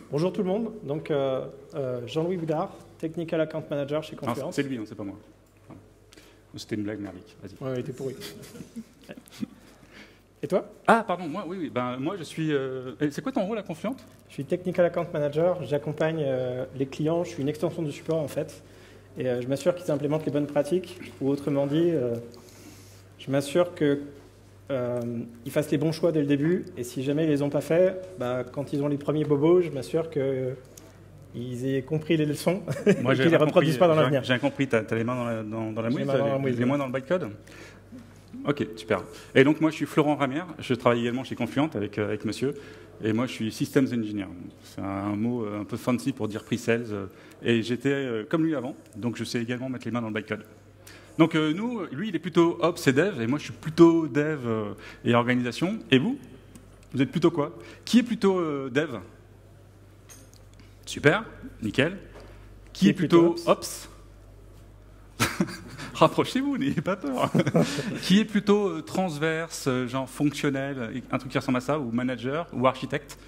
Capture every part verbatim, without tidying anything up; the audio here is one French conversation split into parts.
Bonjour tout le monde, donc euh, euh, Jean-Louis Boudard, Technical Account Manager chez Confluence. C'est lui, hein, c'est pas moi. Enfin, c'était une blague merdique, vas-y. Ouais, il était pourri. Et toi? Ah, pardon, moi, oui, oui. Ben, moi je suis... Euh... C'est quoi ton rôle à Confluence? Je suis Technical Account Manager, j'accompagne euh, les clients, je suis une extension du support en fait, et euh, je m'assure qu'ils implémentent les bonnes pratiques, ou autrement dit, euh, je m'assure que Euh, ils fassent les bons choix dès le début, et si jamais ils les ont pas fait, bah, quand ils ont les premiers bobos, je m'assure qu'ils euh, aient compris les leçons et qu'ils les reproduisent pas dans l'avenir. J'ai compris, tu as les mains dans la, dans, dans la mouise, les, les, les mains dans le bytecode. Ok, super. Et donc moi je suis Florent Ramière, je travaille également chez Confluent avec, avec monsieur, et moi je suis Systems Engineer. C'est un, un mot un peu fancy pour dire pre-sales, et j'étais comme lui avant, donc je sais également mettre les mains dans le bytecode. Donc euh, nous, lui, il est plutôt Ops et Dev, et moi, je suis plutôt Dev euh, et organisation. Et vous? Vous êtes plutôt quoi? Qui est plutôt euh, Dev? Super, nickel. Qui, Qui est, est plutôt, plutôt Ops, Ops Rapprochez-vous, n'ayez pas peur. Qui est plutôt euh, transverse, euh, genre fonctionnel, un truc qui ressemble à ça, ou manager, ou architecte?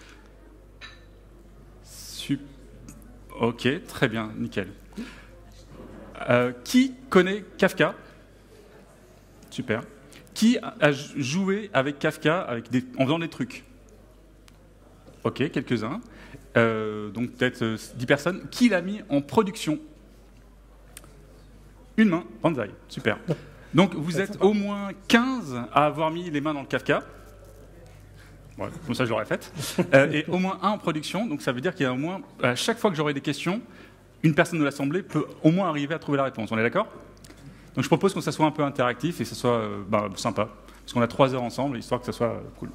Sup Ok, très bien, nickel. Euh, qui connaît Kafka? Super. Qui a joué avec Kafka avec des, en faisant des trucs? Ok, quelques-uns. Euh, donc peut-être euh, dix personnes. Qui l'a mis en production? Une main, Banzai. Super. Donc vous êtes au moins quinze à avoir mis les mains dans le Kafka. Ouais, comme ça je l'aurais fait. Euh, et au moins un en production. Donc ça veut dire qu'il y a au moins, à chaque fois que j'aurai des questions, une personne de l'Assemblée peut au moins arriver à trouver la réponse. On est d'accord? Donc je propose que ça soit un peu interactif et que ça soit euh, bah, sympa. Parce qu'on a trois heures ensemble, histoire que ça soit euh, cool.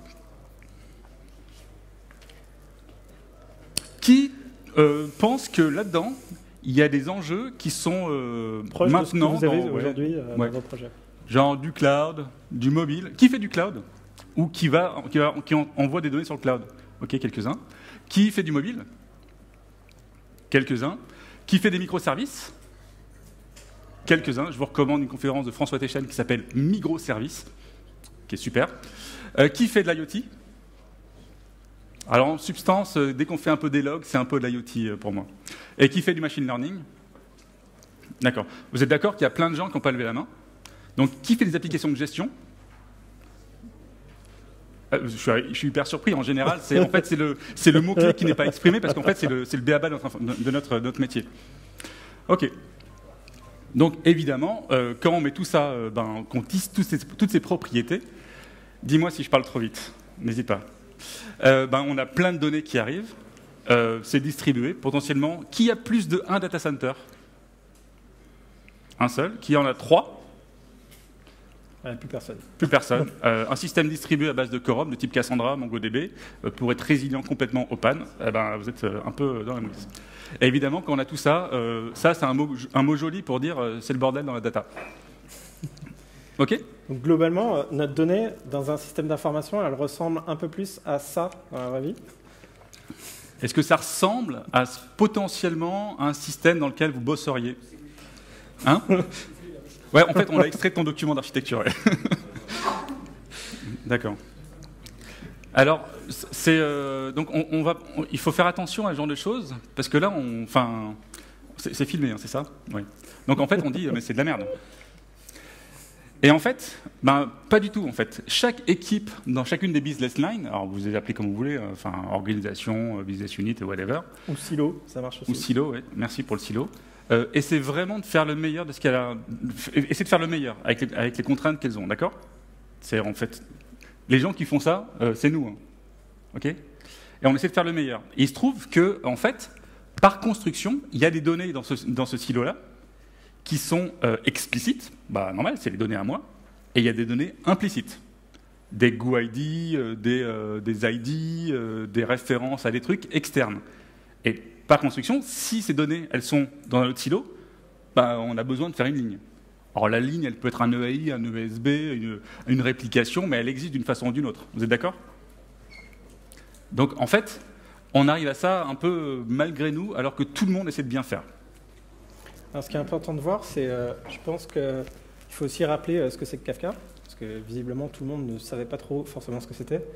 Qui euh, pense que là-dedans, il y a des enjeux qui sont euh, maintenant... de ce que vous avez aujourd'hui euh, ouais. dans vos projets. Genre du cloud, du mobile. Qui fait du cloud? Ou qui, va, qui, va, qui envoie des données sur le cloud? Ok, quelques-uns. Qui fait du mobile? Quelques-uns. Qui fait des microservices? Quelques-uns. Je vous recommande une conférence de François Téchel qui s'appelle Microservices, qui est super. Euh, qui fait de l'IoT? Alors en substance, euh, dès qu'on fait un peu des logs, c'est un peu de l'IoT euh, pour moi. Et qui fait du machine learning? D'accord. Vous êtes d'accord qu'il y a plein de gens qui n'ont pas levé la main? Donc qui fait des applications de gestion? Je suis, je suis hyper surpris. En général, c'est en fait, le, le mot-clé qui n'est pas exprimé parce qu'en fait, c'est le, le b a ba de notre, de notre, notre métier. OK. Donc, évidemment, euh, quand on met tout ça, euh, ben, qu'on tisse toutes ces, toutes ces propriétés, dis-moi si je parle trop vite. N'hésite pas. Euh, ben, on a plein de données qui arrivent. Euh, c'est distribué. Potentiellement, qui a plus de un data center? Un seul. Qui en a trois? Euh, plus personne. Plus personne. Euh, un système distribué à base de quorum de type Cassandra, MongoDB, euh, pour être résilient complètement au panne, eh ben, vous êtes euh, un peu dans la mouise. Et évidemment, quand on a tout ça, euh, ça c'est un mot, un mot joli pour dire euh, c'est le bordel dans la data. OK? Donc globalement, euh, notre donnée dans un système d'information, elle ressemble un peu plus à ça dans la vraie vie. Est-ce que ça ressemble à potentiellement un système dans lequel vous bosseriez? Hein? Ouais, en fait, on l'a extrait de ton document d'architecture. Ouais. D'accord. Alors, c'est euh, donc on, on va, on, il faut faire attention à ce genre de choses parce que là, on, enfin, c'est filmé, hein, c'est ça? Oui. Donc en fait, on dit mais c'est de la merde. Et en fait, ben pas du tout. En fait, chaque équipe dans chacune des business lines, alors vous les appelez comme vous voulez, enfin organisation, business unit, whatever. Ou silo, ça marche aussi. Ou silo, oui. Merci pour le silo. Euh, et c'est vraiment de faire le meilleur de ce qu'elle a. Essayer de faire le meilleur avec les, avec les contraintes qu'elles ont, d'accord? C'est en fait les gens qui font ça, euh, c'est nous, hein. Ok? Et on essaie de faire le meilleur. Et il se trouve que, en fait, par construction, il y a des données dans ce, dans ce silo-là qui sont euh, explicites, bah normal, c'est les données à moi, et il y a des données implicites, des G U I D, euh, des, euh, des I D, euh, des références à des trucs externes. Et par construction, si ces données, elles sont dans notre silo, bah, on a besoin de faire une ligne. Alors la ligne, elle peut être un E A I, un E S B, une, une réplication, mais elle existe d'une façon ou d'une autre. Vous êtes d'accord? Donc en fait, on arrive à ça un peu malgré nous, alors que tout le monde essaie de bien faire. Alors, ce qui est important de voir, c'est, euh, je pense qu'il faut aussi rappeler euh, ce que c'est que Kafka, parce que visiblement tout le monde ne savait pas trop forcément ce que c'était.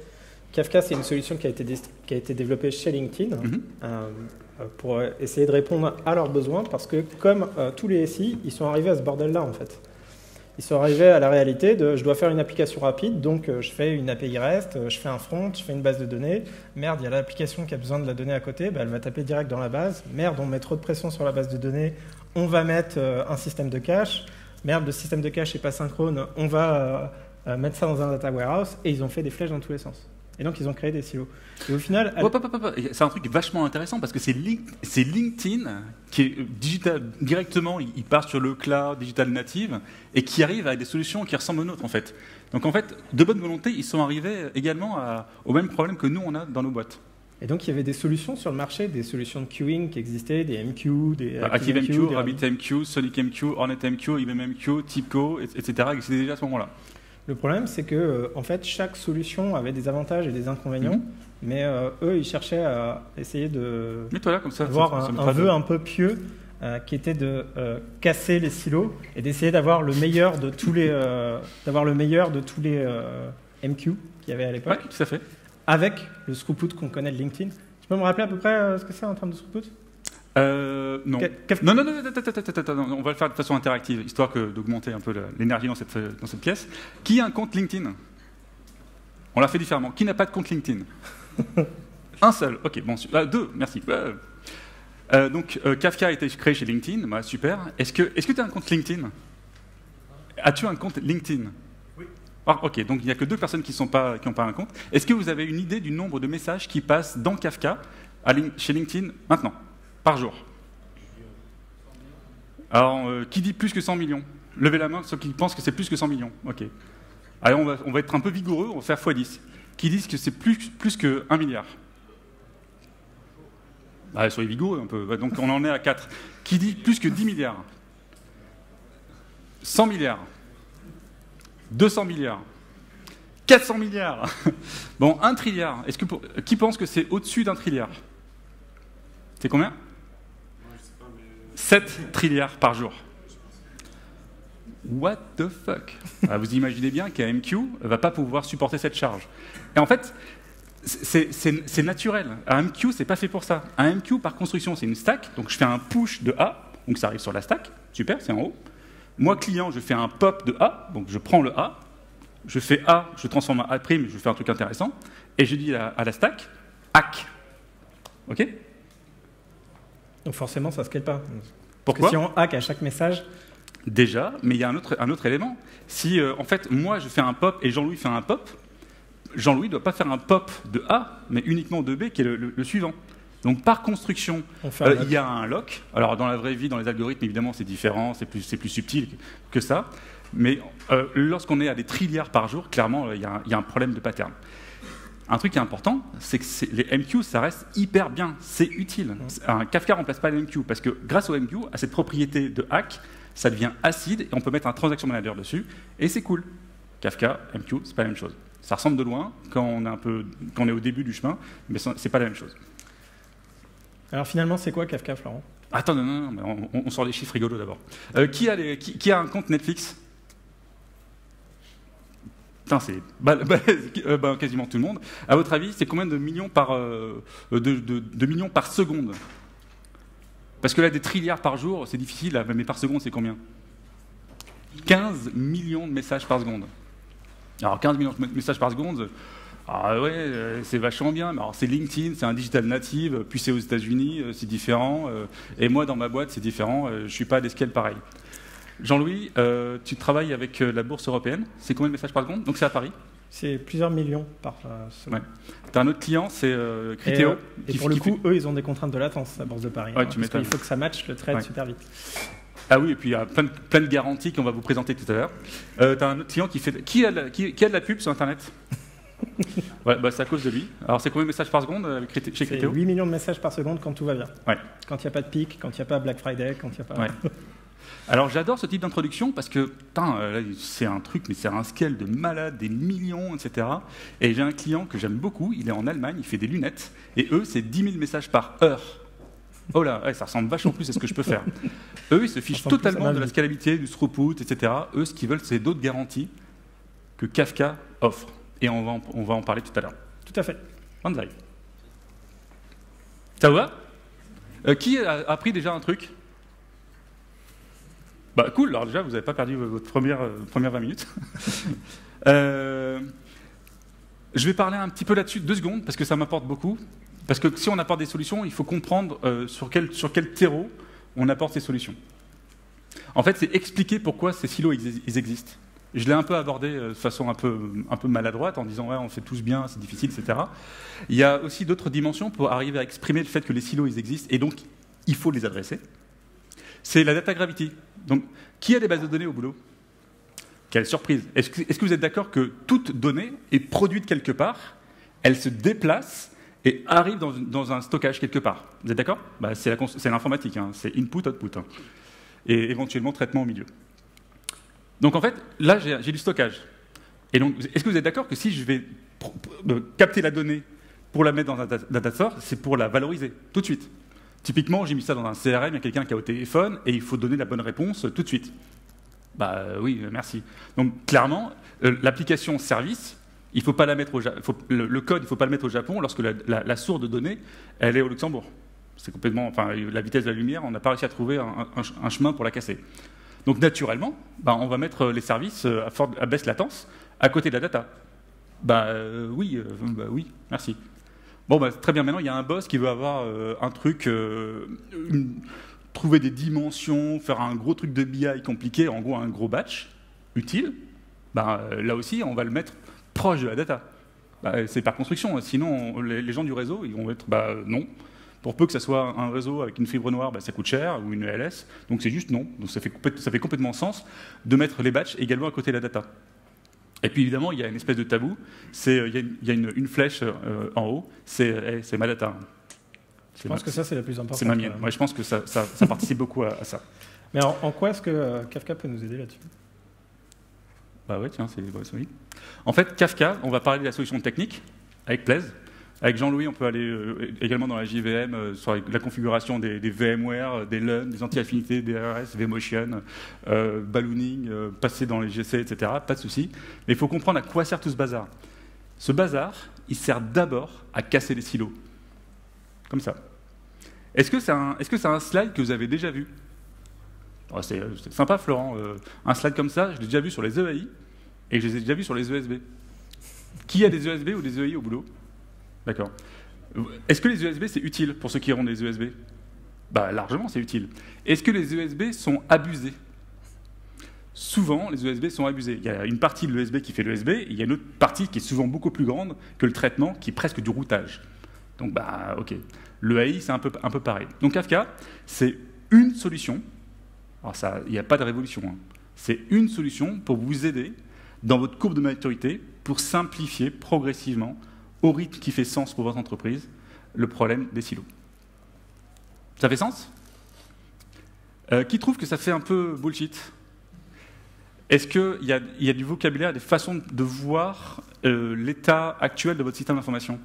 Kafka, c'est une solution qui a été, qui a été développée chez LinkedIn Mm-hmm. euh, pour essayer de répondre à leurs besoins, parce que comme euh, tous les S I, ils sont arrivés à ce bordel-là en fait. Ils sont arrivés à la réalité de je dois faire une application rapide, donc euh, je fais une A P I REST, euh, je fais un front, je fais une base de données. Merde, il y a l'application qui a besoin de la donnée à côté, bah, elle va taper direct dans la base. Merde, on met trop de pression sur la base de données, on va mettre euh, un système de cache. Merde, le système de cache n'est pas synchrone, on va euh, euh, mettre ça dans un data warehouse, et ils ont fait des flèches dans tous les sens. Et donc, ils ont créé des silos. Et au final... Hop, hop, hop, hop. C'est un truc vachement intéressant parce que c'est Link- c'est LinkedIn qui est digital, directement, il il part sur le cloud, digital native, et qui arrive à des solutions qui ressemblent aux nôtres, en fait. Donc, en fait, de bonne volonté, ils sont arrivés également à- au même problème que nous, on a dans nos boîtes. Et donc, il y avait des solutions sur le marché, des solutions de queuing qui existaient, des M Q, des Bah, Active ActiveMQ, des RabbitMQ, SonicMQ, HornetMQ, IBMMQ, TIBCO, et cetera, qui existaient déjà à ce moment-là. Le problème, c'est que euh, en fait, chaque solution avait des avantages et des inconvénients, Mhm. mais euh, eux, ils cherchaient à essayer de Mets-toi là, comme ça. avoir ça- ça un, mettra un de- vœu un peu pieux euh, qui était de euh, casser les silos et d'essayer d'avoir le meilleur de tous les, euh, d'avoir le meilleur de tous les euh, M Q qu'il y avait à Ouais, l'époque, tout à fait. avec le throughput qu'on connaît de LinkedIn. Tu peux me rappeler à peu près euh, ce que c'est en termes de throughput? Euh, non. Ka- Kaf- Non, non, non, attends, attends, attends, attends, non, on va le faire de façon interactive, histoire que d'augmenter un peu la- l'énergie dans cette, dans cette pièce. Qui a un compte LinkedIn? On l'a fait différemment. Qui n'a pas de compte LinkedIn? Un seul. Ok, bon, su- ah, deux, merci. Euh, euh, donc, euh, Kafka a été créé chez LinkedIn. Bah, super. Est-ce que est-ce que tu as un compte LinkedIn? As-tu un compte LinkedIn? Oui. Ah, ok, donc il n'y a que deux personnes qui n'ont pas, qui ont pas un compte. Est-ce que vous avez une idée du nombre de messages qui passent dans Kafka à Lin- chez LinkedIn maintenant, par jour? Alors, euh, qui dit plus que cent millions? Levez la main ceux qui pensent que c'est plus que cent millions. Ok. Allez, on va, on va être un peu vigoureux, on va faire fois dix. Qui disent que c'est plus, plus que un milliard? Allez, soyez vigoureux un peu. Donc on en est à quatre. Qui dit plus que dix milliards? cent milliards. deux cents milliards. quatre cents milliards. Bon, un trilliard. Est-ce que pour- qui pense que c'est au-dessus d'un trilliard? C'est combien? sept trilliards par jour. What the fuck? Ah, vous imaginez bien qu'un M Q ne va pas pouvoir supporter cette charge. Et en fait, c'est- c'est c'est naturel. Un M Q, c'est pas fait pour ça. Un M Q, par construction, c'est une stack. Donc je fais un push de A, donc ça arrive sur la stack. Super, c'est en haut. Moi, client, je fais un pop de A, donc je prends le A. Je fais A, je transforme en A', je fais un truc intéressant. Et je dis à, à la stack, hack. OK? Donc forcément, ça ne scale pas. Pourquoi? Parce que si on hack à chaque message, Déjà, mais il y a un autre, un autre élément. Si, euh, en fait, moi, je fais un pop et Jean-Louis fait un pop, Jean-Louis ne doit pas faire un pop de A, mais uniquement de B, qui est le, le- le suivant. Donc, par construction, on fait un euh, lock. il y a un lock. Alors, dans la vraie vie, dans les algorithmes, évidemment, c'est différent, c'est plus, c'est plus subtil que ça. Mais euh, lorsqu'on est à des trilliards par jour, clairement, euh, il y, a un- il y a un problème de pattern. Un truc qui est important, c'est que c'est- les M Q, ça reste hyper bien, c'est utile. Un Kafka ne remplace pas les M Q, parce que grâce au M Q, à cette propriété de hack, ça devient acide, et on peut mettre un transaction manager dessus, et c'est cool. Kafka, M Q, c'est pas la même chose. Ça ressemble de loin, quand on est, un peu, quand on est au début du chemin, mais c'est pas la même chose. Alors finalement, c'est quoi Kafka, Florent? Attends, non, non, non, mais on, on sort des chiffres rigolos d'abord. Euh, qui, a les- qui, qui a un compte Netflix? Putain, c'est bal- balèze, euh, bah, quasiment tout le monde. À votre avis, c'est combien de millions par, euh, de, de- de millions par seconde? Parce que là, des trilliards par jour, c'est difficile, là, mais par seconde, c'est combien? quinze millions de messages par seconde. Alors, quinze millions de messages par seconde, ah ouais, euh, c'est vachement bien. Mais alors, c'est LinkedIn, c'est un digital native, puis c'est aux États-Unis, euh, c'est différent. euh, et moi, dans ma boîte, c'est différent. euh, je ne suis pas à des scales pareils. Jean-Louis, euh, tu travailles avec euh, la bourse européenne. C'est combien de messages par seconde? Donc, c'est à Paris. C'est plusieurs millions par euh, seconde. Ouais. Tu as un autre client, c'est euh, Et, Criteo. euh, et qui- pour le qui coup, eux, ils ont des contraintes de latence, la Bourse de Paris. Ouais, hein, tu parce qu'il m'étonnes. faut que ça matche le trade Ouais. super vite. Ah oui, et puis il y a plein de, plein de garanties qu'on va vous présenter tout à l'heure. Euh, tu as un autre client qui fait. Qui a, de la, qui, qui a de la pub sur Internet? Ouais, bah, c'est à cause de lui. Alors, c'est combien de messages par seconde euh, avec Crité- chez C'est Criteo? huit millions de messages par seconde quand tout va bien. Ouais. Quand il n'y a pas de pic, quand il n'y a pas Black Friday, quand il n'y a pas... Ouais. Alors, j'adore ce type d'introduction parce que, putain, euh, là, c'est un truc, mais c'est un scale de malade, des millions, et cetera. Et j'ai un client que j'aime beaucoup, il est en Allemagne, il fait des lunettes, et eux, c'est dix mille messages par heure. Oh là, ouais, ça ressemble vachement plus à ce que je peux faire. Eux, ils se fichent ressemble plus à totalement ma de la vie. scalabilité, du throughput, et cetera. Eux, ce qu'ils veulent, c'est d'autres garanties que Kafka offre. Et on va en, on va en parler tout à l'heure. Tout à fait. En live. Ça va euh, Qui a appris déjà un truc? Bah cool, alors déjà, vous n'avez pas perdu votre première, euh, première vingt minutes. euh, je vais parler un petit peu là-dessus, deux secondes, parce que ça m'apporte beaucoup. Parce que si on apporte des solutions, il faut comprendre euh, sur, quel, sur quel terreau on apporte ces solutions. En fait, c'est expliquer pourquoi ces silos ils, ils existent. Je l'ai un peu abordé euh, de façon un peu, un peu maladroite, en disant ouais, on fait tous bien, c'est difficile, et cetera. Il y a aussi d'autres dimensions pour arriver à exprimer le fait que les silos ils existent, et donc il faut les adresser. C'est la data gravity. Donc, qui a des bases de données au boulot? Quelle surprise. Est-ce que, est-ce que vous êtes d'accord que toute donnée est produite quelque part, elle se déplace et arrive dans, dans un stockage quelque part? Vous êtes d'accord? Bah, c'est, la, c'est l'informatique, hein. C'est input, output. Hein. Et éventuellement traitement au milieu. Donc en fait, là, j'ai, j'ai du stockage. Et donc, est-ce que vous êtes d'accord que si je vais pro- euh, capter la donnée pour la mettre dans un data store, c'est pour la valoriser tout de suite? Typiquement, j'ai mis ça dans un C R M, il y a quelqu'un qui a au téléphone, et il faut donner la bonne réponse tout de suite. Bah euh, oui, merci. Donc clairement, euh, l'application service, il faut pas la mettre au ja- faut, le, le code, il ne faut pas le mettre au Japon lorsque la, la, la source de données, elle est au Luxembourg. C'est complètement, enfin, la vitesse de la lumière, on n'a pas réussi à trouver un, un, un chemin pour la casser. Donc naturellement, bah, on va mettre les services à, fort, à baisse latence à côté de la data. Bah euh, oui, euh, bah, oui, merci. Bon, bah, très bien, maintenant, il y a un boss qui veut avoir euh, un truc, euh, une, trouver des dimensions, faire un gros truc de B I compliqué, en gros, un gros batch utile. Bah, euh, là aussi, on va le mettre proche de la data. Bah, c'est par construction, sinon, on, les, les gens du réseau, ils vont être, bah, non. Pour peu que ça soit un réseau avec une fibre noire, bah, ça coûte cher, ou une E L S, donc c'est juste non. Donc ça fait, ça fait complètement sens de mettre les batchs également à côté de la data. Et puis évidemment, il y a une espèce de tabou, c'est, il y a une, il y a une, une flèche euh, en haut, c'est, hey, c'est ma data. C'est je pense ma, que ça, c'est la plus importante. C'est ma mienne. Moi, je pense que ça, ça, ça participe beaucoup à, à ça. Mais en, en quoi est-ce que euh, Kafka peut nous aider là-dessus? Bah ouais, tiens, c'est ouais, solide. En fait, Kafka, on va parler de la solution technique, avec Plaise. Avec Jean-Louis, on peut aller euh, également dans la J V M euh, sur la configuration des, des VMware, des L U N, des anti-affinités, des R S, vMotion, euh, ballooning, euh, passer dans les G C, et cetera. Pas de souci. Mais il faut comprendre à quoi sert tout ce bazar. Ce bazar, il sert d'abord à casser les silos. Comme ça. Est-ce que c'est un, est-ce que c'est un slide que vous avez déjà vu? Oh, c'est, c'est sympa, Florent. Euh, un slide comme ça, je l'ai déjà vu sur les E A I et je les ai déjà vus sur les E S B. Qui a des E S B ou des E A I au boulot? D'accord. Est-ce que les E S B, c'est utile pour ceux qui auront des E S B? Bah, largement, c'est utile. Est-ce que les E S B sont abusés? Souvent, les E S B sont abusés. Il y a une partie de l'E S B qui fait l'E S B, et il y a une autre partie qui est souvent beaucoup plus grande que le traitement, qui est presque du routage. Donc, bah, ok. Le A I, c'est un peu, un peu pareil. Donc, Kafka, c'est une solution. Alors, ça, il n'y a pas de révolution. Hein. C'est une solution pour vous aider dans votre courbe de maturité pour simplifier progressivement, au rythme qui fait sens pour votre entreprise, le problème des silos. Ça fait sens? euh, Qui trouve que ça fait un peu bullshit? Est-ce qu'il y a, y a du vocabulaire, des façons de voir euh, l'état actuel de votre système d'information?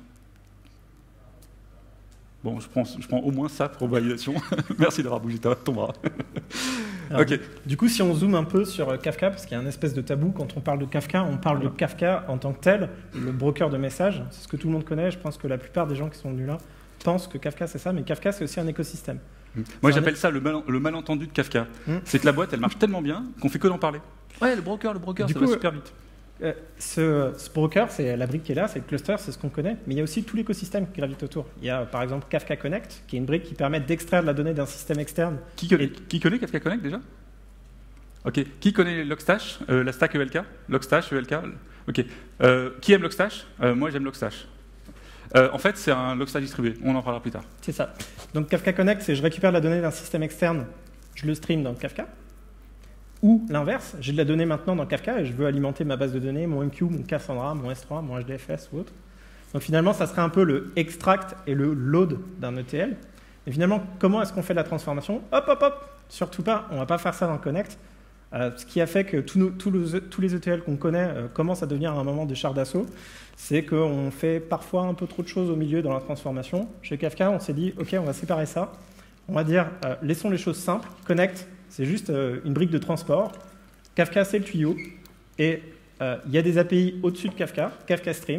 Bon, je prends, je prends au moins ça pour validation. Merci d'avoir bougé ton bras. Alors, okay. Du coup, si on zoome un peu sur Kafka, parce qu'il y a un espèce de tabou, quand on parle de Kafka, on parle de Kafka en tant que tel, le broker de messages, c'est ce que tout le monde connaît, je pense que la plupart des gens qui sont venus là pensent que Kafka c'est ça, mais Kafka c'est aussi un écosystème. Mmh. Moi j'appelle ça le, mal, le malentendu de Kafka. Mmh. C'est que la boîte elle marche tellement bien qu'on fait que d'en parler. Ouais, le broker, le broker, du ça coup, va super vite. Euh, ce, ce broker, c'est la brique qui est là, c'est le cluster, c'est ce qu'on connaît, mais il y a aussi tout l'écosystème qui gravite autour. Il y a par exemple Kafka Connect, qui est une brique qui permet d'extraire de la donnée d'un système externe. Qui, et... qui connaît Kafka Connect déjà? Ok. Qui connaît Logstash, euh, la stack E L K? Logstash, E L K? Ok. Euh, qui aime Logstash? euh, Moi j'aime Logstash. Euh, en fait, c'est un Logstash distribué, on en parlera plus tard. C'est ça. Donc Kafka Connect, c'est je récupère la donnée d'un système externe, je le stream dans Kafka. Ou l'inverse, j'ai de la donnée maintenant dans Kafka et je veux alimenter ma base de données, mon M Q, mon Cassandra, mon S trois, mon H D F S ou autre. Donc finalement, ça serait un peu le extract et le load d'un E T L. Et finalement, comment est-ce qu'on fait de la transformation? Hop, hop, hop. Surtout pas, on ne va pas faire ça dans Connect. Euh, ce qui a fait que tous, nos, tous, les, tous les E T L qu'on connaît euh, commencent à devenir à un moment des chars d'assaut, c'est qu'on fait parfois un peu trop de choses au milieu dans la transformation. Chez Kafka, on s'est dit, OK, on va séparer ça. On va dire, euh, laissons les choses simples. Connect, c'est juste euh, une brique de transport. Kafka, c'est le tuyau. Et il euh, y a des A P I au-dessus de Kafka, Kafka Stream.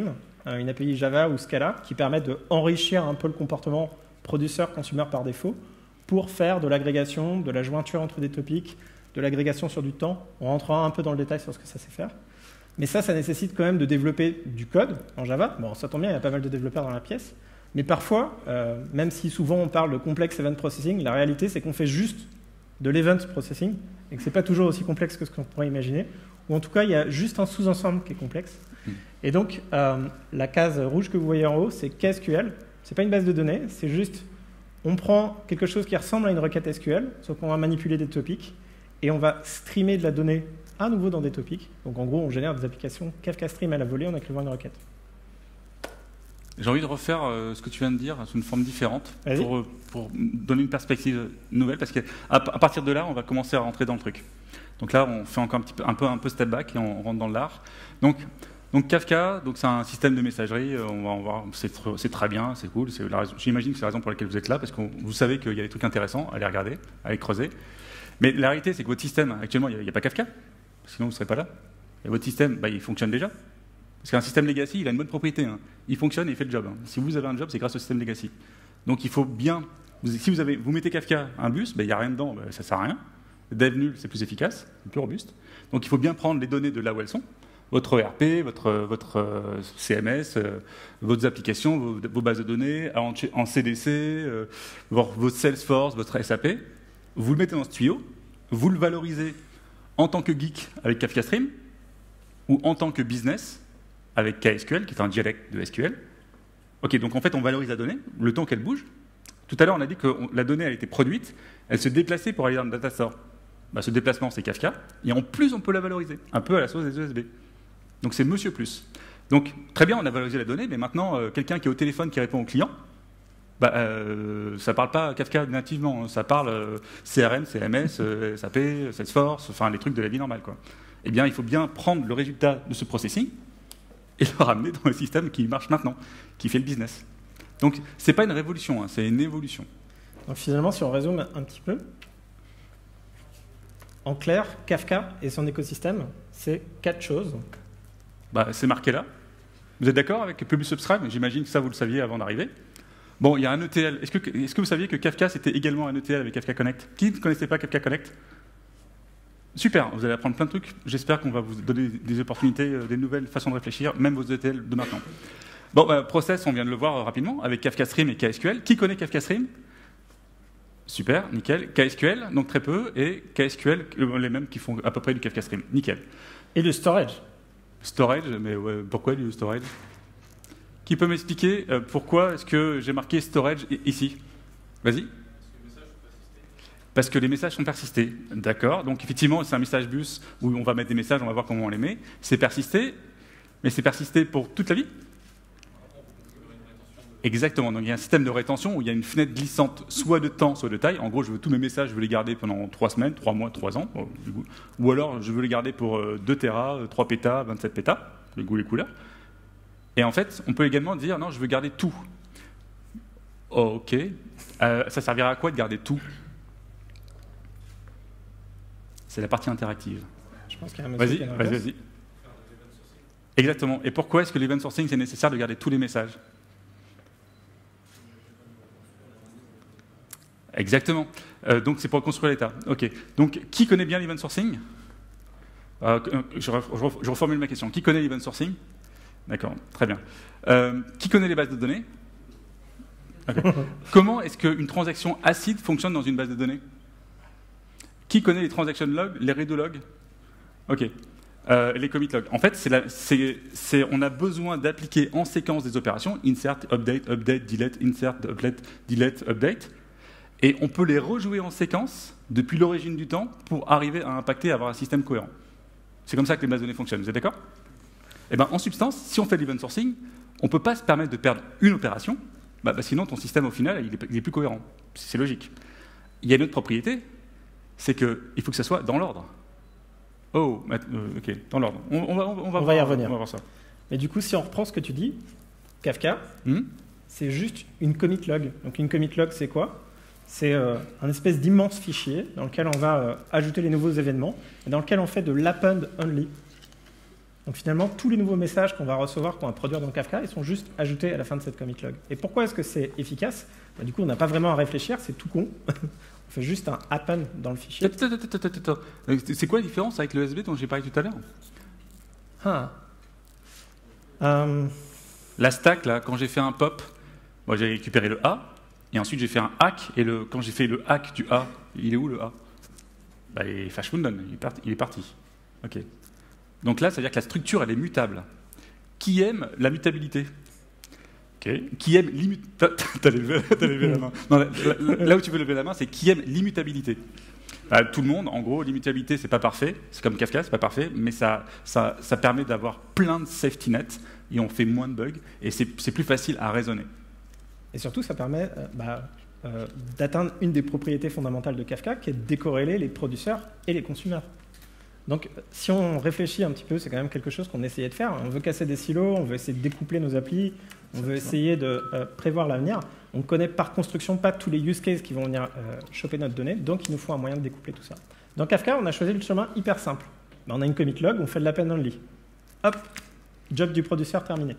euh, une A P I Java ou Scala, qui permettent d'enrichir un peu le comportement produceur-consumer par défaut pour faire de l'agrégation, de la jointure entre des topics, de l'agrégation sur du temps. On rentrera un peu dans le détail sur ce que ça sait faire. Mais ça, ça nécessite quand même de développer du code en Java. Bon, ça tombe bien, il y a pas mal de développeurs dans la pièce. Mais parfois, euh, même si souvent on parle de complex event processing, la réalité, c'est qu'on fait juste de l'event processing et que ce n'est pas toujours aussi complexe que ce qu'on pourrait imaginer. Ou en tout cas, il y a juste un sous-ensemble qui est complexe. Mmh. Et donc, euh, la case rouge que vous voyez en haut, c'est K S Q L. Ce n'est pas une base de données, c'est juste, on prend quelque chose qui ressemble à une requête S Q L, sauf qu'on va manipuler des topics, et on va streamer de la donnée à nouveau dans des topics. Donc en gros, on génère des applications Kafka Stream à la volée en écrivant une requête. J'ai envie de refaire euh, ce que tu viens de dire sous une forme différente pour, euh, pour donner une perspective nouvelle, parce qu'à à partir de là, on va commencer à rentrer dans le truc. Donc là, on fait encore un, petit peu, un, peu, un peu step back et on rentre dans l'art. Donc, donc Kafka, donc c'est un système de messagerie, on va en voir, c'est très bien, c'est cool. J'imagine que c'est la raison pour laquelle vous êtes là, parce que vous savez qu'il y a des trucs intéressants à aller regarder, à aller creuser. Mais la réalité, c'est que votre système, actuellement, il n'y a, a pas Kafka, sinon vous ne serez pas là. Et votre système, bah, il fonctionne déjà. Parce qu'un système legacy, il a une bonne propriété. Hein. Il fonctionne et il fait le job. Hein. Si vous avez un job, c'est grâce au système legacy. Donc il faut bien... Vous, si vous, avez, vous mettez Kafka, un bus, il bah, n'y a rien dedans, bah, ça ne sert à rien. Dev nul, c'est plus efficace, c'est plus robuste. Donc il faut bien prendre les données de là où elles sont. Votre E R P, votre, votre euh, C M S, euh, vos applications, vos, vos bases de données, en, en C D C, euh, votre Salesforce, votre S A P. Vous le mettez dans ce tuyau, vous le valorisez en tant que geek avec Kafka Stream ou en tant que business avec K S Q L, qui est un dialecte de S Q L. Ok, donc en fait, on valorise la donnée, le temps qu'elle bouge. Tout à l'heure, on a dit que on, la donnée a été produite, elle se déplaçait pour aller dans le data store. Bah, ce déplacement, c'est Kafka, et en plus, on peut la valoriser, un peu à la sauce des E S B. Donc c'est Monsieur Plus. Donc très bien, on a valorisé la donnée, mais maintenant, euh, quelqu'un qui est au téléphone qui répond au client, bah, euh, ça ne parle pas Kafka nativement, hein, ça parle euh, C R M, C M S, euh, S A P, Salesforce, enfin les trucs de la vie normale, quoi. Eh bien, il faut bien prendre le résultat de ce processing et le ramener dans le système qui marche maintenant, qui fait le business. Donc, ce n'est pas une révolution, hein, c'est une évolution. Donc finalement, si on résume un petit peu, en clair, Kafka et son écosystème, c'est quatre choses. Bah, c'est marqué là. Vous êtes d'accord avec Public Subscribe? J'imagine que ça, vous le saviez avant d'arriver. Bon, il y a un E T L. Est-ce que, est-ce que vous saviez que Kafka, c'était également un E T L avec Kafka Connect? Qui ne connaissait pas Kafka Connect? Super, vous allez apprendre plein de trucs. J'espère qu'on va vous donner des opportunités, des nouvelles façons de réfléchir, même vos E T L de maintenant. Bon, bah, process, on vient de le voir rapidement, avec Kafka Stream et K S Q L. Qui connaît Kafka Stream? Super, nickel. K S Q L, donc très peu, et K S Q L, les mêmes qui font à peu près du Kafka Stream. Nickel. Et le storage. Storage, mais ouais, pourquoi du storage? Qui peut m'expliquer euh, pourquoi est-ce que j'ai marqué storage ici? Vas-y. Parce que les messages sont persistés. D'accord. Donc effectivement, c'est un message bus où on va mettre des messages, on va voir comment on les met. C'est persisté, mais c'est persisté pour toute la vie? Exactement. Donc il y a un système de rétention où il y a une fenêtre glissante, soit de temps, soit de taille. En gros, je veux tous mes messages, je veux les garder pendant trois semaines, trois mois, trois ans. Bon, du coup. Ou alors, je veux les garder pour euh, deux téras, trois pétas, vingt-sept pétas, les goûts, les couleurs. Et en fait, on peut également dire, non, je veux garder tout. Oh, ok. Euh, ça servira à quoi de garder tout? C'est la partie interactive. Je pense qu'il y a un monsieur qui a une Vas-y, vas-y, vas-y. Exactement. Et pourquoi est-ce que l'event sourcing, c'est nécessaire de garder tous les messages? Exactement. Euh, donc, c'est pour construire l'état. OK. Donc, qui connaît bien l'event sourcing? euh, je, je, je reformule ma question. Qui connaît l'event sourcing? D'accord, très bien. Euh, qui connaît les bases de données? Okay. Comment est-ce qu'une transaction acide fonctionne dans une base de données? Qui connaît les transaction logs, les redo logs? OK. Euh, les commit logs. En fait, c'est la, c'est, c'est, on a besoin d'appliquer en séquence des opérations, insert, update, update, delete, insert, update, delete, update, et on peut les rejouer en séquence depuis l'origine du temps pour arriver à impacter, à avoir un système cohérent. C'est comme ça que les bases de données fonctionnent. Vous êtes d'accord? Eh ben, en substance, si on fait de l'event sourcing, on ne peut pas se permettre de perdre une opération, bah, bah, sinon ton système au final il est, il est plus cohérent. C'est logique. Il y a une autre propriété, c'est qu'il faut que ça soit dans l'ordre. Oh, euh, ok, dans l'ordre. On, on, va, on, va, on voir, va y revenir. On va voir ça. Mais du coup, si on reprend ce que tu dis, Kafka, hmm c'est juste une commit log. Donc une commit log, c'est quoi? C'est euh, un espèce d'immense fichier dans lequel on va euh, ajouter les nouveaux événements et dans lequel on fait de l'append only. Donc finalement, tous les nouveaux messages qu'on va recevoir, qu'on va produire dans Kafka, ils sont juste ajoutés à la fin de cette commit log. Et pourquoi est-ce que c'est efficace? Bah, du coup, on n'a pas vraiment à réfléchir, c'est tout con. On fait juste un happen dans le fichier. Attends, attends, attends, attends. C'est quoi la différence avec le S B dont j'ai parlé tout à l'heure? Ah. Euh, La stack, là, quand j'ai fait un pop, moi j'ai récupéré le A, et ensuite j'ai fait un hack, et le, quand j'ai fait le hack du A, il est où le A? Bah, il est Fashmunden, il est parti. Il est parti. Ok. Donc là, ça veut dire que la structure, elle est mutable. Qui aime la mutabilité? Okay. Qui aime l'immutabilité? T'as levé, t'as levé la main. Non, là, là, là où tu veux lever la main, c'est qui aime l'immutabilité. Bah, tout le monde, en gros, l'immutabilité, c'est pas parfait. C'est comme Kafka, c'est pas parfait, mais ça, ça, ça permet d'avoir plein de safety nets et on fait moins de bugs et c'est plus facile à raisonner. Et surtout, ça permet euh, bah, euh, d'atteindre une des propriétés fondamentales de Kafka, qui est de décorréler les producteurs et les consommateurs. Donc, si on réfléchit un petit peu, c'est quand même quelque chose qu'on essayait de faire. On veut casser des silos, on veut essayer de découpler nos applis, on veut essayer de euh, prévoir l'avenir. On ne connaît par construction pas tous les use cases qui vont venir euh, choper notre donnée, donc il nous faut un moyen de découpler tout ça. Dans Kafka, on a choisi le chemin hyper simple. Ben, on a une commit log, on fait de l'append only. Hop, job du producteur terminé.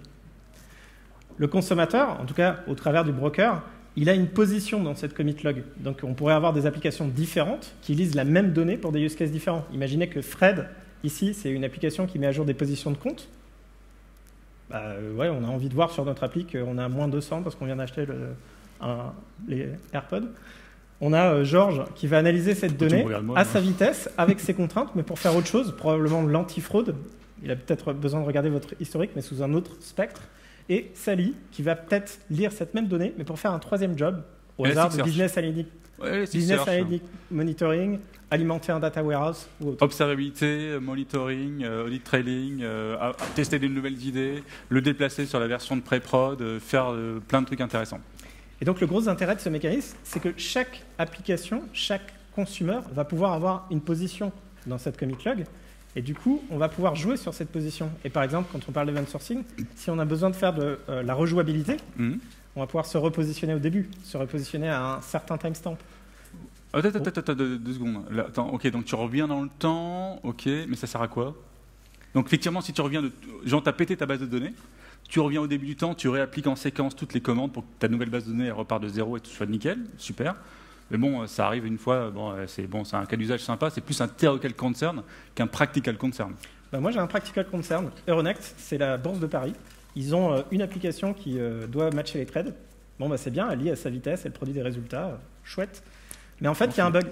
Le consommateur, en tout cas au travers du broker, il a une position dans cette commit log. Donc on pourrait avoir des applications différentes qui lisent la même donnée pour des use cases différents. Imaginez que Fred, ici, c'est une application qui met à jour des positions de compte. Bah, euh, ouais, on a envie de voir sur notre appli qu'on a moins deux cents parce qu'on vient d'acheter le, un, les AirPods. On a euh, Georges qui va analyser cette donnée moi, à sa vitesse, avec ses contraintes, mais pour faire autre chose, probablement l'antifraude. Il a peut-être besoin de regarder votre historique, mais sous un autre spectre. Et Sally, qui va peut-être lire cette même donnée, mais pour faire un troisième job, au hasard de business analytic, ouais, business analytic monitoring, alimenter un data warehouse ou autre. Observabilité, monitoring, euh, audit trailing, euh, à, à tester des nouvelles idées, le déplacer sur la version de pré-prod, euh, faire euh, plein de trucs intéressants. Et donc le gros intérêt de ce mécanisme, c'est que chaque application, chaque consumer va pouvoir avoir une position dans cette commit log. Et du coup, on va pouvoir jouer sur cette position. Et par exemple, quand on parle d'event sourcing, si on a besoin de faire de euh, la rejouabilité, mm-hmm. on va pouvoir se repositionner au début, se repositionner à un certain timestamp. Attends, attends, attends, attends, deux, deux secondes. Là, attends, ok, donc tu reviens dans le temps, ok, mais ça sert à quoi? Donc effectivement, si tu reviens de... Genre, tu as pété ta base de données, tu reviens au début du temps, tu réappliques en séquence toutes les commandes pour que ta nouvelle base de données elle repart de zéro et tout soit nickel, super. Mais bon, ça arrive une fois, bon, c'est bon, un cas d'usage sympa, c'est plus un theoretical concern qu'un practical concern. Ben moi, j'ai un practical concern. Euronext, c'est la bourse de Paris. Ils ont euh, une application qui euh, doit matcher les trades. Bon, bah, c'est bien, elle lit à sa vitesse, elle produit des résultats, euh, chouette. Mais en fait, il y a un bug.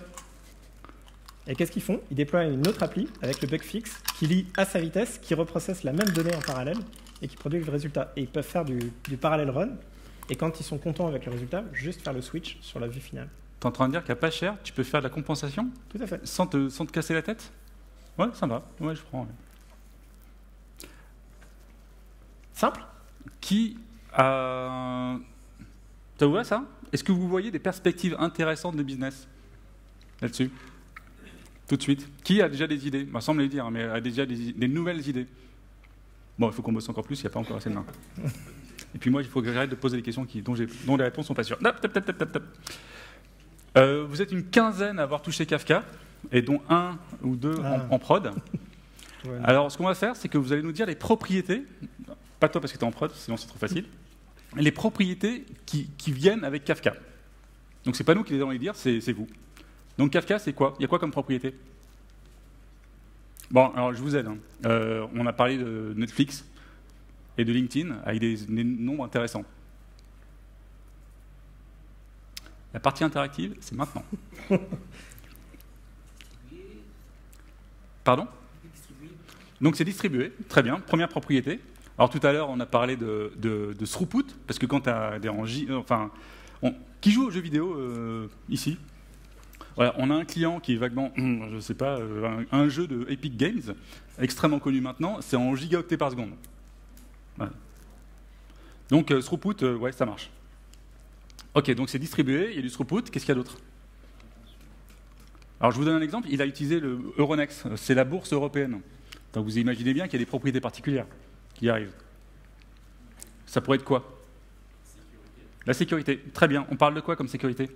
Et qu'est-ce qu'ils font? Ils déploient une autre appli avec le bug fixe qui lit à sa vitesse, qui reprocesse la même donnée en parallèle et qui produit le résultat. Et ils peuvent faire du, du parallel run. Et quand ils sont contents avec le résultat, juste faire le switch sur la vue finale. T'es en train de dire qu'à pas cher, tu peux faire de la compensation? Tout à fait. Sans te, sans te casser la tête? Ouais, ça va. Ouais, je prends. Ouais. Simple. Qui a... Ça vous va, ça? Est-ce que vous voyez des perspectives intéressantes de business là-dessus? Tout de suite. Qui a déjà des idées? Bah, sans me les dire, mais a déjà des, des nouvelles idées. Bon, il faut qu'on bosse encore plus, il n'y a pas encore assez de mains. Et puis moi, il faut que j'arrête de poser des questions qui, dont, dont les réponses ne sont pas sûres. Tap, tap, tap, tap, tap. Euh, vous êtes une quinzaine à avoir touché Kafka, et dont un ou deux ah. en, en prod. Ouais. Alors, ce qu'on va faire, c'est que vous allez nous dire les propriétés, pas toi parce que tu es en prod, sinon c'est trop facile, les propriétés qui, qui viennent avec Kafka. Donc, c'est pas nous qui les allons les dire, c'est vous. Donc, Kafka, c'est quoi? Il y a quoi comme propriété? Bon, alors je vous aide. Hein. Euh, on a parlé de Netflix et de LinkedIn avec des, des nombres intéressants. La partie interactive, c'est maintenant. Pardon? Donc c'est distribué, très bien, première propriété. Alors tout à l'heure, on a parlé de, de, de throughput, parce que quand tu as des J, enfin, on, qui joue aux jeux vidéo euh, ici? Voilà, on a un client qui est vaguement, je ne sais pas, un, un jeu de Epic Games, extrêmement connu maintenant, c'est en gigaoctets par seconde. Voilà. Donc euh, throughput, euh, ouais, ça marche. Ok, donc c'est distribué, il y a du throughput, qu'est-ce qu'il y a d'autre? Alors je vous donne un exemple, il a utilisé le Euronext, c'est la bourse européenne. Donc vous imaginez bien qu'il y a des propriétés particulières qui arrivent. Ça pourrait être quoi? La sécurité, très bien. On parle de quoi comme sécurité?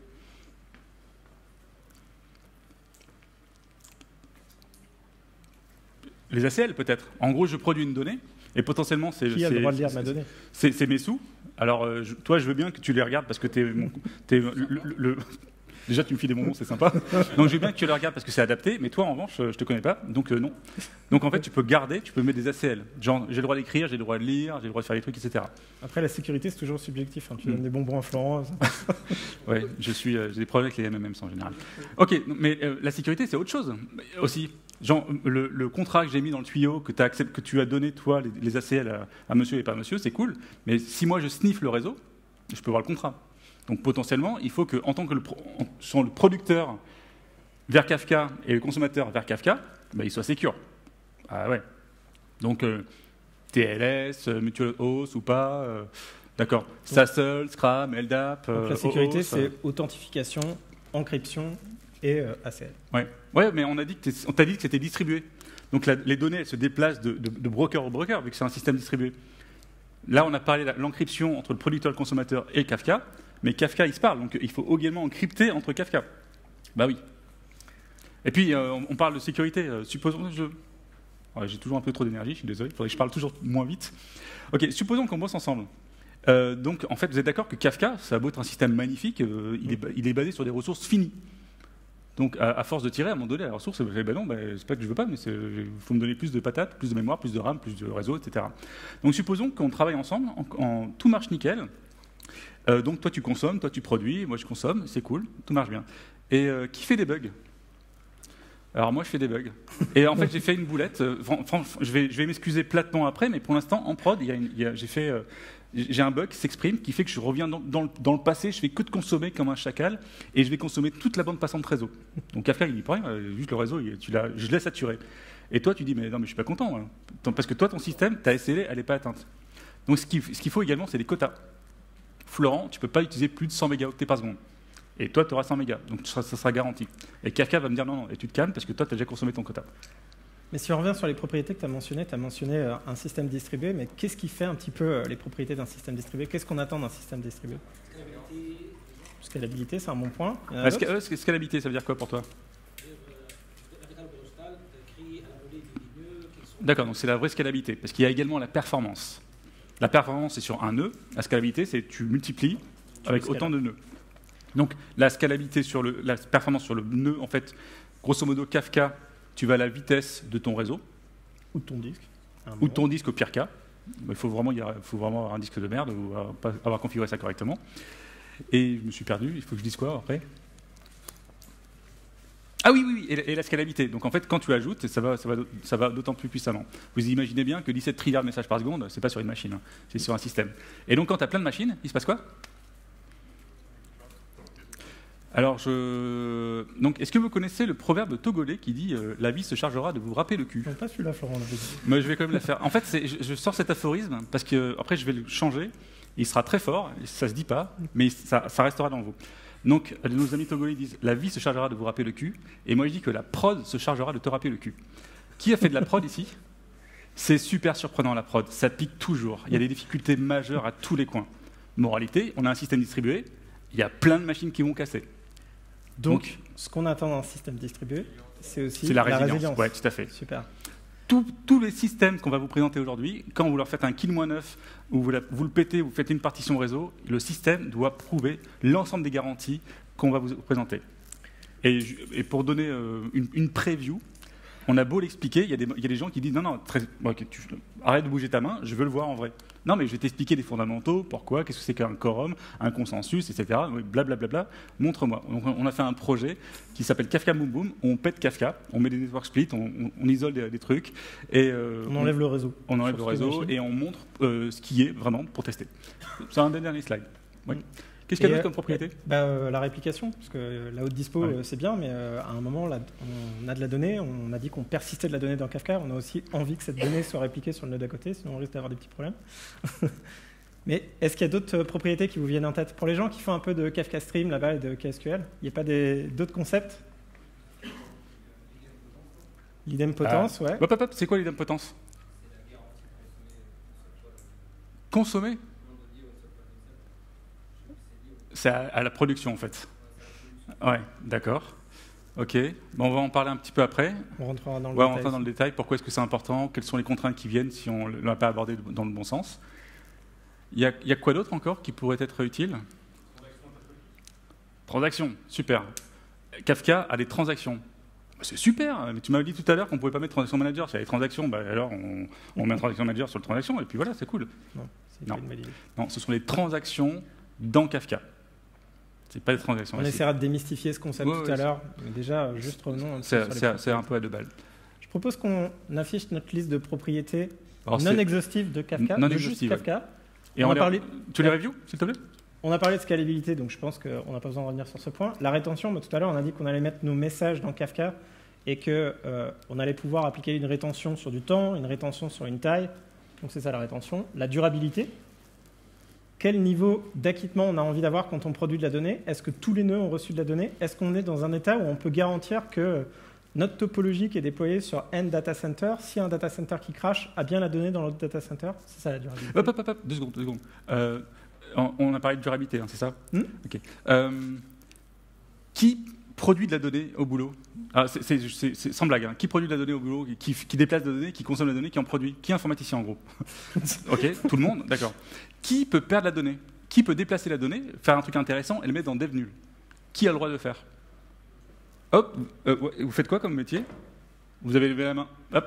Les A C L peut-être. En gros, je produis une donnée et potentiellement c'est Qui a le droit de lire ma donnée? C'est mes sous. Alors euh, je, toi, je veux bien que tu les regardes parce que tu es, es le, le, le déjà, tu me files des bonbons, c'est sympa. Donc, je veux bien que tu le regardes parce que c'est adapté, mais toi, en revanche, je te connais pas, donc euh, non. Donc, en fait, tu peux garder, tu peux mettre des A C L. Genre, j'ai le droit d'écrire, j'ai le droit de lire, j'ai le droit de faire des trucs, et cetera. Après, la sécurité, c'est toujours subjectif. Hein. Tu mm. donnes des bonbons à Florent. Oui, je suis, euh, j'ai des problèmes avec les M M M en général. Ok, mais euh, la sécurité, c'est autre chose aussi. Genre, le, le contrat que j'ai mis dans le tuyau, que, accepté, que tu as donné, toi, les, les A C L à, à monsieur et pas monsieur, c'est cool. Mais si moi, je sniffe le réseau, je peux voir le contrat. Donc potentiellement, il faut que, en tant que le, sur le producteur vers Kafka et le consommateur vers Kafka, bah, il soit sécure. Ah ouais. Donc euh, T L S, euh, Mutual Host ou pas, euh, d'accord. S A S L, Scram, L D A P. Donc euh, la sécurité, c'est euh. authentification, encryption et euh, A C L. Ouais. Ouais, mais on a dit que on t'a dit que c'était distribué. Donc la, les données, elles se déplacent de, de, de broker au broker, vu que c'est un système distribué. Là, on a parlé de l'encryption entre le producteur, le consommateur et Kafka. Mais Kafka, il se parle, donc il faut également encrypter entre Kafka. Bah oui. Et puis, euh, on parle de sécurité. Euh, supposons que je... Ouais, j'ai toujours un peu trop d'énergie, je suis désolé, il faudrait que je parle toujours moins vite. Ok, supposons qu'on bosse ensemble. Euh, donc, en fait, vous êtes d'accord que Kafka, ça a beau être un système magnifique, euh, il, est, il est basé sur des ressources finies. Donc, à, à force de tirer, à un moment donné, la ressource, bah, bah non, bah, c'est pas que je veux pas, mais il faut me donner plus de patates, plus de mémoire, plus de RAM, plus de réseau, et cetera. Donc, supposons qu'on travaille ensemble, en, en, tout marche nickel. Euh, donc toi tu consommes, toi tu produis, moi je consomme, c'est cool, tout marche bien. Et euh, qui fait des bugs? Alors moi je fais des bugs. Et en fait j'ai fait une boulette, euh, je vais, je vais m'excuser platement après, mais pour l'instant en prod, j'ai fait, euh, j'ai un bug qui s'exprime, qui fait que je reviens dans, dans, le, dans le passé, je fais que de consommer comme un chacal, et je vais consommer toute la bande passante réseau. Donc Kafka il dit pas rien, juste le réseau, il, tu je l'ai saturé. Et toi tu dis mais non mais je suis pas content, hein. Parce que toi ton système, ta S L A elle n'est pas atteinte. Donc ce qu'il ce qu'il faut également c'est des quotas. Florent, tu ne peux pas utiliser plus de cent mégaoctets par seconde. Et toi, tu auras cent mégas. Donc ça, ça sera garanti. Et Kafka va me dire non, non, et tu te calmes parce que toi, tu as déjà consommé ton quota. Mais si on revient sur les propriétés que tu as mentionnées, tu as mentionné un système distribué, mais qu'est-ce qui fait un petit peu les propriétés d'un système distribué? Qu'est-ce qu'on attend d'un système distribué? Scalabilité. Scalabilité, c'est un bon point. Ah, sca euh, scalabilité, ça veut dire quoi pour toi? D'accord, donc c'est la vraie scalabilité. Parce qu'il y a également la performance. La performance, c'est sur un nœud. La scalabilité, c'est tu multiplies tu avec autant de nœuds. Donc, la scalabilité sur le, la performance sur le nœud, en fait, grosso modo, Kafka, tu vas à la vitesse de ton réseau. Ou de ton disque. Ou de ton disque, au pire cas. Il faut vraiment, il faut vraiment avoir un disque de merde ou avoir configuré ça correctement. Et je me suis perdu. Il faut que je dise quoi après? Ah oui, oui, oui, et la scalabilité. Donc en fait, quand tu ajoutes, ça va, ça va, ça va d'autant plus puissamment. Vous imaginez bien que dix-sept trilliards de messages par seconde, c'est pas sur une machine, hein, c'est sur un système. Et donc quand tu as plein de machines, il se passe quoi? Alors, je... donc, est-ce que vous connaissez le proverbe togolais qui dit euh, « La vie se chargera de vous râper le cul ». Non, pas celui-là, Florent. Mais je vais quand même la faire. En fait, je, je sors cet aphorisme parce que après je vais le changer. Il sera très fort, ça se dit pas, mais ça, ça restera dans vous. Donc, nos amis togolais disent « La vie se chargera de vous râper le cul ». Et moi, je dis que la prod se chargera de te râper le cul. Qui a fait de la prod ici? C'est super surprenant, la prod. Ça pique toujours. Il y a des difficultés majeures à tous les coins. Moralité, on a un système distribué. Il y a plein de machines qui vont casser. Donc, Donc ce qu'on attend dans un système distribué, c'est aussi la, la résilience. résilience. Oui, tout à fait. Super. Tous, tous les systèmes qu'on va vous présenter aujourd'hui, quand vous leur faites un kill moins neuf, ou vous, la, vous le pétez, vous faites une partition réseau, le système doit prouver l'ensemble des garanties qu'on va vous présenter. Et, et pour donner euh, une, une preview, on a beau l'expliquer, il y, y a des gens qui disent « Non, non, très, okay, tu, arrête de bouger ta main, je veux le voir en vrai. » Non, mais je vais t'expliquer les fondamentaux, pourquoi, qu'est-ce que c'est qu'un quorum, un consensus, et cetera. Blablabla, bla, bla, bla. Montre-moi. Donc, on a fait un projet qui s'appelle Kafka Boom Boom. On pète Kafka, on met des network splits, on, on, on isole des, des trucs. Et, euh, on enlève on, le réseau. On enlève le réseau et on montre euh, ce qui est vraiment pour tester. C'est un des derniers slides. Oui. Mm. Qu'est-ce qu'il y a d'autre comme propriété? bah, euh, La réplication, parce que la haute dispo, ouais. euh, c'est bien, mais euh, à un moment, là, on a de la donnée, on a dit qu'on persistait de la donnée dans Kafka, on a aussi envie que cette donnée soit répliquée sur le nœud d'à côté, sinon on risque d'avoir des petits problèmes. Mais est-ce qu'il y a d'autres propriétés qui vous viennent en tête? Pour les gens qui font un peu de Kafka Stream là-bas et de K S Q L, il n'y a pas d'autres concepts? L'idempotence, ah. ouais. Hop, hop, hop, c'est quoi l'idempotence? Consommer? C'est à, à la production, en fait. Ouais, d'accord. Ok, bon, on va en parler un petit peu après. On rentrera dans le ouais, détail. On rentrera dans le détail. Pourquoi est-ce que c'est important? Quelles sont les contraintes qui viennent si on ne l'a pas abordé dans le bon sens? Il y a, il y a quoi d'autre encore qui pourrait être utile? Transactions, super. Kafka a des transactions. C'est super, mais tu m'avais dit tout à l'heure qu'on ne pouvait pas mettre transaction manager. S'il y a des transactions, bah alors on, on met un transaction manager sur le transaction et puis voilà, c'est cool. Non, c'est non. une non, ce sont les transactions dans Kafka. C'est pas des transactions. On ici. essaiera de démystifier ce concept ouais, tout ouais, à l'heure. Mais déjà, juste revenons. C'est un peu à deux balles. Je propose qu'on affiche notre liste de propriétés alors, non exhaustives de Kafka, non de juste Kafka. Et on, on a parlé. Tu les reviews, s'il te plaît? On a parlé de scalabilité, donc je pense qu'on n'a pas besoin de revenir sur ce point. La rétention, bah, tout à l'heure, on a dit qu'on allait mettre nos messages dans Kafka et qu'on euh, allait pouvoir appliquer une rétention sur du temps, une rétention sur une taille. Donc c'est ça la rétention. La durabilité. Quel niveau d'acquittement on a envie d'avoir quand on produit de la donnée? Est-ce que tous les nœuds ont reçu de la donnée? Est-ce qu'on est dans un état où on peut garantir que notre topologie qui est déployée sur N data center, si un data center qui crache, a bien la donnée dans l'autre data center? C'est ça la durabilité. Hop, hop, hop, hop, deux secondes, deux secondes. Euh, on a parlé de durabilité, hein, c'est ça? hmm Ok. Euh, qui produit de la donnée au boulot? ah, c'est sans blague, hein. Qui produit de la donnée au boulot? Qui, qui déplace de la donnée? Qui consomme la donnée? Qui en produit? Qui est informaticien en gros? Ok, tout le monde? D'accord. Qui peut perdre la donnée? Qui peut déplacer la donnée, faire un truc intéressant et le mettre dans dev nul? Qui a le droit de le faire? Hop, euh, vous faites quoi comme métier? Vous avez levé la main. Hop.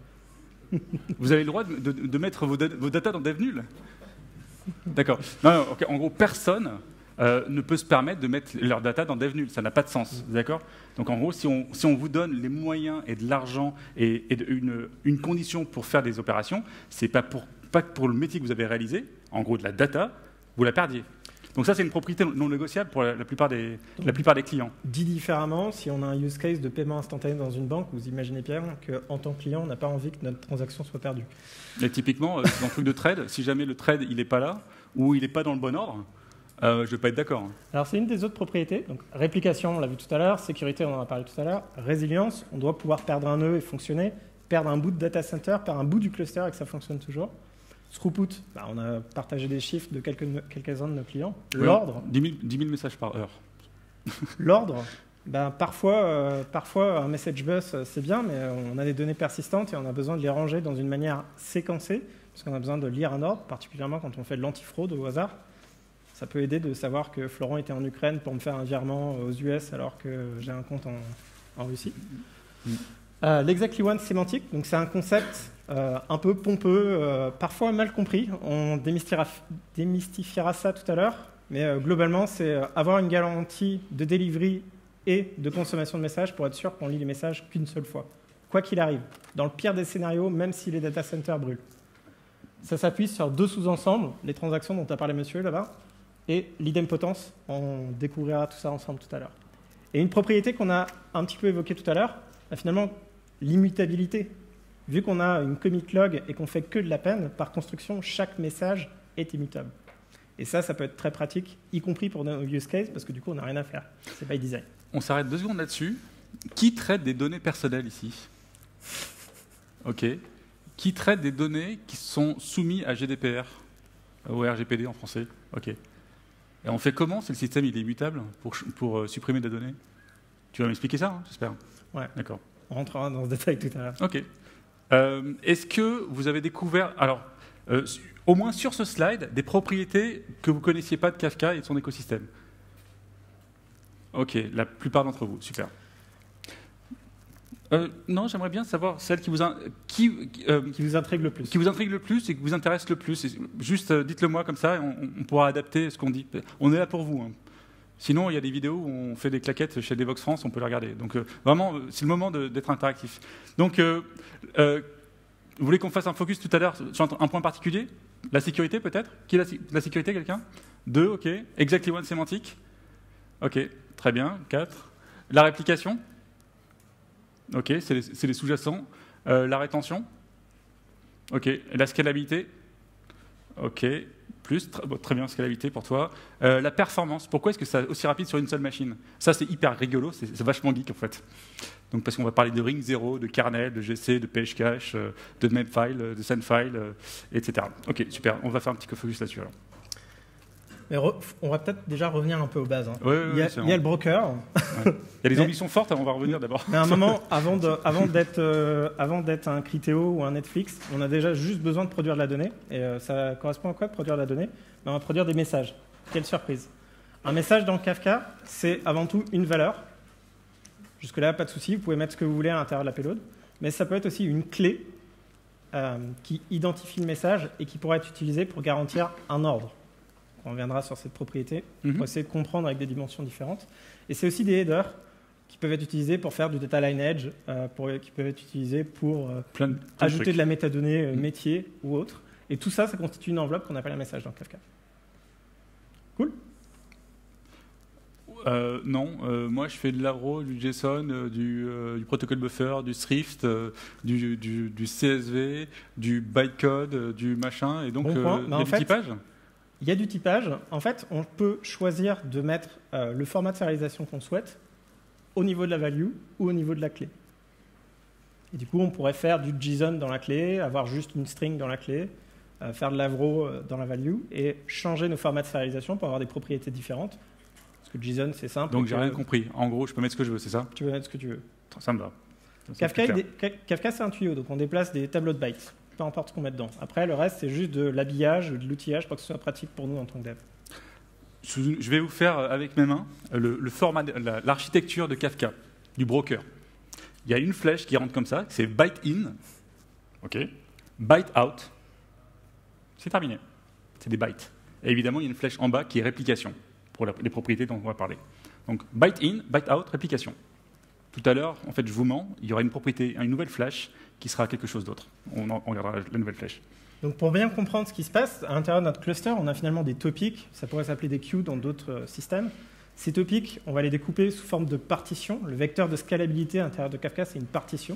Vous avez le droit de, de, de mettre vos, vos data dans dev nul? D'accord. Non, non, okay. En gros, personne euh, ne peut se permettre de mettre leur data dans dev nul. Ça n'a pas de sens. D'accord? Donc en gros, si on, si on vous donne les moyens et de l'argent et, et de, une, une condition pour faire des opérations, c'est pas pour, pas pour le métier que vous avez réalisé, en gros de la data, vous la perdiez. Donc ça, c'est une propriété non négociable pour la, la, plupart des, Donc, la plupart des clients. Dit différemment, si on a un use case de paiement instantané dans une banque, vous imaginez bien qu'en tant que client, on n'a pas envie que notre transaction soit perdue. Et typiquement, euh, dans le truc de trade, si jamais le trade il n'est pas là, ou il n'est pas dans le bon ordre, euh, je ne vais pas être d'accord. Alors c'est une des autres propriétés. Donc réplication, on l'a vu tout à l'heure. Sécurité, on en a parlé tout à l'heure. Résilience, on doit pouvoir perdre un nœud et fonctionner. Perdre un bout de data center, perdre un bout du cluster et que ça fonctionne toujours. Throughput, bah, on a partagé des chiffres de quelques-uns quelques de nos clients. L'ordre. dix mille messages par heure. L'ordre, bah, parfois, euh, parfois un message bus c'est bien, mais on a des données persistantes et on a besoin de les ranger dans une manière séquencée, parce qu'on a besoin de lire un ordre, particulièrement quand on fait de l'antifraude au hasard. Ça peut aider de savoir que Florent était en Ukraine pour me faire un virement aux U S alors que j'ai un compte en, en Russie. Mm. Euh, L'Exactly One sémantique, donc c'est un concept euh, un peu pompeux, euh, parfois mal compris. On démystifiera, démystifiera ça tout à l'heure, mais euh, globalement, c'est avoir une garantie de delivery et de consommation de messages pour être sûr qu'on lit les messages qu'une seule fois, quoi qu'il arrive. Dans le pire des scénarios, même si les data centers brûlent. Ça s'appuie sur deux sous-ensembles, les transactions dont a parlé monsieur là-bas, et l'idempotence. On découvrira tout ça ensemble tout à l'heure. Et une propriété qu'on a un petit peu évoquée tout à l'heure, bah, finalement, l'immutabilité. Vu qu'on a une commit log et qu'on fait que de la peine, par construction, chaque message est immutable. Et ça, ça peut être très pratique, y compris pour nos use cases, parce que du coup, on n'a rien à faire. C'est by design. On s'arrête deux secondes là-dessus. Qui traite des données personnelles ici? Ok. Qui traite des données qui sont soumises à G D P R ou R G P D en français? Ok. Et on fait comment si le système il est immutable pour, pour euh, supprimer des données? Tu vas m'expliquer ça, hein, j'espère. Ouais. D'accord. On rentrera dans ce détail tout à l'heure. Ok. Euh, Est-ce que vous avez découvert, alors, euh, au moins sur ce slide, des propriétés que vous ne connaissiez pas de Kafka et de son écosystème? Ok, la plupart d'entre vous, super. Euh, non, j'aimerais bien savoir celle qui vous, in... qui, euh, qui vous intrigue le plus. Qui vous intrigue le plus et qui vous intéresse le plus. Et juste, euh, dites-le moi comme ça, et on, on pourra adapter ce qu'on dit. On est là pour vous. Hein. Sinon, il y a des vidéos où on fait des claquettes chez Devox France, on peut les regarder. Donc euh, vraiment, c'est le moment d'être interactif. Donc, euh, euh, vous voulez qu'on fasse un focus tout à l'heure sur un, un point particulier? La sécurité peut-être? Qui est la, la sécurité, quelqu'un? Deux, ok. Exactly One sémantique? Ok, très bien. Quatre. La réplication? Ok, c'est les, les sous-jacents. Euh, la rétention? Ok. Et la scalabilité? Ok. Plus, très, bon, très bien, scalabilité pour toi. Euh, la performance, pourquoi est-ce que c'est aussi rapide sur une seule machine? Ça, c'est hyper rigolo, c'est vachement geek en fait. Donc, parce qu'on va parler de ring zéro, de kernel, de G C, de page cache, euh, de memfile, de sendfile, euh, et cetera. Ok, super, on va faire un petit focus là-dessus alors. Mais re, on va peut-être déjà revenir un peu aux bases. Hein. Ouais, ouais, il, y a, il y a le broker. Ouais. Il y a des mais, ambitions fortes, on va revenir d'abord. Mais à un moment, avant, de, avant, d'être, euh, avant d'être un Criteo ou un Netflix, on a déjà juste besoin de produire de la donnée. Et euh, ça correspond à quoi de produire de la donnée? Ben, on va produire des messages. Quelle surprise! Un message dans Kafka, c'est avant tout une valeur. Jusque-là, pas de souci, vous pouvez mettre ce que vous voulez à l'intérieur de la payload. Mais ça peut être aussi une clé euh, qui identifie le message et qui pourra être utilisée pour garantir un ordre. On reviendra sur cette propriété mm-hmm. pour essayer de comprendre avec des dimensions différentes. Et c'est aussi des headers qui peuvent être utilisés pour faire du data lineage, euh, pour, qui peuvent être utilisés pour euh, plein de, plein ajouter de, de la métadonnée euh, mm-hmm. métier ou autre. Et tout ça, ça constitue une enveloppe qu'on appelle un message dans Kafka. Cool. Euh, non, euh, moi je fais de l'Avro, du JSON, euh, du, euh, du protocole buffer, du Thrift, euh, du, du, du C S V, du bytecode, euh, du machin, et donc bon euh, il y a du fait, typage. Il y a du typage. En fait, on peut choisir de mettre euh, le format de serialisation qu'on souhaite au niveau de la value ou au niveau de la clé. Et du coup, on pourrait faire du JSON dans la clé, avoir juste une string dans la clé, euh, faire de l'Avro dans la value et changer nos formats de serialisation pour avoir des propriétés différentes. Parce que JSON, c'est simple. Donc, j'ai rien compris. En gros, je peux mettre ce que je veux, c'est ça? Tu peux mettre ce que tu veux. Ça me va. Kafka, Kafka c'est un tuyau, donc on déplace des tableaux de bytes. Peu importe ce qu'on met dedans. Après, le reste, c'est juste de l'habillage, de l'outillage pour que ce soit pratique pour nous en tant que dev. Je vais vous faire avec mes mains le, le format, l'architecture de Kafka, du broker. Il y a une flèche qui rentre comme ça, c'est byte in, ok, byte out. C'est terminé. C'est des bytes. Et évidemment, il y a une flèche en bas qui est réplication, pour la, les propriétés dont on va parler. Donc, byte in, byte out, réplication. Tout à l'heure, en fait, je vous mens, il y aura une propriété, une nouvelle flèche qui sera quelque chose d'autre. On, on regardera la nouvelle flèche. Donc pour bien comprendre ce qui se passe, à l'intérieur de notre cluster, on a finalement des topics, ça pourrait s'appeler des queues dans d'autres euh, systèmes. Ces topics, on va les découper sous forme de partitions. Le vecteur de scalabilité à l'intérieur de Kafka, c'est une partition.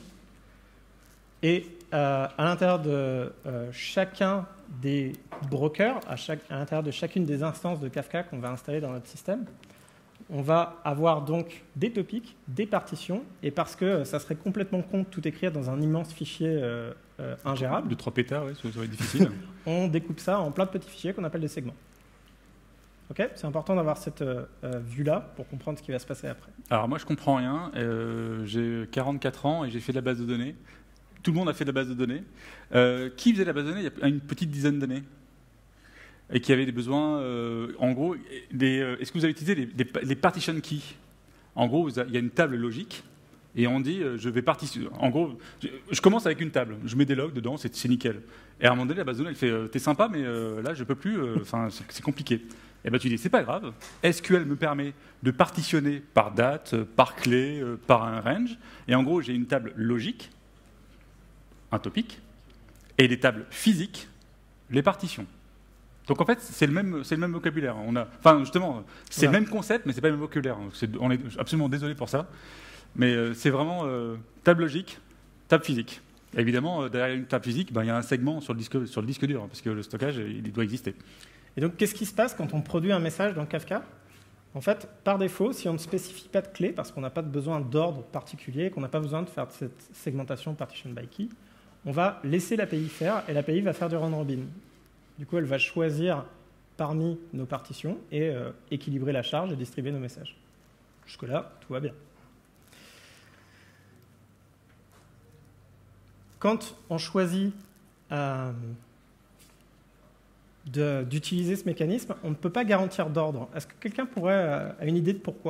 Et euh, à l'intérieur de euh, chacun des brokers, à, chaque, à l'intérieur de chacune des instances de Kafka qu'on va installer dans notre système, on va avoir donc des topics, des partitions, et parce que ça serait complètement con de tout écrire dans un immense fichier euh, euh, ingérable. De trois pétards, oui, ça serait difficile. On découpe ça en plein de petits fichiers qu'on appelle des segments. Okay, c'est important d'avoir cette euh, vue-là pour comprendre ce qui va se passer après. Alors moi, je comprends rien. Euh, j'ai quarante-quatre ans et j'ai fait de la base de données. Tout le monde a fait de la base de données. Euh, qui faisait de la base de données il y a une petite dizaine d'années? Et qui avait des besoins, euh, en gros, des, euh, est-ce que vous avez utilisé les, les, les partition keys? En gros, il y a une table logique, et on dit, euh, je vais partitionner. En gros, je, je commence avec une table, je mets des logs dedans, c'est, c'est nickel. Et à un moment donné, la base de données, elle fait, euh, t'es sympa, mais euh, là, je peux plus, enfin, euh, c'est, c'est compliqué. Et bien tu dis, c'est pas grave, S Q L me permet de partitionner par date, par clé, euh, par un range, et en gros, j'ai une table logique, un topic, et des tables physiques, les partitions. Donc en fait, c'est le même, c'est le même vocabulaire. On a, enfin justement, c'est voilà. Le même concept, mais c'est pas le même vocabulaire. C'est, on est absolument désolé pour ça, mais euh, c'est vraiment euh, table logique, table physique. Et évidemment, euh, derrière une table physique, ben, il y a un segment sur le disque, sur le disque dur, hein, parce que le stockage, il doit exister. Et donc, qu'est-ce qui se passe quand on produit un message dans Kafka? En fait, par défaut, si on ne spécifie pas de clé, parce qu'on n'a pas besoin d'ordre particulier, qu'on n'a pas besoin de faire cette segmentation partition by key, on va laisser l'A P I faire, et l'A P I va faire du round robin. Du coup, elle va choisir parmi nos partitions et euh, équilibrer la charge et distribuer nos messages. Jusque-là, tout va bien. Quand on choisit euh, de, d'utiliser ce mécanisme, on ne peut pas garantir d'ordre. Est-ce que quelqu'un pourrait euh, a une idée de pourquoi ?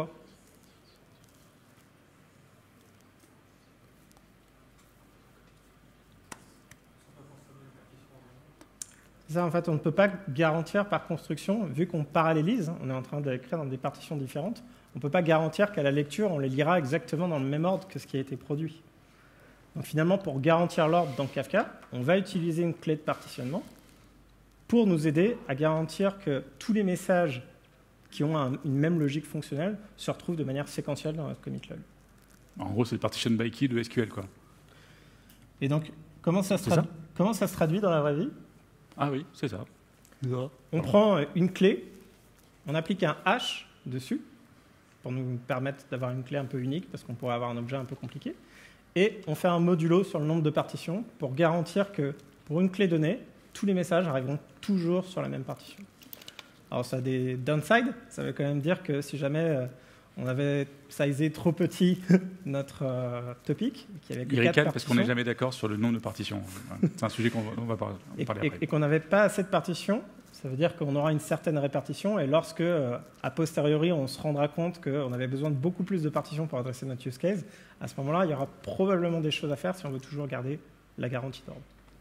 Ça, en fait, on ne peut pas garantir par construction, vu qu'on parallélise, on est en train d'écrire dans des partitions différentes, on ne peut pas garantir qu'à la lecture, on les lira exactement dans le même ordre que ce qui a été produit. Donc finalement, pour garantir l'ordre dans Kafka, on va utiliser une clé de partitionnement pour nous aider à garantir que tous les messages qui ont un, une même logique fonctionnelle se retrouvent de manière séquentielle dans notre commit log. En gros, c'est le partition by key de S Q L, quoi. Et donc, comment ça, se tradu- ça comment ça se traduit dans la vraie vie ? Ah oui, c'est ça. On prend une clé, on applique un hash dessus, pour nous permettre d'avoir une clé un peu unique, parce qu'on pourrait avoir un objet un peu compliqué, et on fait un modulo sur le nombre de partitions pour garantir que, pour une clé donnée, tous les messages arriveront toujours sur la même partition. Alors ça a des downsides, ça veut quand même dire que si jamais euh, on avait sizé trop petit notre euh, topic, qu'il y avait que Il quatre ricane partitions, parce qu'on n'est jamais d'accord sur le nombre de partitions. C'est un sujet qu'on va, on va parler, et, parler et, après. et qu'on n'avait pas assez de partitions, ça veut dire qu'on aura une certaine répartition, et lorsque, euh, a posteriori, on se rendra compte qu'on avait besoin de beaucoup plus de partitions pour adresser notre use case, à ce moment-là, il y aura probablement des choses à faire si on veut toujours garder la garantie d'ordre.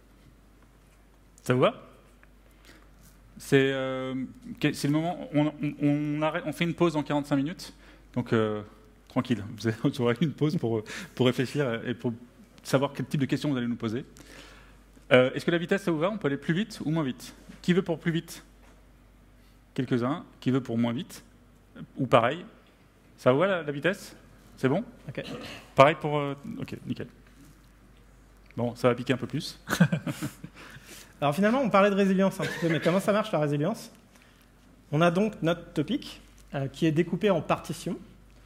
Ça vous va? C'est euh, le moment, on, on, on, arrête, on fait une pause en quarante-cinq minutes, donc euh, tranquille, vous aurez une pause pour, pour réfléchir et pour savoir quel type de questions vous allez nous poser. Euh, Est-ce que la vitesse, ça vous va? On peut aller plus vite ou moins vite? Qui veut pour plus vite? Quelques-uns. Qui veut pour moins vite? Ou pareil? Ça vous va la, la vitesse? C'est bon? Ok. Pareil pour... Euh, ok, nickel. Bon, ça va piquer un peu plus. Alors finalement, on parlait de résilience un petit peu, mais comment ça marche la résilience? On a donc notre topic euh, qui est découpé en partitions.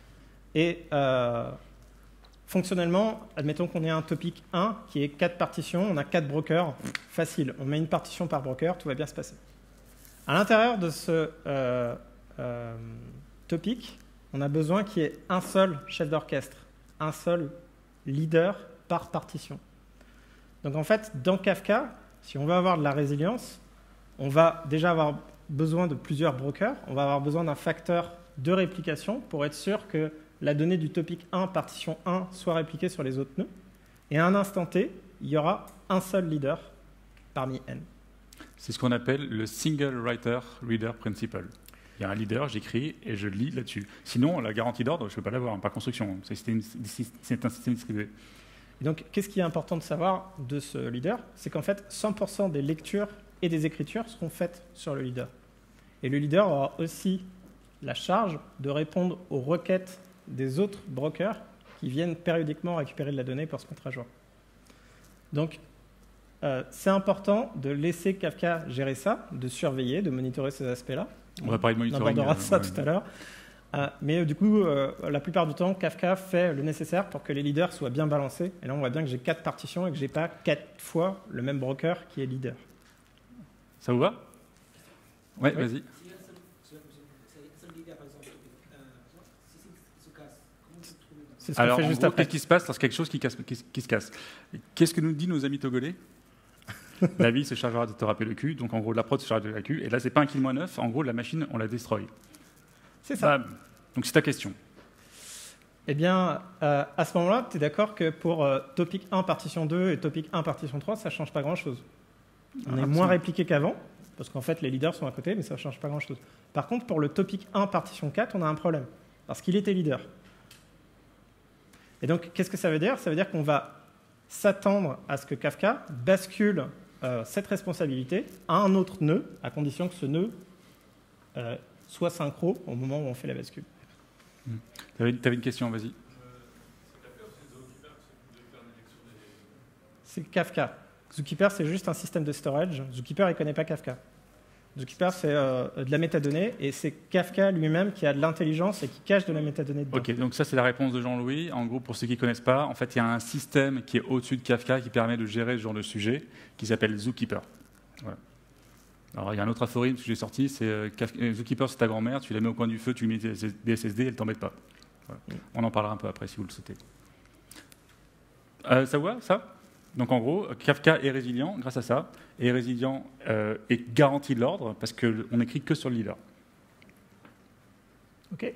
Et euh, fonctionnellement, admettons qu'on ait un topic un qui est quatre partitions, on a quatre brokers, facile. On met une partition par broker, tout va bien se passer. À l'intérieur de ce euh, euh, topic, on a besoin qu'il y ait un seul chef d'orchestre, un seul leader par partition. Donc en fait, dans Kafka, si on veut avoir de la résilience, on va déjà avoir besoin de plusieurs brokers, on va avoir besoin d'un facteur de réplication pour être sûr que la donnée du topic un, partition un, soit répliquée sur les autres nœuds. Et à un instant T, il y aura un seul leader parmi n. C'est ce qu'on appelle le single writer reader principle. Il y a un leader, j'écris et je lis là-dessus. Sinon, la garantie d'ordre, je ne peux pas l'avoir, par construction. C'est un système distribué. Et donc, qu'est-ce qui est important de savoir de ce leader? C'est qu'en fait, cent pour cent des lectures et des écritures seront faites sur le leader. Et le leader aura aussi la charge de répondre aux requêtes des autres brokers qui viennent périodiquement récupérer de la donnée pour se mettre à jour. Donc, euh, c'est important de laisser Kafka gérer ça, de surveiller, de monitorer ces aspects-là. On va parler de monitoring. On abordera euh, ça ouais. tout à l'heure. Euh, mais euh, du coup, euh, la plupart du temps, Kafka fait le nécessaire pour que les leaders soient bien balancés. Et là, on voit bien que j'ai quatre partitions et que je n'ai pas quatre fois le même broker qui est leader. Ça vous va? Ouais, Oui. vas-y. C'est ce qu'on Alors, fait en juste gros, après. qu'est-ce qui se passe lorsqu'il y a quelque chose qui, casse, qui, qui se casse? Qu'est-ce que nous disent nos amis togolais? La vie se chargera de te rappeler le cul, donc en gros, la prod se chargera de la cul. Et là, c'est pas un kill moins neuf, en gros, la machine, on la destroy. C'est ça. Bah, donc, c'est ta question. Eh bien, euh, à ce moment-là, tu es d'accord que pour euh, topic un, partition deux et topic un, partition trois, ça ne change pas grand-chose. On est Absolument. moins répliqué qu'avant, parce qu'en fait, les leaders sont à côté, mais ça ne change pas grand-chose. Par contre, pour le topic un, partition quatre, on a un problème, parce qu'il était leader. Et donc, qu'est-ce que ça veut dire? Ça veut dire qu'on va s'attendre à ce que Kafka bascule euh, cette responsabilité à un autre nœud, à condition que ce nœud euh, soit synchro au moment où on fait la bascule. Mmh. Tu avais, avais une question, vas-y. C'est Kafka. Zookeeper, c'est juste un système de storage. Zookeeper, il ne connaît pas Kafka. Zookeeper, c'est euh, de la métadonnée, et c'est Kafka lui-même qui a de l'intelligence et qui cache de la métadonnée dedans. Ok, donc ça c'est la réponse de Jean-Louis. En gros, pour ceux qui ne connaissent pas, en fait, il y a un système qui est au-dessus de Kafka qui permet de gérer ce genre de sujet, qui s'appelle Zookeeper. Voilà. Alors, il y a un autre aphorisme que j'ai sorti, c'est euh, Zookeeper, c'est ta grand-mère, tu la mets au coin du feu, tu lui mets des S S D, elle ne t'embête pas. Voilà. Mm. On en parlera un peu après si vous le souhaitez. Euh, ça vous va, ça? Donc en gros, Kafka est résilient grâce à ça, et résilient euh, et garantit l'ordre parce qu'on n'écrit que sur le leader. Ok.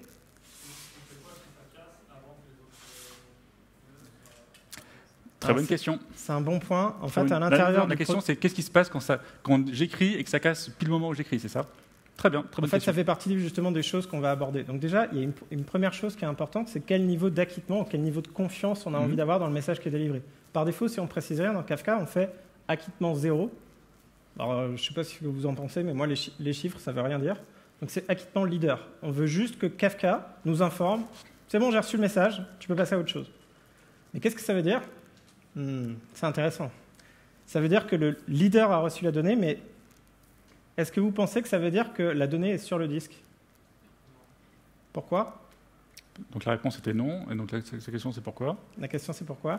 Très Alors, bonne question. C'est un bon point. En Très fait, bonne... à l'intérieur. La, la question, c'est qu'est-ce qui se passe quand, ça, quand j'écris et que ça casse pile le moment où j'écris, c'est ça? Très bien, très bonne En fait, question. ça fait partie justement des choses qu'on va aborder. Donc déjà, il y a une, une première chose qui est importante, c'est quel niveau d'acquittement, quel niveau de confiance on a mmh. envie d'avoir dans le message qui est délivré. Par défaut, si on précise rien, dans Kafka, on fait acquittement zéro. Alors, euh, je ne sais pas ce que vous en pensez, mais moi, les, chi les chiffres, ça ne veut rien dire. Donc, c'est acquittement leader. On veut juste que Kafka nous informe, c'est bon, j'ai reçu le message, tu peux passer à autre chose. Mais qu'est-ce que ça veut dire? hmm, C'est intéressant. Ça veut dire que le leader a reçu la donnée, mais est-ce que vous pensez que ça veut dire que la donnée est sur le disque? Pourquoi? Donc la réponse était non, et donc la, la question c'est pourquoi? La question c'est pourquoi?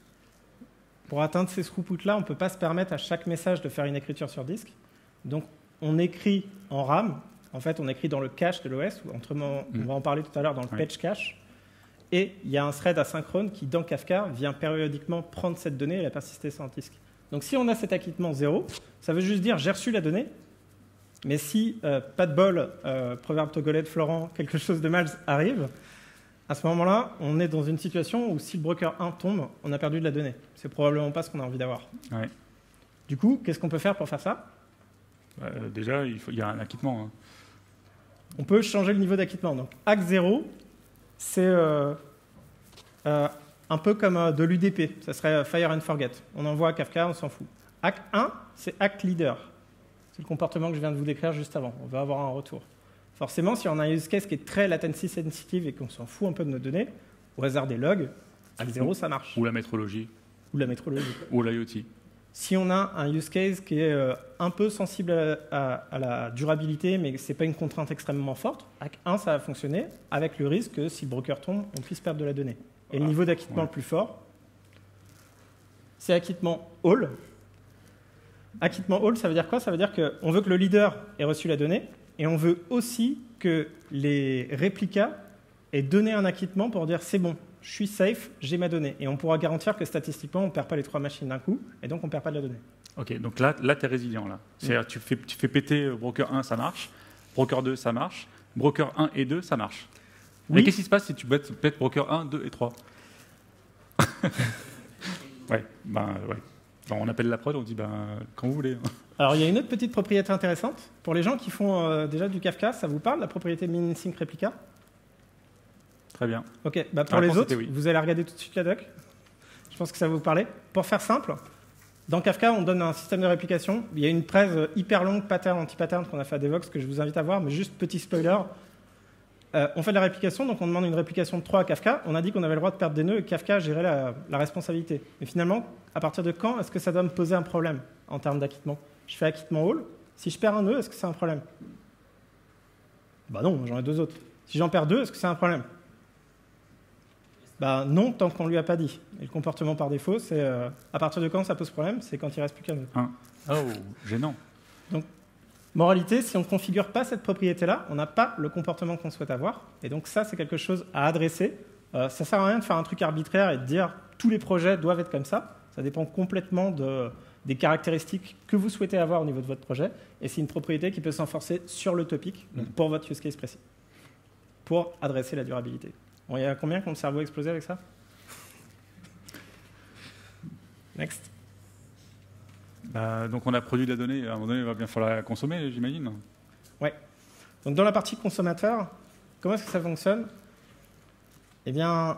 Pour atteindre ces throughputs-là, on ne peut pas se permettre à chaque message de faire une écriture sur disque. Donc on écrit en RAM, en fait, on écrit dans le cache de l'O S, ou autrement, mm. on va en parler tout à l'heure dans le oui. patch cache, et il y a un thread asynchrone qui, dans Kafka, vient périodiquement prendre cette donnée et la persister sur un disque. Donc si on a cet acquittement zéro, ça veut juste dire j'ai reçu la donnée, mais si, euh, pas de bol, euh, proverbe togolais de Florent, quelque chose de mal arrive, à ce moment-là, on est dans une situation où si le broker un tombe, on a perdu de la donnée. C'est probablement pas ce qu'on a envie d'avoir. Ouais. Du coup, qu'est-ce qu'on peut faire pour faire ça ? euh, Déjà, il, faut, il y a un acquittement. Hein. On peut changer le niveau d'acquittement. Donc, A C zéro, c'est euh, euh, un peu comme euh, de l'U D P. Ça serait Fire and Forget. On envoie à Kafka, on s'en fout. A C un, c'est A C Leader. C'est le comportement que je viens de vous décrire juste avant. On va avoir un retour. Forcément, si on a un use case qui est très latency sensitive et qu'on s'en fout un peu de nos données, au hasard des logs, A C zéro, ça marche. Ou la métrologie. Ou la métrologie. Ou l'IoT. Si on a un use case qui est euh, un peu sensible à, à, à la durabilité, mais ce n'est pas une contrainte extrêmement forte, A C un, ça va fonctionner, avec le risque que si le broker tombe, on puisse perdre de la donnée. Et ah, le niveau d'acquittement ouais. le plus fort, c'est acquittement all. Acquittement all, ça veut dire quoi ? Ça veut dire qu'on veut que le leader ait reçu la donnée, et on veut aussi que les réplicas aient donné un acquittement pour dire c'est bon, je suis safe, j'ai ma donnée. Et on pourra garantir que statistiquement, on ne perd pas les trois machines d'un coup, et donc on ne perd pas de la donnée. Ok, donc là, là tu es résilient. Là. C'est-à-dire tu fais, tu fais péter broker un, ça marche. Broker deux, ça marche. Broker un et deux, ça marche. Oui. Mais qu'est-ce qui se passe si tu pètes broker un, deux et trois ? Ouais, ben ouais. On appelle la prod, on dit ben, quand vous voulez. Alors, il y a une autre petite propriété intéressante. Pour les gens qui font euh, déjà du Kafka, ça vous parle, la propriété min-sync replica ? Très bien. Ok, bah pour les autres, oui. Vous allez regarder tout de suite la doc. Je pense que ça va vous parler. Pour faire simple, dans Kafka, on donne un système de réplication. Il y a une presse hyper longue, pattern, anti-pattern, qu'on a fait à Devox, que je vous invite à voir, mais juste petit spoiler. Euh, on fait de la réplication, donc on demande une réplication de trois à Kafka. On a dit qu'on avait le droit de perdre des nœuds et Kafka gérait la, la responsabilité. Mais finalement, à partir de quand est-ce que ça doit me poser un problème en termes d'acquittement ? Je fais acquittement all. Si je perds un nœud, est-ce que c'est un problème ? Bah non, j'en ai deux autres. Si j'en perds deux, est-ce que c'est un problème ? Bah non, tant qu'on ne lui a pas dit. Et le comportement par défaut, c'est euh, à partir de quand ça pose problème ? C'est quand il ne reste plus qu'un nœud. Ah. Oh, gênant. Donc, moralité, si on ne configure pas cette propriété-là, on n'a pas le comportement qu'on souhaite avoir. Et donc ça, c'est quelque chose à adresser. Euh, ça ne sert à rien de faire un truc arbitraire et de dire tous les projets doivent être comme ça. Ça dépend complètement de, des caractéristiques que vous souhaitez avoir au niveau de votre projet. Et c'est une propriété qui peut s'enforcer sur le topic, donc pour votre use case précis, pour adresser la durabilité. Bon, il y a combien qui ont le cerveau explosé avec ça ? Next. Bah, donc on a produit de la donnée, à un moment donné, il va bien falloir la consommer, j'imagine. Oui. Donc dans la partie consommateur, comment est-ce que ça fonctionne ? Eh bien,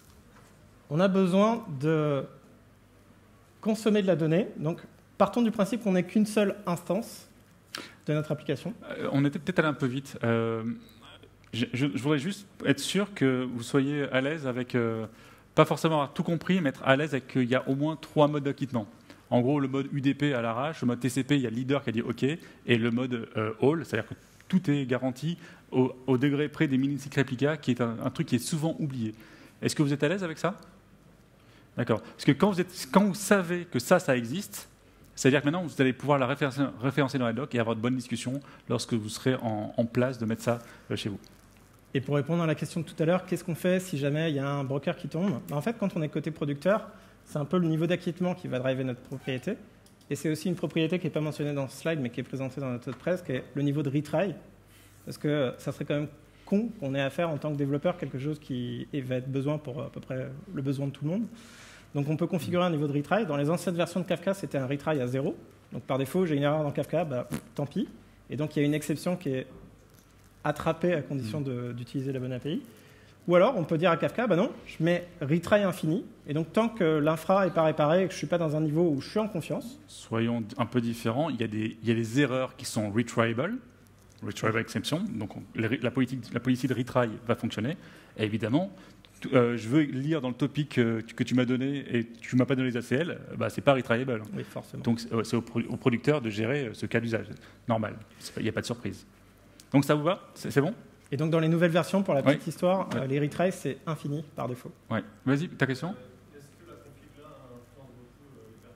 on a besoin de consommer de la donnée. Donc partons du principe qu'on n'est qu'une seule instance de notre application. Euh, on était peut-être allé un peu vite. Euh, je, je, je voudrais juste être sûr que vous soyez à l'aise avec, euh, pas forcément avoir tout compris, mais être à l'aise avec qu'il y a au moins trois modes d'acquittement. En gros, le mode U D P à l'arrache, le mode T C P, il y a le leader qui a dit OK, et le mode euh, all, c'est-à-dire que tout est garanti au, au degré près des mini-sync replica, qui est un, un truc qui est souvent oublié. Est-ce que vous êtes à l'aise avec ça ? D'accord. Parce que quand vous, êtes, quand vous savez que ça, ça existe, c'est-à-dire que maintenant, vous allez pouvoir la référencer, référencer dans la doc et avoir de bonnes discussions lorsque vous serez en, en place de mettre ça euh, chez vous. Et pour répondre à la question de tout à l'heure, qu'est-ce qu'on fait si jamais il y a un broker qui tombe ? En fait, quand on est côté producteur, c'est un peu le niveau d'acquittement qui va driver notre propriété. Et c'est aussi une propriété qui n'est pas mentionnée dans ce slide, mais qui est présentée dans notre presse, qui est le niveau de retry. Parce que ça serait quand même con qu'on ait à faire en tant que développeur quelque chose qui va être besoin pour à peu près le besoin de tout le monde. Donc on peut configurer un niveau de retry. Dans les anciennes versions de Kafka, c'était un retry à zéro. Donc par défaut, j'ai une erreur dans Kafka, bah, pff, tant pis. Et donc il y a une exception qui est attrapée à condition de, d'utiliser la bonne A P I. Ou alors, on peut dire à Kafka, bah non, je mets retry infini, et donc tant que l'infra n'est pas réparé et que je ne suis pas dans un niveau où je suis en confiance... Soyons un peu différents, il y a des, il y a des erreurs qui sont retryable, retryable exception, donc on, la, politique, la policy de retry va fonctionner, et évidemment, euh, je veux lire dans le topic euh, que tu m'as donné et tu ne m'as pas donné les A C L, bah, ce n'est pas retryable. Oui, forcément. Donc c'est, c'est au, au producteur de gérer ce cas d'usage, normal, il n'y a pas de surprise. Donc ça vous va ? C'est, c'est bon ? Et donc, dans les nouvelles versions, pour la petite oui. histoire, ouais. euh, les retries, c'est infini par défaut. Ouais. Vas-y, ta question ? Est-ce que la config là influence beaucoup euh, les performances ?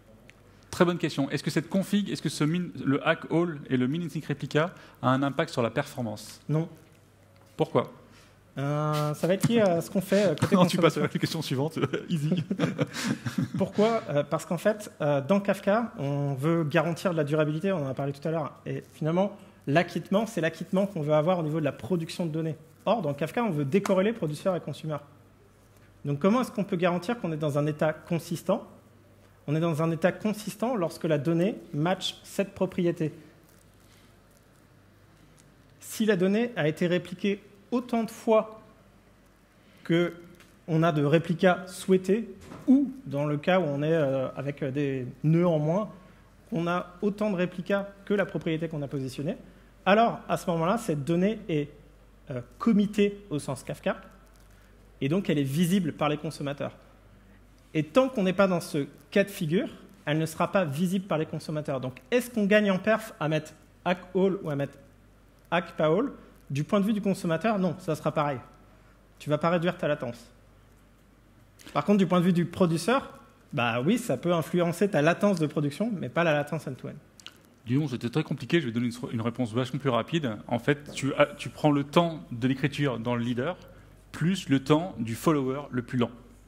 très bonne question. Est-ce que cette config, est-ce que ce min, le hack all et le min-sync replica a un impact sur la performance? Non. Pourquoi? Euh, ça va être lié à ce qu'on fait euh, côté Non, tu passes à consommation. la question suivante. Easy. Pourquoi? Euh, Parce qu'en fait, euh, dans Kafka, on veut garantir de la durabilité, on en a parlé tout à l'heure. Et finalement, l'acquittement, c'est l'acquittement qu'on veut avoir au niveau de la production de données. Or, dans Kafka, on veut décorréler producteur et consumer. Donc, comment est-ce qu'on peut garantir qu'on est dans un état consistant? On est dans un état consistant lorsque la donnée match cette propriété. Si la donnée a été répliquée autant de fois qu'on a de réplicas souhaités, ou dans le cas où on est euh, avec des nœuds en moins, on a autant de réplicas que la propriété qu'on a positionnée, alors à ce moment-là, cette donnée est euh, committée au sens Kafka, et donc elle est visible par les consommateurs. Et tant qu'on n'est pas dans ce cas de figure, elle ne sera pas visible par les consommateurs. Donc est-ce qu'on gagne en perf à mettre hack all ou à mettre hack pas all? Du point de vue du consommateur, non, ça sera pareil. Tu ne vas pas réduire ta latence. Par contre, du point de vue du producteur, bah oui, ça peut influencer ta latence de production, mais pas la latence end-to-end. Disons, c'était très compliqué, je vais donner une, une réponse vachement plus rapide. En fait, tu, as, tu prends le temps de l'écriture dans le leader, plus le temps du follower le plus lent.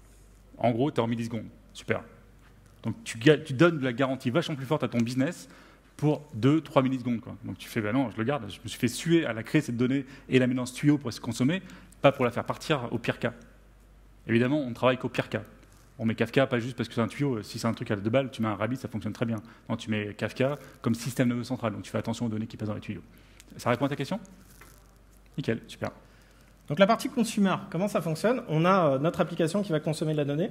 En gros, tu es en millisecondes. Super. Donc, tu, tu donnes de la garantie vachement plus forte à ton business pour deux trois millisecondes. Quoi. Donc, tu fais, ben non, je le garde. Je me suis fait suer à la créer cette donnée et la mettre dans ce tuyau pour se consommer, pas pour la faire partir au pire cas. Évidemment, on ne travaille qu'au pire cas. On met Kafka pas juste parce que c'est un tuyau. Si c'est un truc à deux balles, tu mets un Rabbit, ça fonctionne très bien. Non, tu mets Kafka comme système nerveux central. Donc, tu fais attention aux données qui passent dans les tuyaux. Ça répond à ta question? Nickel, super. Donc la partie consumer, comment ça fonctionne? On a euh, notre application qui va consommer de la donnée.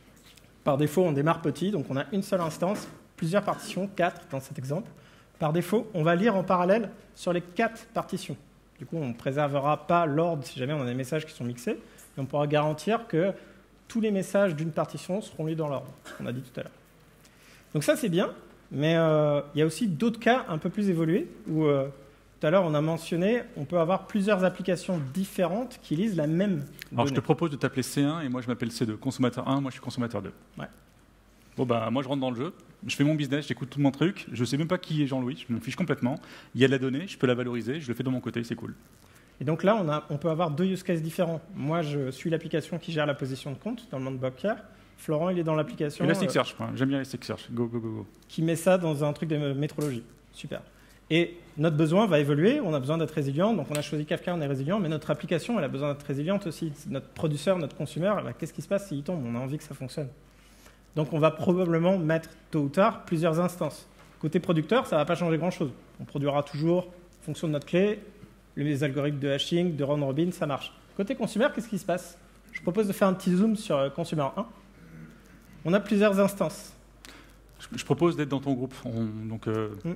Par défaut, on démarre petit, donc on a une seule instance, plusieurs partitions, quatre dans cet exemple. Par défaut, on va lire en parallèle sur les quatre partitions. Du coup, on ne préservera pas l'ordre si jamais on a des messages qui sont mixés. Et on pourra garantir que tous les messages d'une partition seront lus dans l'ordre, qu'on a dit tout à l'heure. Donc ça, c'est bien, mais euh, il y a aussi d'autres cas un peu plus évolués où... Euh, Tout à l'heure, on a mentionné, on peut avoir plusieurs applications différentes qui lisent la même donnée. Alors, je te propose de t'appeler C un et moi, je m'appelle C deux. Consommateur un, moi, je suis consommateur deux. Ouais. Bon, bah, moi, je rentre dans le jeu, je fais mon business, j'écoute tout mon truc, je ne sais même pas qui est Jean-Louis, je m'en fiche complètement. Il y a de la donnée, je peux la valoriser, je le fais de mon côté, c'est cool. Et donc là, on, a, on peut avoir deux use cases différents. Moi, je suis l'application qui gère la position de compte dans le monde Bobcare. Florent, il est dans l'application... Elasticsearch, euh, j'aime bien Elasticsearch, go, go, go, go. Qui met ça dans un truc de métrologie. Super. Et notre besoin va évoluer, on a besoin d'être résilient, donc on a choisi Kafka, on est résilient, mais notre application, elle a besoin d'être résiliente aussi. Notre producteur, notre consumer, bah, qu'est-ce qui se passe s'il tombe? On a envie que ça fonctionne. Donc on va probablement mettre tôt ou tard plusieurs instances. Côté producteur, ça ne va pas changer grand-chose. On produira toujours, en fonction de notre clé, les algorithmes de hashing, de round robin, ça marche. Côté consumer, qu'est-ce qui se passe? Je propose de faire un petit zoom sur consumer un. On a plusieurs instances. Je, je propose d'être dans ton groupe. On, donc... Euh... Mm.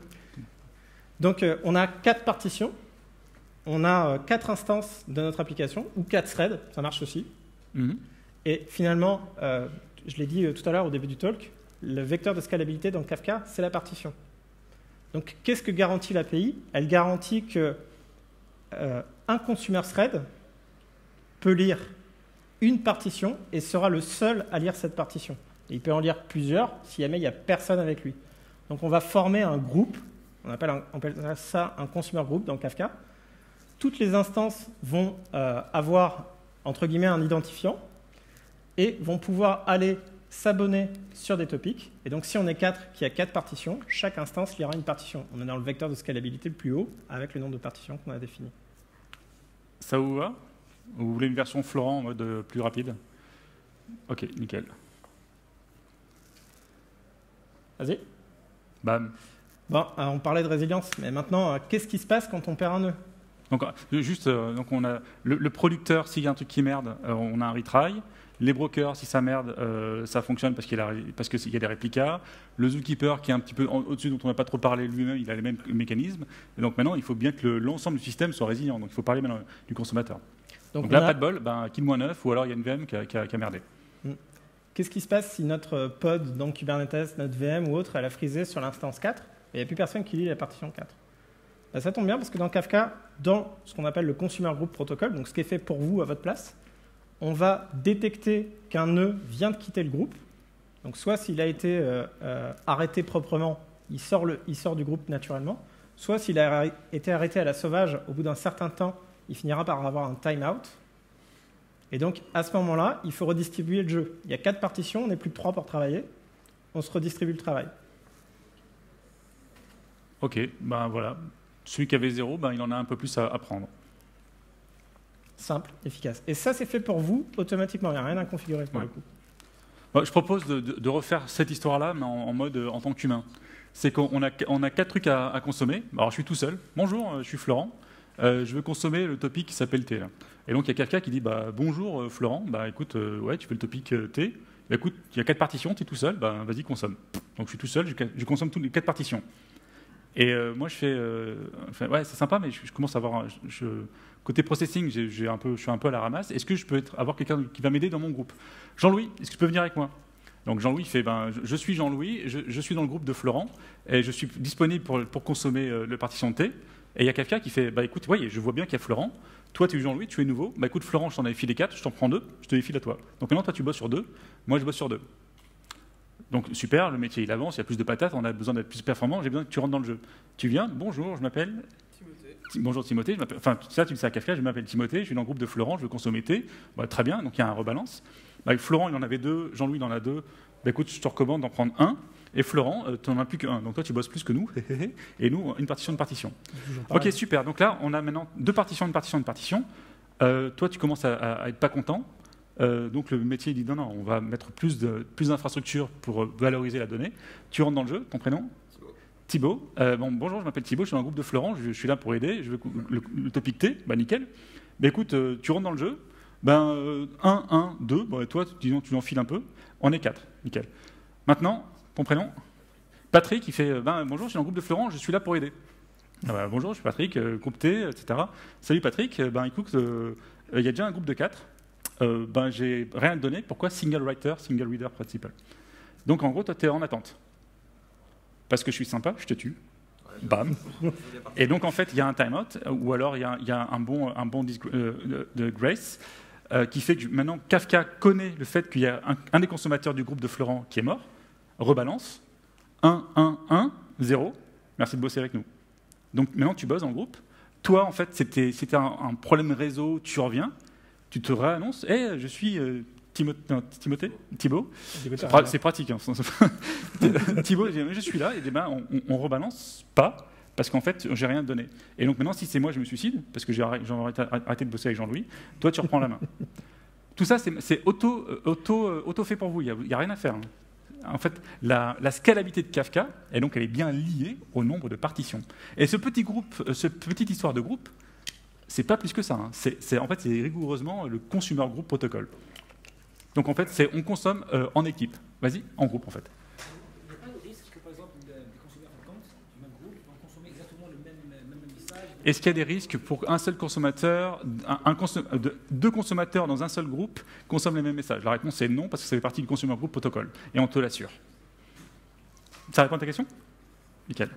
Donc, euh, on a quatre partitions, on a euh, quatre instances de notre application, ou quatre threads, ça marche aussi. Mm-hmm. Et finalement, euh, je l'ai dit euh, tout à l'heure au début du talk, le vecteur de scalabilité dans Kafka, c'est la partition. Donc, qu'est-ce que garantit l'A P I? Elle garantit que euh, un consumer thread peut lire une partition et sera le seul à lire cette partition. Et il peut en lire plusieurs si jamais il n'y a personne avec lui. Donc, on va former un groupe. On appelle, un, on appelle ça un consumer group dans Kafka. Toutes les instances vont euh, avoir, entre guillemets, un identifiant et vont pouvoir aller s'abonner sur des topics. Et donc, si on est quatre, qui a quatre partitions, chaque instance lira une partition. On est dans le vecteur de scalabilité le plus haut avec le nombre de partitions qu'on a défini. Ça vous va? Vous voulez une version Florent en mode euh, plus rapide? Ok, nickel. Vas-y. Bam. Bon, on parlait de résilience, mais maintenant, qu'est-ce qui se passe quand on perd un nœud? Donc, juste, euh, donc on a le, le producteur, s'il y a un truc qui merde, euh, on a un retry. Les brokers, si ça merde, euh, ça fonctionne parce qu'il y a, parce qu'il y a des réplicas. Le zookeeper, qui est un petit peu au-dessus, dont on n'a pas trop parlé lui-même, il a les mêmes mécanismes. Et donc maintenant, il faut bien que le, l'ensemble du système soit résilient. Donc il faut parler maintenant du consommateur. Donc, donc là, a... pas de bol, ben, kill moins neuf, ou alors il y a une V M qui a, qui a, qui a merdé. Qu'est-ce qui se passe si notre pod, donc Kubernetes, notre V M ou autre, elle a frisé sur l'instance quatre? Il n'y a plus personne qui lit la partition quatre. Ben, ça tombe bien parce que dans Kafka, dans ce qu'on appelle le Consumer Group Protocol, donc ce qui est fait pour vous à votre place, on va détecter qu'un nœud vient de quitter le groupe Donc soit s'il a été euh, euh, arrêté proprement, il sort, le, il sort du groupe naturellement, soit s'il a été arrêté à la sauvage, au bout d'un certain temps, il finira par avoir un time-out. Et donc, à ce moment-là, il faut redistribuer le jeu. Il y a quatre partitions, on n'est plus que trois pour travailler. On se redistribue le travail. Ok, ben voilà. Celui qui avait zéro, ben, il en a un peu plus à, à prendre. Simple, efficace. Et ça, c'est fait pour vous automatiquement. Il n'y a rien à configurer pour Ouais. le coup. Bon, je propose de, de, de refaire cette histoire-là, mais en, en mode euh, en tant qu'humain. C'est qu'on a, on a quatre trucs à, à consommer. Alors, je suis tout seul. Bonjour, euh, je suis Florent. Euh, je veux consommer le topic qui s'appelle thé. Là. Et donc, il y a quelqu'un qui dit bah, bonjour, euh, Florent. Bah, écoute, euh, ouais, tu veux le topic euh, thé. Bah, écoute, il y a quatre partitions, tu es tout seul. Bah, vas-y, consomme. Donc, je suis tout seul, je, je consomme toutes les quatre partitions. Et euh, moi, je fais. Euh, enfin, ouais, c'est sympa, mais je, je commence à avoir. Je, je, côté processing, j'ai, j'ai un peu, je suis un peu à la ramasse. Est-ce que je peux être, avoir quelqu'un qui va m'aider dans mon groupe? Jean-Louis, est-ce que tu peux venir avec moi? Donc Jean-Louis fait ben, je, je suis Jean-Louis, je, je suis dans le groupe de Florent, et je suis disponible pour, pour consommer euh, le partition de thé. Et il y a quelqu'un qui fait bah, écoute, ouais, je vois bien qu'il y a Florent. Toi, tu es Jean-Louis, tu es nouveau. Bah, écoute, Florent, je t'en avais filé quatre, je t'en prends deux, je te les file à toi. Donc maintenant, toi, tu bosses sur deux, moi, je bosse sur deux. Donc super, le métier il avance, il y a plus de patates, on a besoin d'être plus performant, j'ai besoin que tu rentres dans le jeu. Tu viens, bonjour, je m'appelle Timothée. Bonjour Timothée, je m'appelle, enfin ça tu le sais à Kafka, je m'appelle Timothée, je suis dans le groupe de Florent, je veux consommer thé. Bah, très bien, donc il y a un rebalance. Bah, Florent il en avait deux, Jean-Louis il en a deux. Bah, écoute, je te recommande d'en prendre un. Et Florent, euh, tu n'en as plus qu'un. Donc toi tu bosses plus que nous. Et nous, une partition, une partition. Ok, super. Donc là, on a maintenant deux partitions, une partition, une partition. Euh, toi tu commences à, à, à être pas content. Euh, donc le métier il dit non, non, on va mettre plus, de, plus d'infrastructures pour euh, valoriser la donnée. Tu rentres dans le jeu, ton prénom? Thibaut. Euh, bon, bonjour, je m'appelle Thibaut, je suis dans le groupe de Florent, je, je suis là pour aider, je veux le, le topic T, bah nickel. Bah écoute, euh, tu rentres dans le jeu, ben euh, un, un, deux, bon, et toi, disons, tu enfiles un peu, on est quatre, nickel. Maintenant, ton prénom? Patrick, il fait, ben bonjour, je suis dans le groupe de Florent, je suis là pour aider. Ah bah, bonjour, je suis Patrick, euh, groupe T, et cetera. Salut Patrick, ben écoute, il euh, y a déjà un groupe de quatre. Euh, ben, j'ai rien à te donner. Pourquoi single writer, single reader principal? Donc en gros, toi, tu es en attente. Parce que je suis sympa, je te tue. Bam. Et donc en fait, il y a un timeout, ou alors il y, y a un bon, un bon disc, euh, de, de grace, euh, qui fait que maintenant Kafka connaît le fait qu'il y a un, un des consommateurs du groupe de Florent qui est mort, rebalance, un, un, un, zéro, merci de bosser avec nous. Donc maintenant, tu bosses en groupe. Toi, en fait, c'était, c'était un, un problème réseau, tu reviens. Tu te réannonces, hé, hey, je suis euh, Timothée, non, Timothée Thibaut. C'est, pra- c'est pratique. Hein. Thibaut, je suis là, et ben, on, on, on rebalance pas, parce qu'en fait, j'ai rien à te donner. Et donc maintenant, si c'est moi, je me suicide, parce que j'ai arrêté, j'ai arrêté, arrêté de bosser avec Jean-Louis, toi, tu reprends la main. Tout ça, c'est, c'est auto, auto, auto fait pour vous, il n'y a, a rien à faire. Hein. En fait, la, la scalabilité de Kafka, et donc, elle est bien liée au nombre de partitions. Et ce petit groupe, cette petite histoire de groupe, c'est pas plus que ça. Hein. C'est, c'est, en fait, c'est rigoureusement le consumer group protocol. Donc en fait, c'est, on consomme euh, en équipe. Vas-y, en groupe en fait. Il n'y a pas de risque que par exemple des consommateurs fréquents du même groupe vont consommer exactement le même, même, même message? Est-ce qu'il y a des risques pour un seul consommateur, un, un consom- de, deux consommateurs dans un seul groupe consomment les mêmes messages? La réponse est non, parce que ça fait partie du consumer group protocol. Et on te l'assure. Ça répond à ta question? Nickel.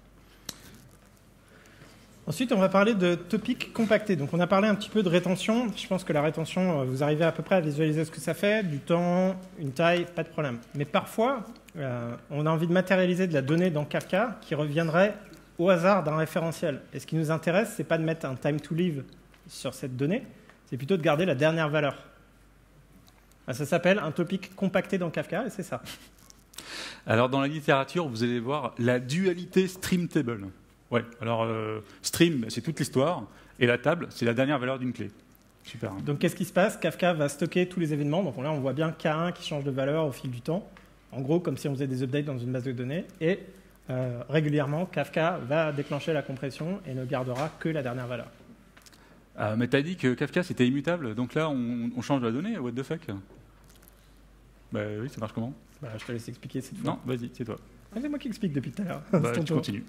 Ensuite, on va parler de topic compacté. Donc, on a parlé un petit peu de rétention. Je pense que la rétention, vous arrivez à peu près à visualiser ce que ça fait. Du temps, une taille, pas de problème. Mais parfois, euh, on a envie de matérialiser de la donnée dans Kafka qui reviendrait au hasard d'un référentiel. Et ce qui nous intéresse, ce n'est pas de mettre un time to live sur cette donnée, c'est plutôt de garder la dernière valeur. Ça s'appelle un topic compacté dans Kafka, et c'est ça. Alors, dans la littérature, vous allez voir la dualité stream table. Ouais, alors euh, stream, c'est toute l'histoire, et la table, c'est la dernière valeur d'une clé. Super. Hein. Donc qu'est-ce qui se passe? Kafka va stocker tous les événements. Donc là, on voit bien K un qui change de valeur au fil du temps. En gros, comme si on faisait des updates dans une base de données. Et euh, régulièrement, Kafka va déclencher la compression et ne gardera que la dernière valeur. Ah, mais t'as dit que Kafka, c'était immutable, donc là, on, on change la donnée, what the fuck? Bah oui, ça marche comment? Bah, je te laisse expliquer cette fois. Non, vas-y, c'est toi. Ah, c'est moi qui explique depuis tout à l'heure. Bah, tu continues.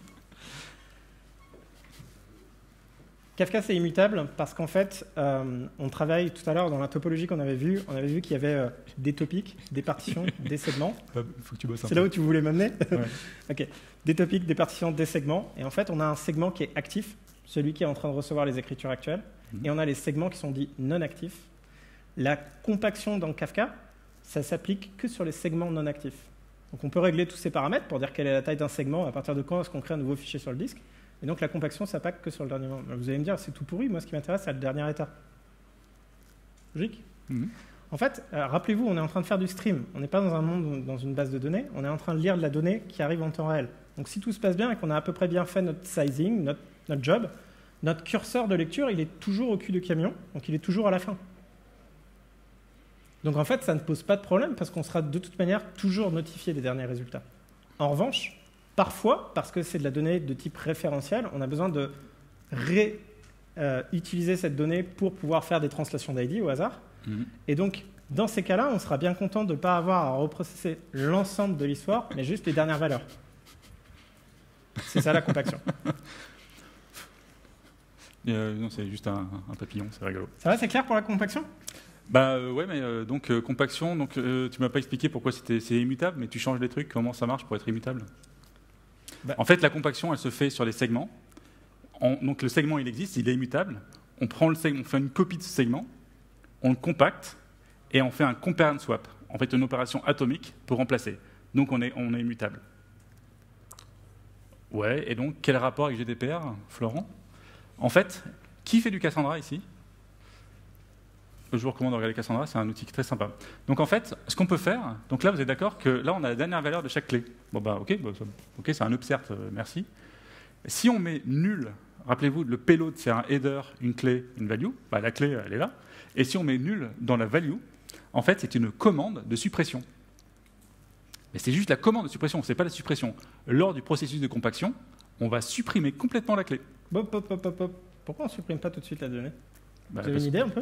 Kafka, c'est immutable parce qu'en fait, euh, on travaille tout à l'heure dans la topologie qu'on avait vue. On avait vu qu'il y avait euh, des topics, des partitions, des segments. Bah, faut que tu bosses un c'est peu. Là où tu voulais m'amener. Ouais. Ok. Des topics, des partitions, des segments. Et en fait, on a un segment qui est actif, celui qui est en train de recevoir les écritures actuelles. Mmh. Et on a les segments qui sont dits non actifs. La compaction dans Kafka, ça s'applique que sur les segments non actifs. Donc on peut régler tous ces paramètres pour dire quelle est la taille d'un segment, à partir de quand est-ce qu'on crée un nouveau fichier sur le disque. Et donc la compaction s'applique que sur le dernier moment. Vous allez me dire, c'est tout pourri, moi ce qui m'intéresse, c'est le dernier état. Logique ? Mmh. En fait, euh, rappelez-vous, on est en train de faire du stream. On n'est pas dans un monde, dans une base de données. On est en train de lire de la donnée qui arrive en temps réel. Donc si tout se passe bien et qu'on a à peu près bien fait notre sizing, notre, notre job, notre curseur de lecture, il est toujours au cul du camion, donc il est toujours à la fin. Donc en fait, ça ne pose pas de problème parce qu'on sera de toute manière toujours notifié des derniers résultats. En revanche, parfois, parce que c'est de la donnée de type référentiel, on a besoin de réutiliser euh, cette donnée pour pouvoir faire des translations d'I D au hasard. Mmh. Et donc, dans ces cas-là, on sera bien content de ne pas avoir à reprocesser l'ensemble de l'histoire, mais juste les dernières valeurs. C'est ça la compaction. Euh, non, c'est juste un, un papillon, c'est rigolo. Ça va, c'est clair pour la compaction ? Bah euh, ouais, mais euh, donc euh, compaction, donc euh, tu m'as pas expliqué pourquoi c'était c'est immutable, mais tu changes les trucs, comment ça marche pour être immutable ? Bah. En fait, la compaction, elle se fait sur les segments. En, donc le segment, il existe, il est immutable. On prend le segment, on fait une copie de ce segment, on le compacte et on fait un compare and swap. En fait, une opération atomique pour remplacer. Donc on est, on est immutable. Ouais, et donc quel rapport avec G D P R, Florent ? En fait, qui fait du Cassandra ici ? Je vous recommande de regarder Cassandra, c'est un outil très sympa. Donc en fait, ce qu'on peut faire, donc là vous êtes d'accord que là on a la dernière valeur de chaque clé. Bon bah ok, bah, ça, ok, c'est un upsert, euh, merci. Si on met nul, rappelez-vous, le payload c'est un header, une clé, une value, bah, la clé elle est là. Et si on met nul dans la value, en fait c'est une commande de suppression. Mais c'est juste la commande de suppression, c'est pas la suppression. Lors du processus de compaction, on va supprimer complètement la clé. Hop, hop, hop, hop, hop. Pourquoi on ne supprime pas tout de suite la donnée ? Bah, Vous avez une idée un peu ?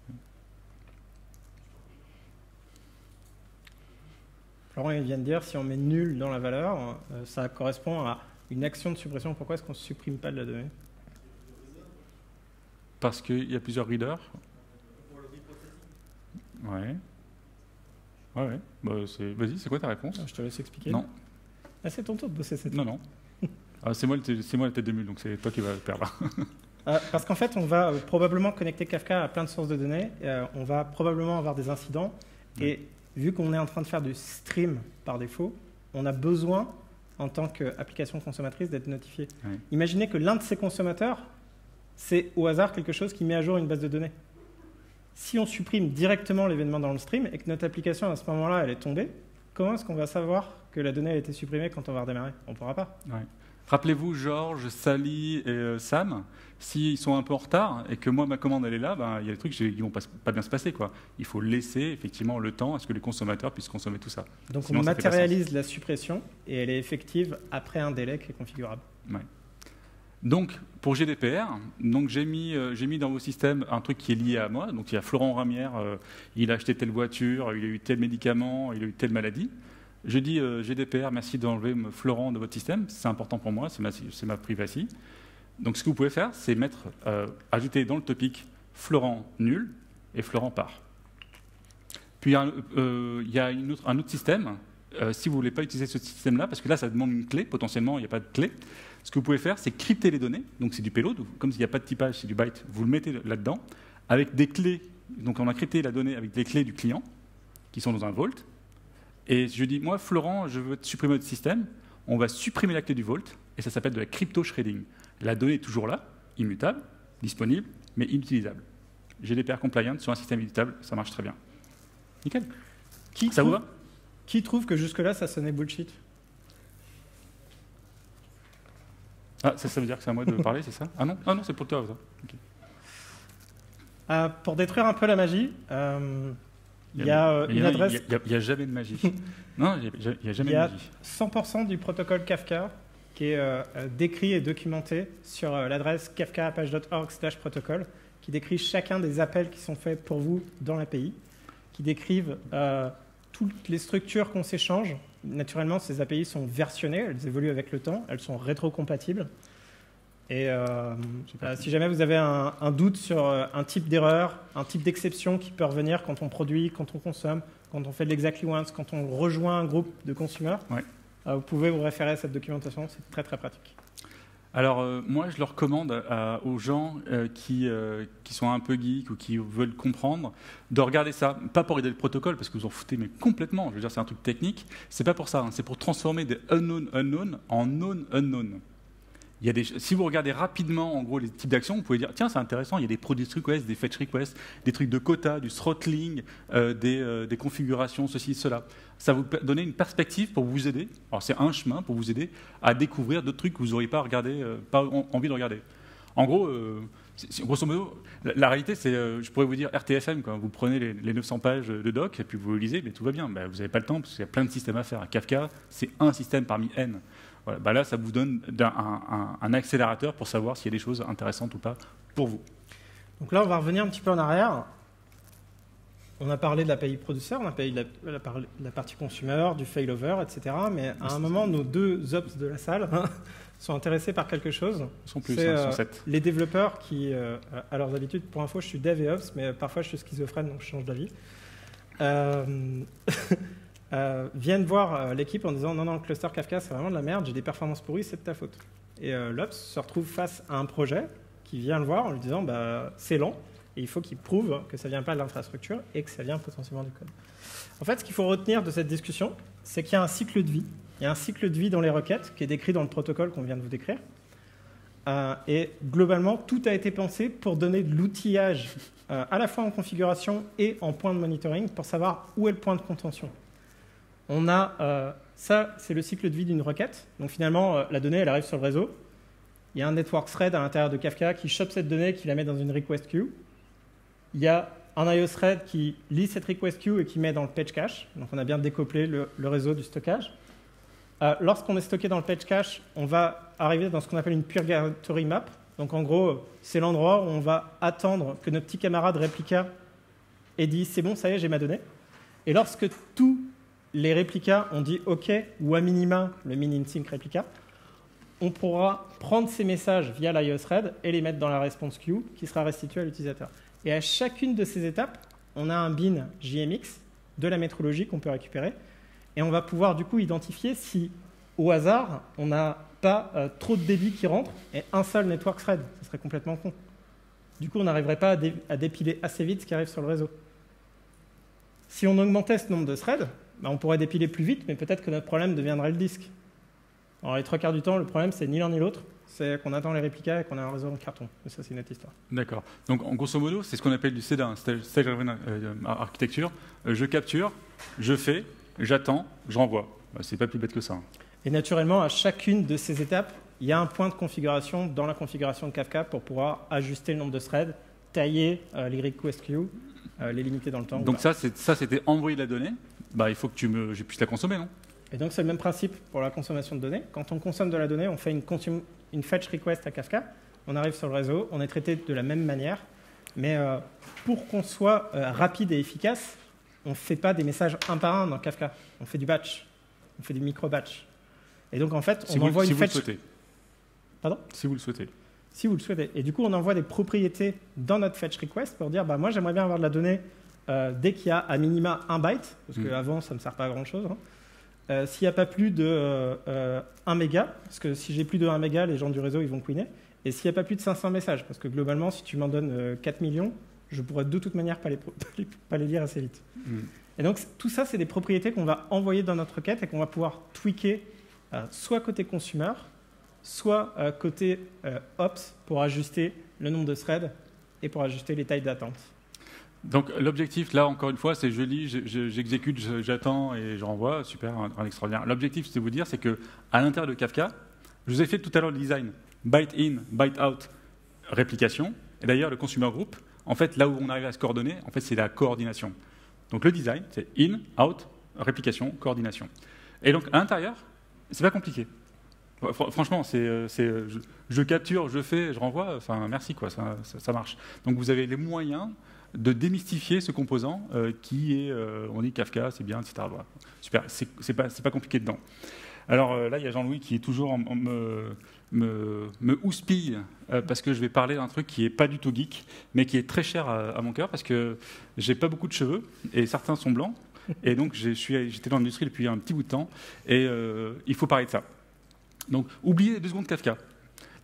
Florent il vient de dire, si on met nul dans la valeur, euh, ça correspond à une action de suppression. Pourquoi est-ce qu'on ne supprime pas de la donnée ? Parce qu'il y a plusieurs readers. Ouais. Ouais, ouais. Bah, c'est... Vas-y, c'est quoi ta réponse ? Je te laisse expliquer. Non. Ah, c'est ton tour de bosser cette. Non, non. Ah, c'est, moi, c'est moi la tête de mule, donc c'est toi qui vas perdre. euh, parce qu'en fait, on va euh, probablement connecter Kafka à plein de sources de données. Euh, on va probablement avoir des incidents. Ouais. Et vu qu'on est en train de faire du stream par défaut, on a besoin, en tant qu'application consommatrice, d'être notifié. Ouais. Imaginez que l'un de ces consommateurs, c'est au hasard quelque chose qui met à jour une base de données. Si on supprime directement l'événement dans le stream et que notre application, à ce moment-là, elle est tombée, comment est-ce qu'on va savoir que la donnée a été supprimée quand on va redémarrer ? On ne pourra pas. Ouais. Rappelez-vous, Georges, Sally et euh, Sam, s'ils sont un peu en retard et que moi, ma commande, elle est là, ben, y a des trucs qui ne vont pas, pas bien se passer, quoi. Il faut laisser effectivement le temps à ce que les consommateurs puissent consommer tout ça. Donc Sinon, on ça matérialise la suppression et elle est effective après un délai qui est configurable. Ouais. Donc, pour G D P R, donc j'ai mis, euh, j'ai mis dans vos systèmes un truc qui est lié à moi. Donc, il y a Florent Ramière, euh, il a acheté telle voiture, il a eu tel médicament, il a eu telle maladie. Je dis euh, G D P R, merci d'enlever Florent de votre système. C'est important pour moi, c'est ma, c'est ma privacy. Donc, ce que vous pouvez faire, c'est mettre, euh, ajouter dans le topic Florent nul et Florent part. Puis, il y a, euh, il y a une autre, un autre système. Euh, si vous ne voulez pas utiliser ce système-là, parce que là, ça demande une clé, potentiellement, il n'y a pas de clé. Ce que vous pouvez faire, c'est crypter les données. Donc, c'est du payload. Comme s'il n'y a pas de typage, c'est du byte. Vous le mettez là-dedans avec des clés. Donc, on a crypté la donnée avec les clés du client qui sont dans un vault. Et je dis, moi, Florent, je veux supprimer votre système. On va supprimer la clé du vault. Et ça s'appelle de la crypto-shredding. La donnée est toujours là, immutable, disponible, mais inutilisable. G D P R compliant sur un système immutable, ça marche très bien. Nickel. Qui ça trouve, vous va ? Qui trouve que jusque-là, ça sonnait bullshit ? Ah, ça, ça veut dire que c'est à moi de parler, c'est ça ? Ah non, ah non, c'est pour toi. Ça. Okay. Euh, pour détruire un peu la magie, euh, il y a, euh, il y a une adresse... Il n'y a, a, a jamais de magie. Non, il n'y a, a jamais il y a de magie. cent pour cent du protocole Kafka qui est euh, décrit et documenté sur euh, l'adresse kafka apache point org slash protocol, qui décrit chacun des appels qui sont faits pour vous dans l'A P I, qui décrivent euh, toutes les structures qu'on s'échange. Naturellement, ces A P I sont versionnées, elles évoluent avec le temps, elles sont rétrocompatibles. Et euh, euh, si jamais vous avez un, un doute sur euh, un type d'erreur, un type d'exception qui peut revenir quand on produit, quand on consomme, quand on fait de l'exactly once, quand on rejoint un groupe de consommateurs, ouais. euh, vous pouvez vous référer à cette documentation, c'est très très pratique. Alors, euh, moi, je le recommande à- aux gens euh, qui, euh, qui sont un peu geeks ou qui veulent comprendre de regarder ça. Pas pour aider le protocole, parce que vous en foutez, mais complètement. Je veux dire, c'est un truc technique. C'est pas pour ça. Hein. C'est pour transformer des unknown unknown en known unknown. Il y a des, si vous regardez rapidement, en gros, les types d'actions, vous pouvez dire, tiens, c'est intéressant, il y a des product requests, des fetch requests, des trucs de quota, du throttling, euh, des, euh, des configurations, ceci, cela. Ça va vous donner une perspective pour vous aider. Alors, c'est un chemin pour vous aider à découvrir d'autres trucs que vous n'auriez pas, regardé, euh, pas en- envie de regarder. En gros, euh, c'est- c'est- grosso modo, la, la réalité, c'est, euh, je pourrais vous dire R T F M, quoi. Vous prenez les, les neuf cents pages de doc et puis vous lisez, mais tout va bien. Ben, vous n'avez pas le temps parce qu'il y a plein de systèmes à faire. Kafka, c'est un système parmi N. Voilà, bah là, ça vous donne un, un, un accélérateur pour savoir s'il y a des choses intéressantes ou pas pour vous. Donc là, on va revenir un petit peu en arrière. On a parlé de l'A P I producteur, on a parlé de la, la, par- la partie consumer, du failover, et cetera. Mais à un moment, nos deux ops de la salle sont intéressés par quelque chose. Ils sont plus, C'est, hein, ils sont euh, sept. les développeurs qui, euh, à leurs habitudes, pour info, je suis dev et ops, mais parfois je suis schizophrène, donc je change d'avis. Euh, euh, viennent voir euh, l'équipe en disant non, non, le cluster Kafka, c'est vraiment de la merde, j'ai des performances pourries, c'est de ta faute. Et euh, l'ops se retrouve face à un projet qui vient le voir en lui disant bah, c'est lent, et il faut qu'il prouve que ça vient pas de l'infrastructure et que ça vient potentiellement du code. En fait, ce qu'il faut retenir de cette discussion, c'est qu'il y a un cycle de vie. Il y a un cycle de vie dans les requêtes qui est décrit dans le protocole qu'on vient de vous décrire. Euh, et globalement, tout a été pensé pour donner de l'outillage euh, à la fois en configuration et en point de monitoring pour savoir où est le point de contention. On a, euh, ça, c'est le cycle de vie d'une requête. Donc finalement, euh, la donnée, elle arrive sur le réseau. Il y a un network thread à l'intérieur de Kafka qui chope cette donnée, qui la met dans une request queue. Il y a un I O thread qui lit cette request queue et qui met dans le page cache. Donc on a bien découplé le, le réseau du stockage. Euh, lorsqu'on est stocké dans le page cache, on va arriver dans ce qu'on appelle une purgatory map. Donc en gros, c'est l'endroit où on va attendre que notre petit camarade réplica ait dit c'est bon, ça y est, j'ai ma donnée. Et lorsque tous les réplicas ont dit OK, ou à minima le min-in-sync réplica, on pourra prendre ces messages via l'I O thread et les mettre dans la response queue qui sera restituée à l'utilisateur. Et à chacune de ces étapes, on a un bin J M X de la métrologie qu'on peut récupérer. Et on va pouvoir du coup identifier si, au hasard, on n'a pas euh, trop de débit qui rentre et un seul network thread. Ce serait complètement con. Du coup, on n'arriverait pas à, dé à dépiler assez vite ce qui arrive sur le réseau. Si on augmentait ce nombre de threads, bah, on pourrait dépiler plus vite, mais peut-être que notre problème deviendrait le disque. Alors les trois quarts du temps, le problème, c'est ni l'un ni l'autre. C'est qu'on attend les réplicas et qu'on a un réseau en carton. Mais ça, c'est une autre histoire. D'accord. Donc, en grosso modo, c'est ce qu'on appelle du C D A, Stage Driven euh, Architecture. Euh, je capture, je fais, j'attends, j'envoie. Bah, c'est pas plus bête que ça. Hein. Et naturellement, à chacune de ces étapes, il y a un point de configuration dans la configuration de Kafka pour pouvoir ajuster le nombre de threads, tailler euh, les request queues, euh, les limiter dans le temps. Donc ça, ça, c'était envoyer la donnée. Bah, il faut que tu me, je puisse la consommer, non? Et donc, c'est le même principe pour la consommation de données. Quand on consomme de la donnée, on fait une, une fetch request à Kafka. On arrive sur le réseau, on est traité de la même manière. Mais euh, pour qu'on soit euh, rapide et efficace, on ne fait pas des messages un par un dans Kafka. On fait du batch. On fait du micro-batch. Et donc, en fait, on si vous, envoie si une vous fetch... le souhaitez. Pardon? Si vous le souhaitez. Si vous le souhaitez. Et du coup, on envoie des propriétés dans notre fetch request pour dire bah, moi, j'aimerais bien avoir de la donnée euh, dès qu'il y a à minima un byte, parce mmh. qu'avant, ça ne me sert pas à grand-chose. Hein. Euh, S'il n'y a pas plus de euh, euh, un méga, parce que si j'ai plus de un méga, les gens du réseau ils vont queener. Et s'il n'y a pas plus de cinq cents messages, parce que globalement, si tu m'en donnes euh, quatre millions, je pourrais de toute manière pas les, pas les lire assez vite. Mm. Et donc, tout ça, c'est des propriétés qu'on va envoyer dans notre requête et qu'on va pouvoir tweaker euh, soit côté consumer, soit euh, côté euh, ops pour ajuster le nombre de threads et pour ajuster les tailles d'attente. Donc l'objectif, là, encore une fois, c'est je lis, j'exécute, j'attends et je renvoie. Super, un, un extraordinaire. L'objectif, c'est de vous dire, c'est qu'à l'intérieur de Kafka, je vous ai fait tout à l'heure le design. Byte in, byte out, réplication. Et d'ailleurs, le consumer group, en fait, là où on arrive à se coordonner, en fait, c'est la coordination. Donc le design, c'est in, out, réplication, coordination. Et donc, à l'intérieur, c'est pas compliqué. Franchement, c'est, c'est, je, je capture, je fais, je renvoie, enfin, merci, quoi, ça, ça, ça marche. Donc vous avez les moyens de démystifier ce composant euh, qui est, euh, on dit Kafka, c'est bien, et cetera. Voilà. Super, c'est, c'est, pas, c'est pas compliqué dedans. Alors euh, là, il y a Jean-Louis qui est toujours en, en me, me, me houspille euh, parce que je vais parler d'un truc qui n'est pas du tout geek, mais qui est très cher à, à mon cœur parce que j'ai pas beaucoup de cheveux et certains sont blancs. Et donc, je suis, j'étais dans l'industrie depuis un petit bout de temps et euh, il faut parler de ça. Donc, oubliez deux secondes Kafka.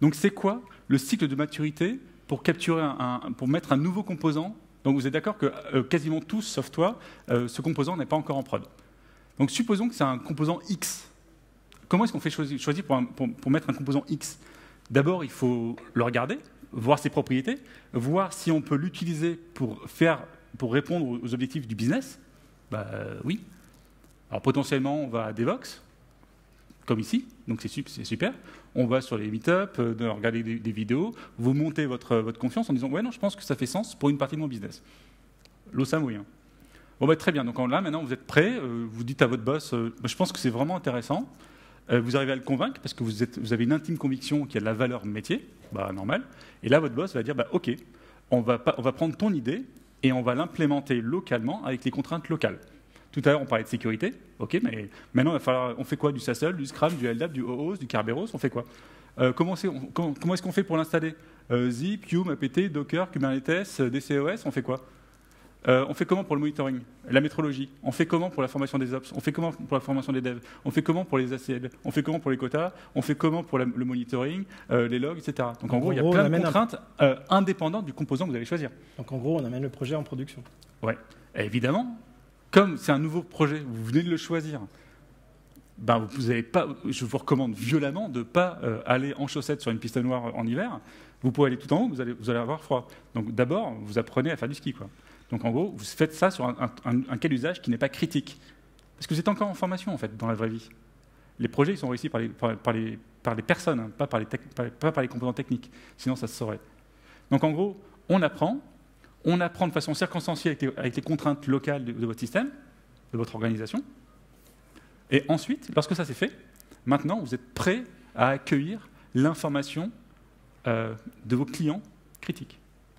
Donc c'est quoi le cycle de maturité pour capturer un, un- pour mettre un nouveau composant? Donc vous êtes d'accord que euh, quasiment tous, sauf toi, euh, ce composant n'est pas encore en prod. Donc supposons que c'est un composant X. Comment est-ce qu'on fait choisir, choisir pour, un- pour- pour mettre un composant X? D'abord, il faut le regarder, voir ses propriétés, voir si on peut l'utiliser pour, faire, pour répondre aux objectifs du business. Bah euh, oui. Alors potentiellement, on va à Devox, comme ici, donc c'est sup- c'est super. On va sur les meet-up, euh, de regarder des, des vidéos, vous montez votre, votre confiance en disant « Ouais, non, je pense que ça fait sens pour une partie de mon business. » L'eau, ça mouille. Hein. Bon, bah, très bien. Donc là, maintenant, vous êtes prêt. Euh, vous dites à votre boss euh, « Je pense que c'est vraiment intéressant. Euh, » Vous arrivez à le convaincre parce que vous, êtes, vous avez une intime conviction qu'il y a de la valeur métier. Bah, normal. Et là, votre boss va dire bah, « OK, on va, pas, on va prendre ton idée et on va l'implémenter localement avec les contraintes locales. » Tout à l'heure, on parlait de sécurité. OK, mais maintenant, il va falloir, on fait quoi? Du S A S L, du Scrum, du L D A P, du O O S, du Kerberos? On fait quoi? euh, Comment, c'est, on, comment, comment est-ce qu'on fait pour l'installer? euh, Zip, Q, A P T, Docker, Kubernetes, D C O S, on fait quoi? euh, On fait comment pour le monitoring? La métrologie? On fait comment pour la formation des ops? On fait comment pour la formation des devs? On fait comment pour les A C L? On fait comment pour les quotas? On fait comment pour la, le monitoring, euh, les logs, et cetera. Donc en Donc, gros, en il y a gros, plein on de amène un- contraintes euh, indépendantes du composant que vous allez choisir. Donc en gros, on amène le projet en production. Ouais. Et évidemment, comme c'est un nouveau projet, vous venez de le choisir, ben vous avez pas, je vous recommande violemment de ne pas euh, aller en chaussettes sur une piste noire en hiver. Vous pouvez aller tout en haut, vous allez, vous allez avoir froid. Donc d'abord, vous apprenez à faire du ski, quoi. Donc en gros, vous faites ça sur un, un, un cas d'usage qui n'est pas critique. Parce que vous êtes encore en formation, en fait, dans la vraie vie. Les projets, ils sont réussis par les, par, par les, par les personnes, hein, pas, par les tec- pas, pas par les composants techniques. Sinon, ça se saurait. Donc en gros, on apprend. On apprend de façon circonstanciée avec les, avec les contraintes locales de, de votre système, de votre organisation. Et ensuite, lorsque ça c'est fait, maintenant, vous êtes prêt à accueillir l'information euh, de vos clients critiques.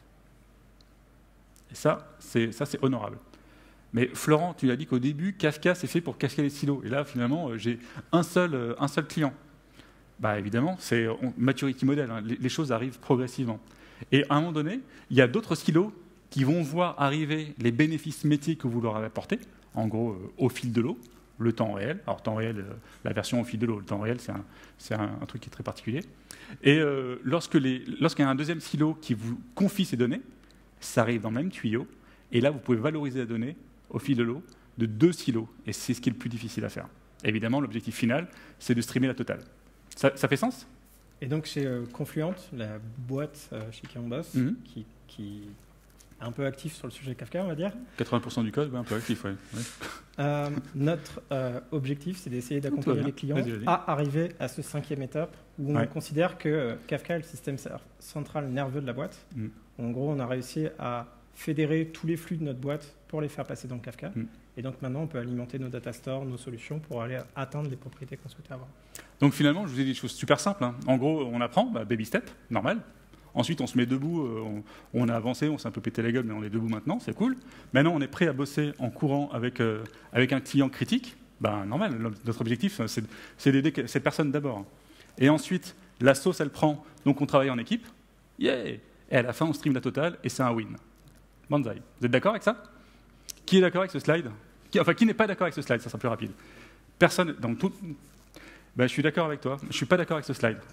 Et ça, c'est, ça, c'est honorable. Mais Florent, tu as dit qu'au début, Kafka, c'est fait pour casquer les silos. Et là, finalement, euh, j'ai un seul, euh, un seul client. Bah, évidemment, c'est on, maturity model. Hein, les, les choses arrivent progressivement. Et à un moment donné, il y a d'autres silos qui vont voir arriver les bénéfices métiers que vous leur avez apportés, en gros, euh, au fil de l'eau, le temps réel. Alors, temps réel, euh, la version au fil de l'eau, le temps réel, c'est un, c'est un, un truc qui est très particulier. Et euh, lorsque les, lorsqu'il y a un deuxième silo qui vous confie ces données, ça arrive dans le même tuyau, et là, vous pouvez valoriser la donnée au fil de l'eau de deux silos, et c'est ce qui est le plus difficile à faire. Évidemment, l'objectif final, c'est de streamer la totale. Ça, ça fait sens? Et donc chez euh, Confluent, la boîte euh, chez qui on bosse, Mhm. qui, qui est un peu actif sur le sujet Kafka, on va dire, quatre-vingts pour cent du code, ouais, un peu actif, ouais. ouais. euh, notre euh, objectif, c'est d'essayer Tout va d'accompagner bien. les clients Vas-y, vas-y. à arriver à ce cinquième étape où Ouais. on considère que euh, Kafka est le système cer- central nerveux de la boîte. Mhm. En gros, on a réussi à fédérer tous les flux de notre boîte pour les faire passer dans Kafka. Mhm. Et donc maintenant, on peut alimenter nos data stores, nos solutions pour aller atteindre les propriétés qu'on souhaitait avoir. Donc finalement, je vous ai dit des choses super simples. Hein. En gros, on apprend, bah, baby step, normal. Ensuite, on se met debout, euh, on, on a avancé, on s'est un peu pété la gueule, mais on est debout maintenant, c'est cool. Maintenant, on est prêt à bosser en courant avec, euh, avec un client critique. Ben, normal, notre objectif, c'est, c'est d'aider cette personne d'abord. Et ensuite, la sauce, elle prend, donc on travaille en équipe. Yeah. Et à la fin, on stream la totale, et c'est un win. Banzai. Vous êtes d'accord avec ça? Qui est d'accord avec ce slide? qui, Enfin, qui n'est pas d'accord avec ce slide? Ça sera plus rapide. Personne, dans tout... Ben, je suis d'accord avec toi. Je ne suis pas d'accord avec ce slide.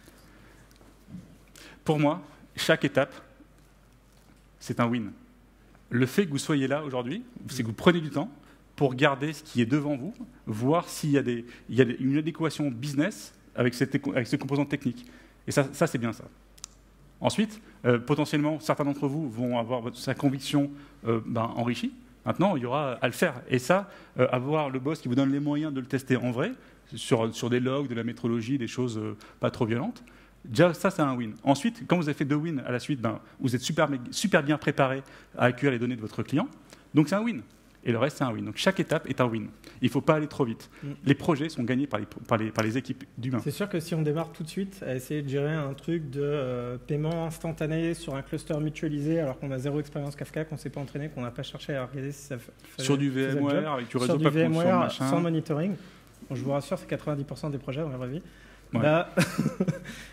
Pour moi, chaque étape, c'est un win. Le fait que vous soyez là aujourd'hui, c'est que vous prenez du temps pour regarder ce qui est devant vous, voir s'il y a, des, il y a des, une adéquation business avec, cette, avec ce composant technique. Et ça, ça c'est bien ça. Ensuite, euh, potentiellement, certains d'entre vous vont avoir votre, sa conviction euh, ben, enrichie. Maintenant, il y aura à le faire. Et ça, euh, avoir le boss qui vous donne les moyens de le tester en vrai, sur, sur des logs, de la métrologie, des choses euh, pas trop violentes, déjà, ça, c'est un win. Ensuite, quand vous avez fait deux wins à la suite, ben, vous êtes super, super bien préparé à accueillir les données de votre client. Donc, c'est un win. Et le reste, c'est un win. Donc, chaque étape est un win. Il ne faut pas aller trop vite. Mm. Les projets sont gagnés par les, par les, par les équipes d'humains. C'est sûr que si on démarre tout de suite à essayer de gérer un truc de euh, paiement instantané sur un cluster mutualisé, alors qu'on a zéro expérience Kafka, qu'on ne s'est pas entraîné, qu'on n'a pas cherché à regarder si ça fait. Sur du V M Ware, avec du réseau sur du pas V M sur Ware, machin. sans monitoring. Bon, je vous rassure, c'est quatre-vingt-dix pour cent des projets dans la vraie vie. Ouais. Bah,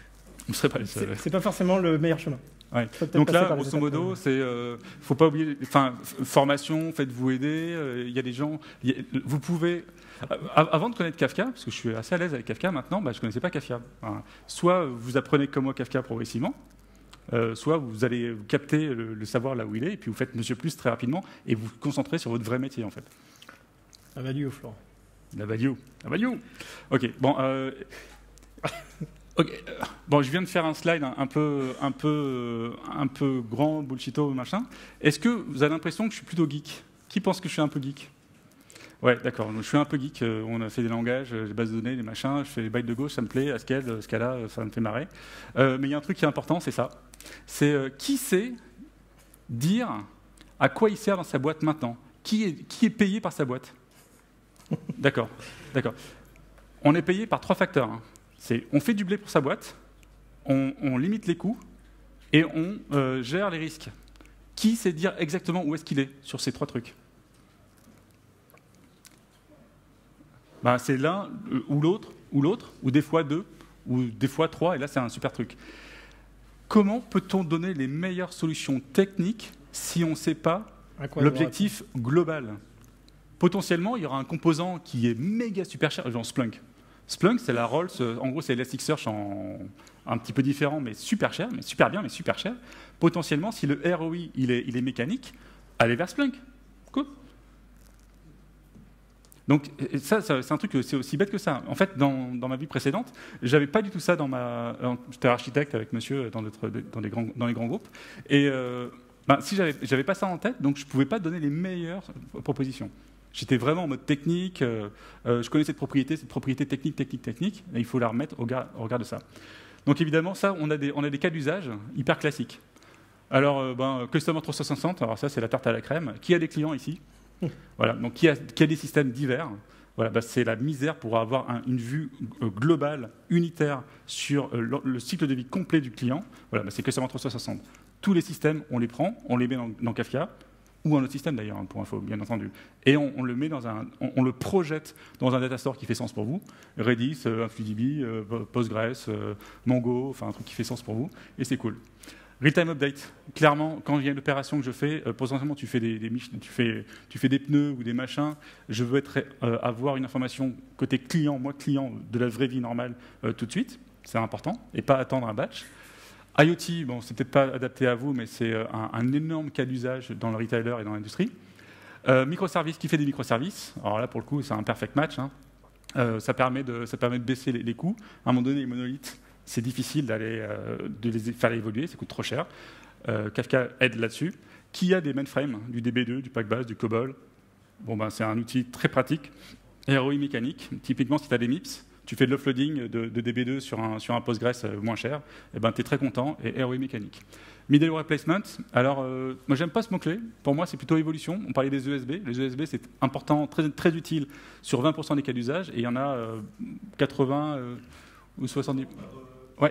Vous ne serez pas les seuls. C'est pas forcément le meilleur chemin. Ouais. Donc là, grosso modo, c'est, euh, faut pas oublier, enfin, formation, faites-vous aider. Il euh, y a des gens, y a, vous pouvez. Euh, avant de connaître Kafka, parce que je suis assez à l'aise avec Kafka maintenant, bah, je ne connaissais pas Kafka. Enfin, soit vous apprenez comme moi Kafka progressivement, euh, soit vous allez capter le, le savoir là où il est, et puis vous faites Monsieur Plus très rapidement, et vous vous concentrez sur votre vrai métier en fait. La value, Florent. La value, la value. Ok, bon. Euh, Okay. Bon, je viens de faire un slide un, un peu, un peu, un peu grand, bullshito, machin. Est-ce que vous avez l'impression que je suis plutôt geek? Qui pense que je suis un peu geek? Ouais, d'accord. Je suis un peu geek. On a fait des langages, des bases de données, des machins. Je fais les bytes de gauche, ça me plaît. Haskell, Scala, ça me fait marrer. Euh, mais il y a un truc qui est important, c'est ça. C'est euh, qui sait dire à quoi il sert dans sa boîte maintenant? Qui est, qui est payé par sa boîte? D'accord, d'accord. On est payé par trois facteurs. Hein. C'est, on fait du blé pour sa boîte, on, on limite les coûts et on euh, gère les risques. Qui sait dire exactement où est-ce qu'il est sur ces trois trucs? Ben, c'est l'un euh, ou l'autre, ou l'autre, ou des fois deux, ou des fois trois, et là c'est un super truc. Comment peut-on donner les meilleures solutions techniques si on ne sait pas l'objectif global? Potentiellement, il y aura un composant qui est méga super cher, genre Splunk. Splunk, c'est la Rolls, en gros, c'est Elasticsearch en un petit peu différent, mais super cher, mais super bien, mais super cher. Potentiellement, si le R O I il est, il est mécanique, allez vers Splunk. Cool. Donc ça, ça c'est un truc, c'est aussi bête que ça. En fait, dans, dans ma vie précédente, j'avais pas du tout ça dans ma. J'étais architecte avec monsieur dans, notre, dans, les, grands, dans les grands groupes, et euh, ben, si j'avais, j'avais pas ça en tête, donc je pouvais pas donner les meilleures propositions. J'étais vraiment en mode technique, euh, euh, je connais cette propriété, cette propriété technique, technique, technique, et il faut la remettre au regard, au regard de ça. Donc évidemment, ça, on a des, on a des cas d'usage hyper classiques. Alors, euh, ben, Customer trois cent soixante, alors ça, c'est la tarte à la crème. Qui a des clients ici? Voilà, donc qui a, qui a des systèmes divers? Voilà, ben, c'est la misère pour avoir un, une vue euh, globale, unitaire, sur euh, le, le cycle de vie complet du client. Voilà, ben, c'est Customer trois cent soixante. Tous les systèmes, on les prend, on les met dans, dans Kafka, ou un autre système d'ailleurs, pour info, bien entendu. Et on, on le met dans un, on, on le projette dans un data store qui fait sens pour vous. Redis, euh, InfluDB, euh, Postgres, euh, Mongo, enfin un truc qui fait sens pour vous, et c'est cool. Real-time update. Clairement, quand il y a une opération que je fais, euh, potentiellement tu fais des, des tu fais, tu fais des pneus ou des machins. Je veux être, euh, avoir une information côté client, moi client, de la vraie vie normale euh, tout de suite. C'est important, et pas attendre un batch. IoT, bon, c'est peut-être pas adapté à vous, mais c'est un, un énorme cas d'usage dans le retailer et dans l'industrie. Euh, microservices, qui fait des microservices? Alors là, pour le coup, c'est un perfect match. Hein. Euh, ça, permet de, ça permet de baisser les, les coûts. À un moment donné, les monolithes, c'est difficile d'aller euh, de les faire évoluer, ça coûte trop cher. Euh, Kafka aide là-dessus. Qui a des mainframes, du D B deux, du Packbase, du COBOL? Bon, ben, c'est un outil très pratique. R O I mécanique, typiquement si tu as des M I P S, tu fais de l'offloading de, de D B deux sur un, sur un Postgres euh, moins cher, et ben, tu es très content, et R O I mécanique. Middleware replacement, alors euh, moi j'aime pas ce mot-clé, pour moi c'est plutôt évolution. On parlait des E S B, les E S B c'est important, très, très utile sur vingt pour cent des cas d'usage, et il y en a euh, quatre-vingts euh, ou soixante-dix. Ouais.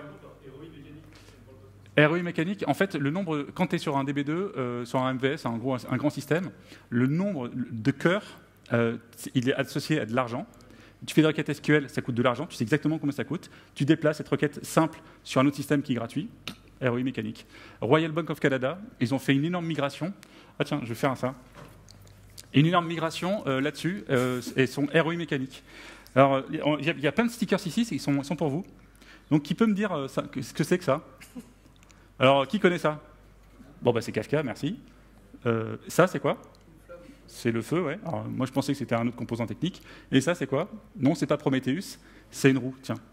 R O I mécanique, en fait, le nombre, quand tu es sur un D B deux, euh, sur un M V S, un, gros, un grand système, le nombre de cœurs, euh, il est associé à de l'argent. Tu fais des requêtes S Q L, ça coûte de l'argent, tu sais exactement combien ça coûte. Tu déplaces cette requête simple sur un autre système qui est gratuit, R O I mécanique. Royal Bank of Canada, ils ont fait une énorme migration. Ah tiens, je vais faire ça. Une énorme migration euh, là-dessus, euh, et son R O I mécanique. Alors, il y, y a plein de stickers ici, ils sont, ils sont pour vous. Donc, qui peut me dire euh, ça, ce que c'est que ça? Alors, qui connaît ça? Bon, bah, c'est Kafka, merci. Euh, ça, c'est quoi? C'est le feu, ouais. Alors, moi, je pensais que c'était un autre composant technique. Et ça, c'est quoi? Non, c'est pas Prometheus, c'est une roue, tiens.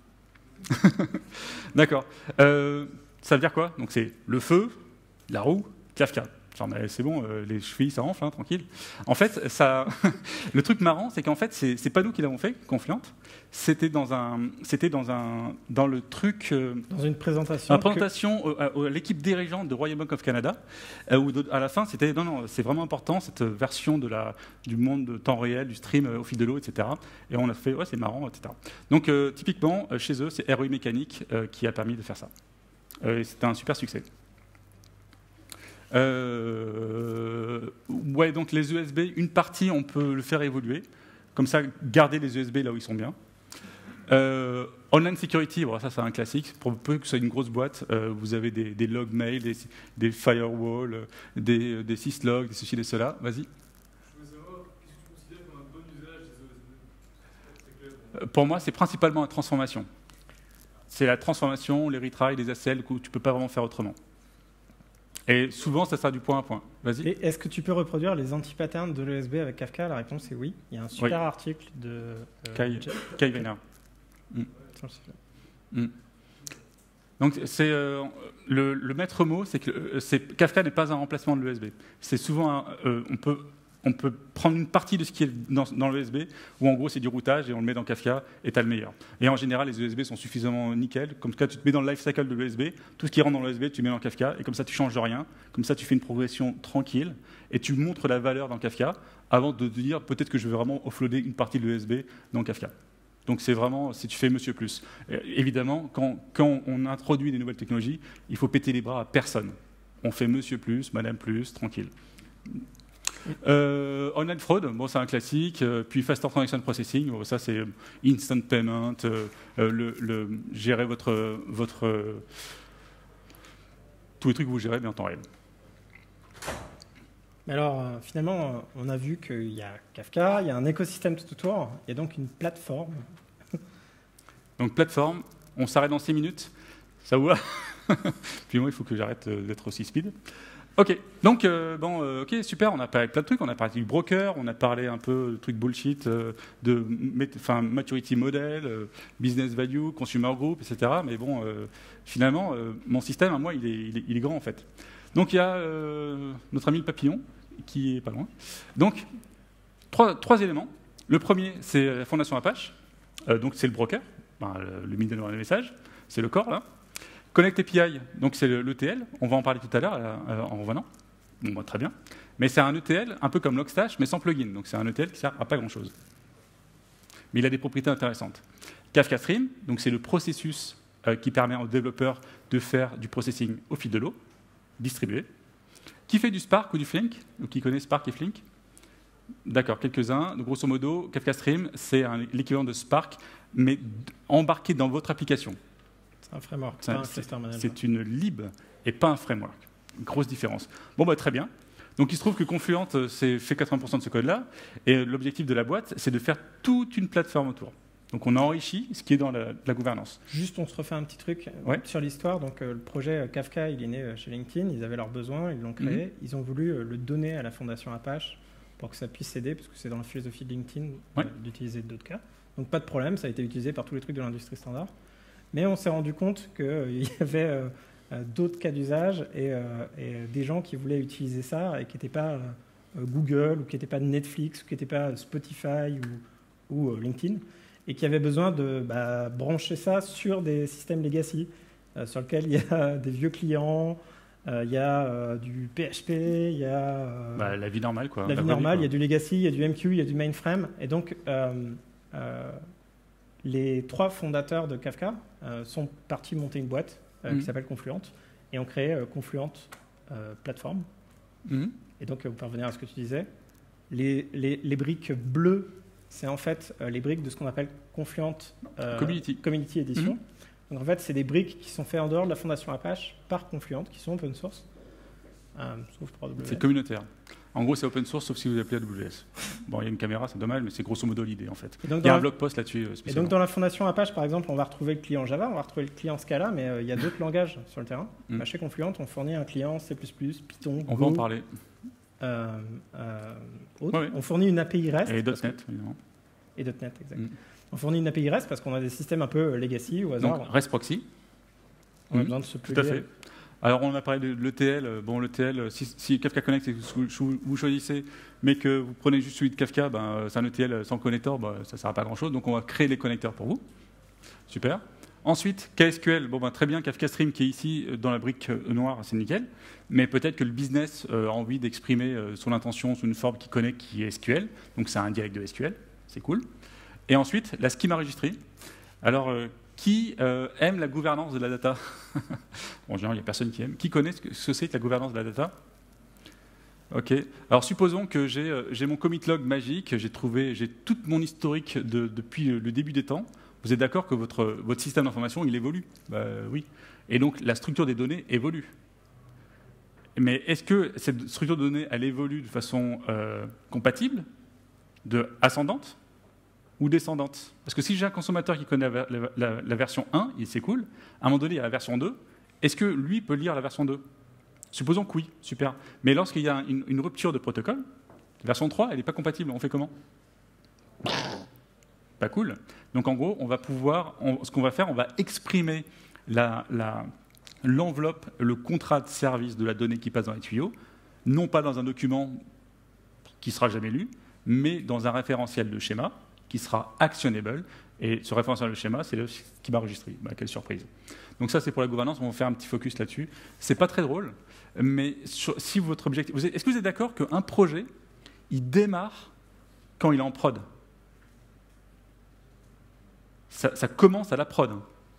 D'accord. Euh, ça veut dire quoi? Donc, c'est le feu, la roue, Kafka. Genre, mais c'est bon, euh, les chevilles, ça enfle, hein, tranquille. En fait, ça... le truc marrant, c'est qu'en fait, c'est, c'est pas nous qui l'avons fait, Confluent. C'était dans un, c'était dans un, dans le truc. Euh, dans une présentation. Une présentation que... à, à l'équipe dirigeante de Royal Bank of Canada, euh, où de, à la fin, c'était non, non, c'est vraiment important cette version de la, du monde de temps réel, du stream euh, au fil de l'eau, et cetera. Et on a fait, ouais, c'est marrant, et cetera. Donc, euh, typiquement, euh, chez eux, c'est R O I mécanique euh, qui a permis de faire ça. Euh, et c'était un super succès. Euh, ouais, donc les E S B, une partie, on peut le faire évoluer. Comme ça, garder les E S B là où ils sont bien. Euh, online security, bon, ça c'est un classique. Pour peu que ce soit une grosse boîte, euh, vous avez des, des log mail, des, des firewalls, euh, des, des syslogs, des ceci, des cela. Vas-y. Pour moi, c'est principalement la transformation. C'est la transformation, les retries, les A C L, que tu ne peux pas vraiment faire autrement. Et souvent, ça sert du point à point. Vas-y. Et est-ce que tu peux reproduire les anti-patterns de l'E S B avec Kafka? La réponse est oui. Il y a un super oui. article de euh, Kai, Kai Weiner. Mm. Mm. Donc, c'est, euh, le, le maître mot, c'est que euh, c'est, Kafka n'est pas un remplacement de l'E S B. C'est souvent, un, euh, on peut... On peut prendre une partie de ce qui est dans, dans l'E S B, où en gros c'est du routage et on le met dans Kafka et tu as le meilleur. Et en général, les E S B sont suffisamment nickel. Comme ça, tu te mets dans le lifecycle de l'E S B, tout ce qui rentre dans l'E S B, tu mets dans Kafka, et comme ça, tu changes de rien. Comme ça, tu fais une progression tranquille et tu montres la valeur dans Kafka avant de te dire peut-être que je veux vraiment offloader une partie de l'E S B dans Kafka. Donc c'est vraiment, si tu fais Monsieur Plus. Et évidemment, quand, quand on introduit des nouvelles technologies, il faut péter les bras à personne. On fait Monsieur Plus, Madame Plus, tranquille. Euh, online fraud, bon, c'est un classique. Euh, puis faster transaction processing, bon, ça c'est instant payment, euh, le, le, gérer votre, votre euh, tous les trucs que vous gérez mais en temps réel. Mais alors, euh, finalement, on a vu qu'il y a Kafka, il y a un écosystème tout autour, il y a donc une plateforme. Donc plateforme, on s'arrête dans six minutes, ça vous va? Puis moi, il faut que j'arrête d'être aussi speed. Ok, donc euh, bon, euh, ok, super. On a parlé de plein de trucs. On a parlé du broker, on a parlé un peu de trucs bullshit, euh, de, enfin, maturity model, euh, business value, consumer group, et cetera. Mais bon, euh, finalement, euh, mon système, à moi, il est, il est, il est grand en fait. Donc il y a euh, notre ami le papillon qui est pas loin. Donc trois, trois éléments. Le premier, c'est la fondation Apache. Euh, donc c'est le broker, ben, le, le middleware de message, c'est le corps là. Connect A P I, donc c'est l'E T L, on va en parler tout à l'heure euh, en revenant. Bon, bah, très bien. Mais c'est un E T L un peu comme Logstash, mais sans plugin. Donc c'est un E T L qui ne sert à pas grand-chose. Mais il a des propriétés intéressantes. Kafka Stream, donc c'est le processus euh, qui permet aux développeurs de faire du processing au fil de l'eau, distribué. Qui fait du Spark ou du Flink? Ou qui connaît Spark et Flink? D'accord, quelques-uns. Donc, grosso modo, Kafka Stream, c'est l'équivalent de Spark, mais embarqué dans votre application. C'est un framework, c'est pas un cluster manager. C'est une lib et pas un framework. Grosse différence. Bon, bah, très bien. Donc, il se trouve que Confluent fait quatre-vingts pour cent de ce code-là. Et l'objectif de la boîte, c'est de faire toute une plateforme autour. Donc, on a enrichi ce qui est dans la, la gouvernance. Juste, on se refait un petit truc ouais. sur l'histoire. Donc, euh, le projet Kafka, il est né chez LinkedIn. Ils avaient leurs besoins, ils l'ont créé. Mm-hmm. Ils ont voulu euh, le donner à la fondation Apache pour que ça puisse s'aider, parce que c'est dans la philosophie de LinkedIn ouais. euh, d'utiliser d'autres cas. Donc, pas de problème. Ça a été utilisé par tous les trucs de l'industrie standard. Mais on s'est rendu compte qu'il euh, y avait euh, euh, d'autres cas d'usage et, euh, et des gens qui voulaient utiliser ça et qui n'étaient pas euh, Google ou qui n'étaient pas Netflix ou qui n'étaient pas Spotify ou, ou euh, LinkedIn et qui avaient besoin de bah, brancher ça sur des systèmes legacy euh, sur lesquels il y a des vieux clients, euh, il y a euh, du P H P, il y a euh, bah, la vie normale. Quoi. La, la vie normale, vie, il y a du legacy, il y a du M Q, il y a du mainframe. Et donc, euh, euh, les trois fondateurs de Kafka euh, sont partis monter une boîte euh, mmh. qui s'appelle Confluent et ont créé euh, Confluent euh, Platform. Mmh. Et donc, euh, pour revenir à ce que tu disais, les, les, les briques bleues, c'est en fait euh, les briques de ce qu'on appelle Confluent euh, Community. Community Edition. Mmh. Donc, en fait, c'est des briques qui sont faites en dehors de la fondation Apache par Confluent, qui sont open source, euh, sauf pour A W S. C'est communautaire. En gros, c'est open source, sauf si vous appelez A W S. Bon, il y a une caméra, c'est dommage, mais c'est grosso modo l'idée, en fait. Il y a un blog post là-dessus. Et donc, dans la fondation Apache, par exemple, on va retrouver le client Java, on va retrouver le client Scala, mais euh, il y a d'autres langages sur le terrain. Mm. Bah, chez Confluent, on fournit un client C plus plus, Python, On Go, va en parler. Euh, euh, autre. Ouais, ouais. On fournit une A P I REST. Et .NET, que... évidemment. Et .NET, exact. Mm. On fournit une A P I REST parce qu'on a des systèmes un peu legacy au hasard. Donc, REST proxy. On a mm. besoin de se Tout à fait. Alors, on a parlé de l'E T L. Bon, l'E T L, si, si Kafka Connect, c'est que vous, vous choisissez, mais que vous prenez juste celui de Kafka, ben, c'est un E T L sans connecteur, ben, ça ne sert à pas grand-chose. Donc, on va créer les connecteurs pour vous. Super. Ensuite, K S Q L. Bon, ben, très bien, Kafka Stream qui est ici dans la brique noire, c'est nickel. Mais peut-être que le business euh, a envie d'exprimer euh, son intention sous une forme qui connaît, qui est S Q L. Donc, c'est un direct de S Q L. C'est cool. Et ensuite, la schema registry. Alors, euh, qui euh, aime la gouvernance de la data? Bon, en général, il n'y a personne qui aime. Qui connaît ce que c'est que la gouvernance de la data? Ok. Alors, supposons que j'ai euh, mon commit log magique. J'ai trouvé, j'ai tout mon historique de, depuis le début des temps. Vous êtes d'accord que votre, votre système d'information, il évolue? Bah, oui. Et donc, la structure des données évolue. Mais est-ce que cette structure de données, elle évolue de façon euh, compatible, de ascendante ou descendante? Parce que si j'ai un consommateur qui connaît la, la, la, la version un, c'est cool. À un moment donné, il y a la version deux. Est-ce que lui peut lire la version deux? Supposons que oui, super. Mais lorsqu'il y a une, une rupture de protocole, la version trois, elle n'est pas compatible. On fait comment? Pas cool. Donc en gros, on va pouvoir, on, ce qu'on va faire, on va exprimer la, la, l'enveloppe, le contrat de service de la donnée qui passe dans les tuyaux, non pas dans un document qui sera jamais lu, mais dans un référentiel de schéma qui sera actionnable. Et ce référentiel de schéma, c'est ce qui m'a enregistré. Bah, quelle surprise. Donc ça, c'est pour la gouvernance. On va faire un petit focus là-dessus. C'est pas très drôle, mais sur, si votre objectif, vous êtes, est-ce que vous êtes d'accord qu'un projet, il démarre quand il est en prod? Ça, ça commence à la prod.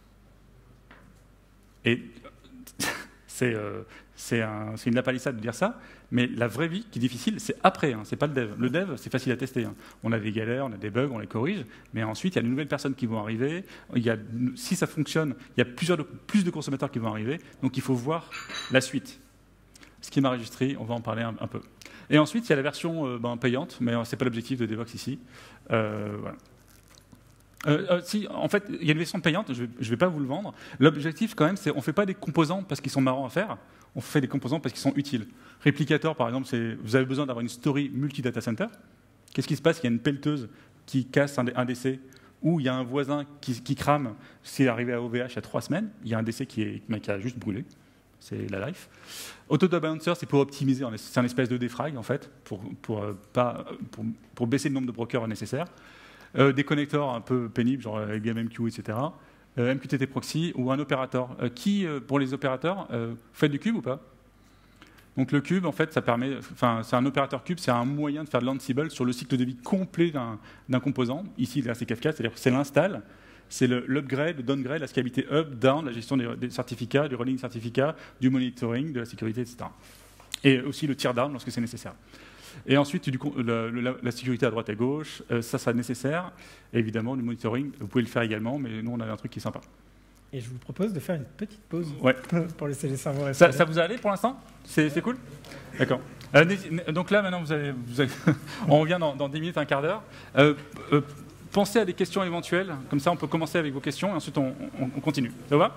Et c'est, euh, c'est, un, c'est une lapalissade de dire ça, mais la vraie vie qui est difficile, c'est après, hein, c'est pas le dev. Le dev, c'est facile à tester. Hein. On a des galères, on a des bugs, on les corrige, mais ensuite, il y a de nouvelles personnes qui vont arriver. Il y a, si ça fonctionne, il y a plusieurs de, plus de consommateurs qui vont arriver, donc il faut voir la suite. Schema Registry, on va en parler un, un peu. Et ensuite, il y a la version euh, ben, payante, mais ce n'est pas l'objectif de Devoxx ici. Euh, voilà. Euh, euh, si, en fait, il y a une version payante, je ne vais, vais pas vous le vendre. L'objectif, quand même, c'est on ne fait pas des composants parce qu'ils sont marrants à faire, on fait des composants parce qu'ils sont utiles. Replicator, par exemple, c'est, vous avez besoin d'avoir une story multi-data center. Qu'est-ce qui se passe? Il y a une pelleteuse qui casse un, un D C, ou il y a un voisin qui, qui crame. C'est arrivé à O V H il y a trois semaines, il y a un D C qui, est, qui a juste brûlé. C'est la life. Autoload Balancer, c'est pour optimiser, c'est un espèce de défrag, en fait, pour, pour, pas, pour, pour baisser le nombre de brokers nécessaires. Euh, des connecteurs un peu pénibles, genre I B M M Q, et cetera. Euh, M Q T T Proxy ou un opérateur. Euh, qui, euh, pour les opérateurs, euh, faites du cube ou pas? Donc le cube, en fait, ça permet, enfin, c'est un opérateur cube, c'est un moyen de faire de l'Ansible sur le cycle de vie complet d'un, d'un composant. Ici, là, c'est Kafka, c'est-à-dire que c'est l'install, c'est le, l'upgrade, le downgrade, la scalabilité up, down, la gestion des, des certificats, du rolling certificat, du monitoring, de la sécurité, et cetera. Et aussi le tear down lorsque c'est nécessaire. Et ensuite, du coup, la, la, la sécurité à droite et à gauche, euh, ça sera nécessaire. Et évidemment, du monitoring, vous pouvez le faire également, mais nous, on a un truc qui est sympa. Et je vous propose de faire une petite pause ouais. pour laisser les serveurs Ça, respirer. ça vous a allé pour l'instant? C'est, c'est cool? D'accord. Euh, donc là, maintenant, vous avez, vous avez on revient dans, dans dix minutes, un quart d'heure. Euh, euh, pensez à des questions éventuelles. Comme ça, on peut commencer avec vos questions et ensuite, on, on, on continue. Ça va?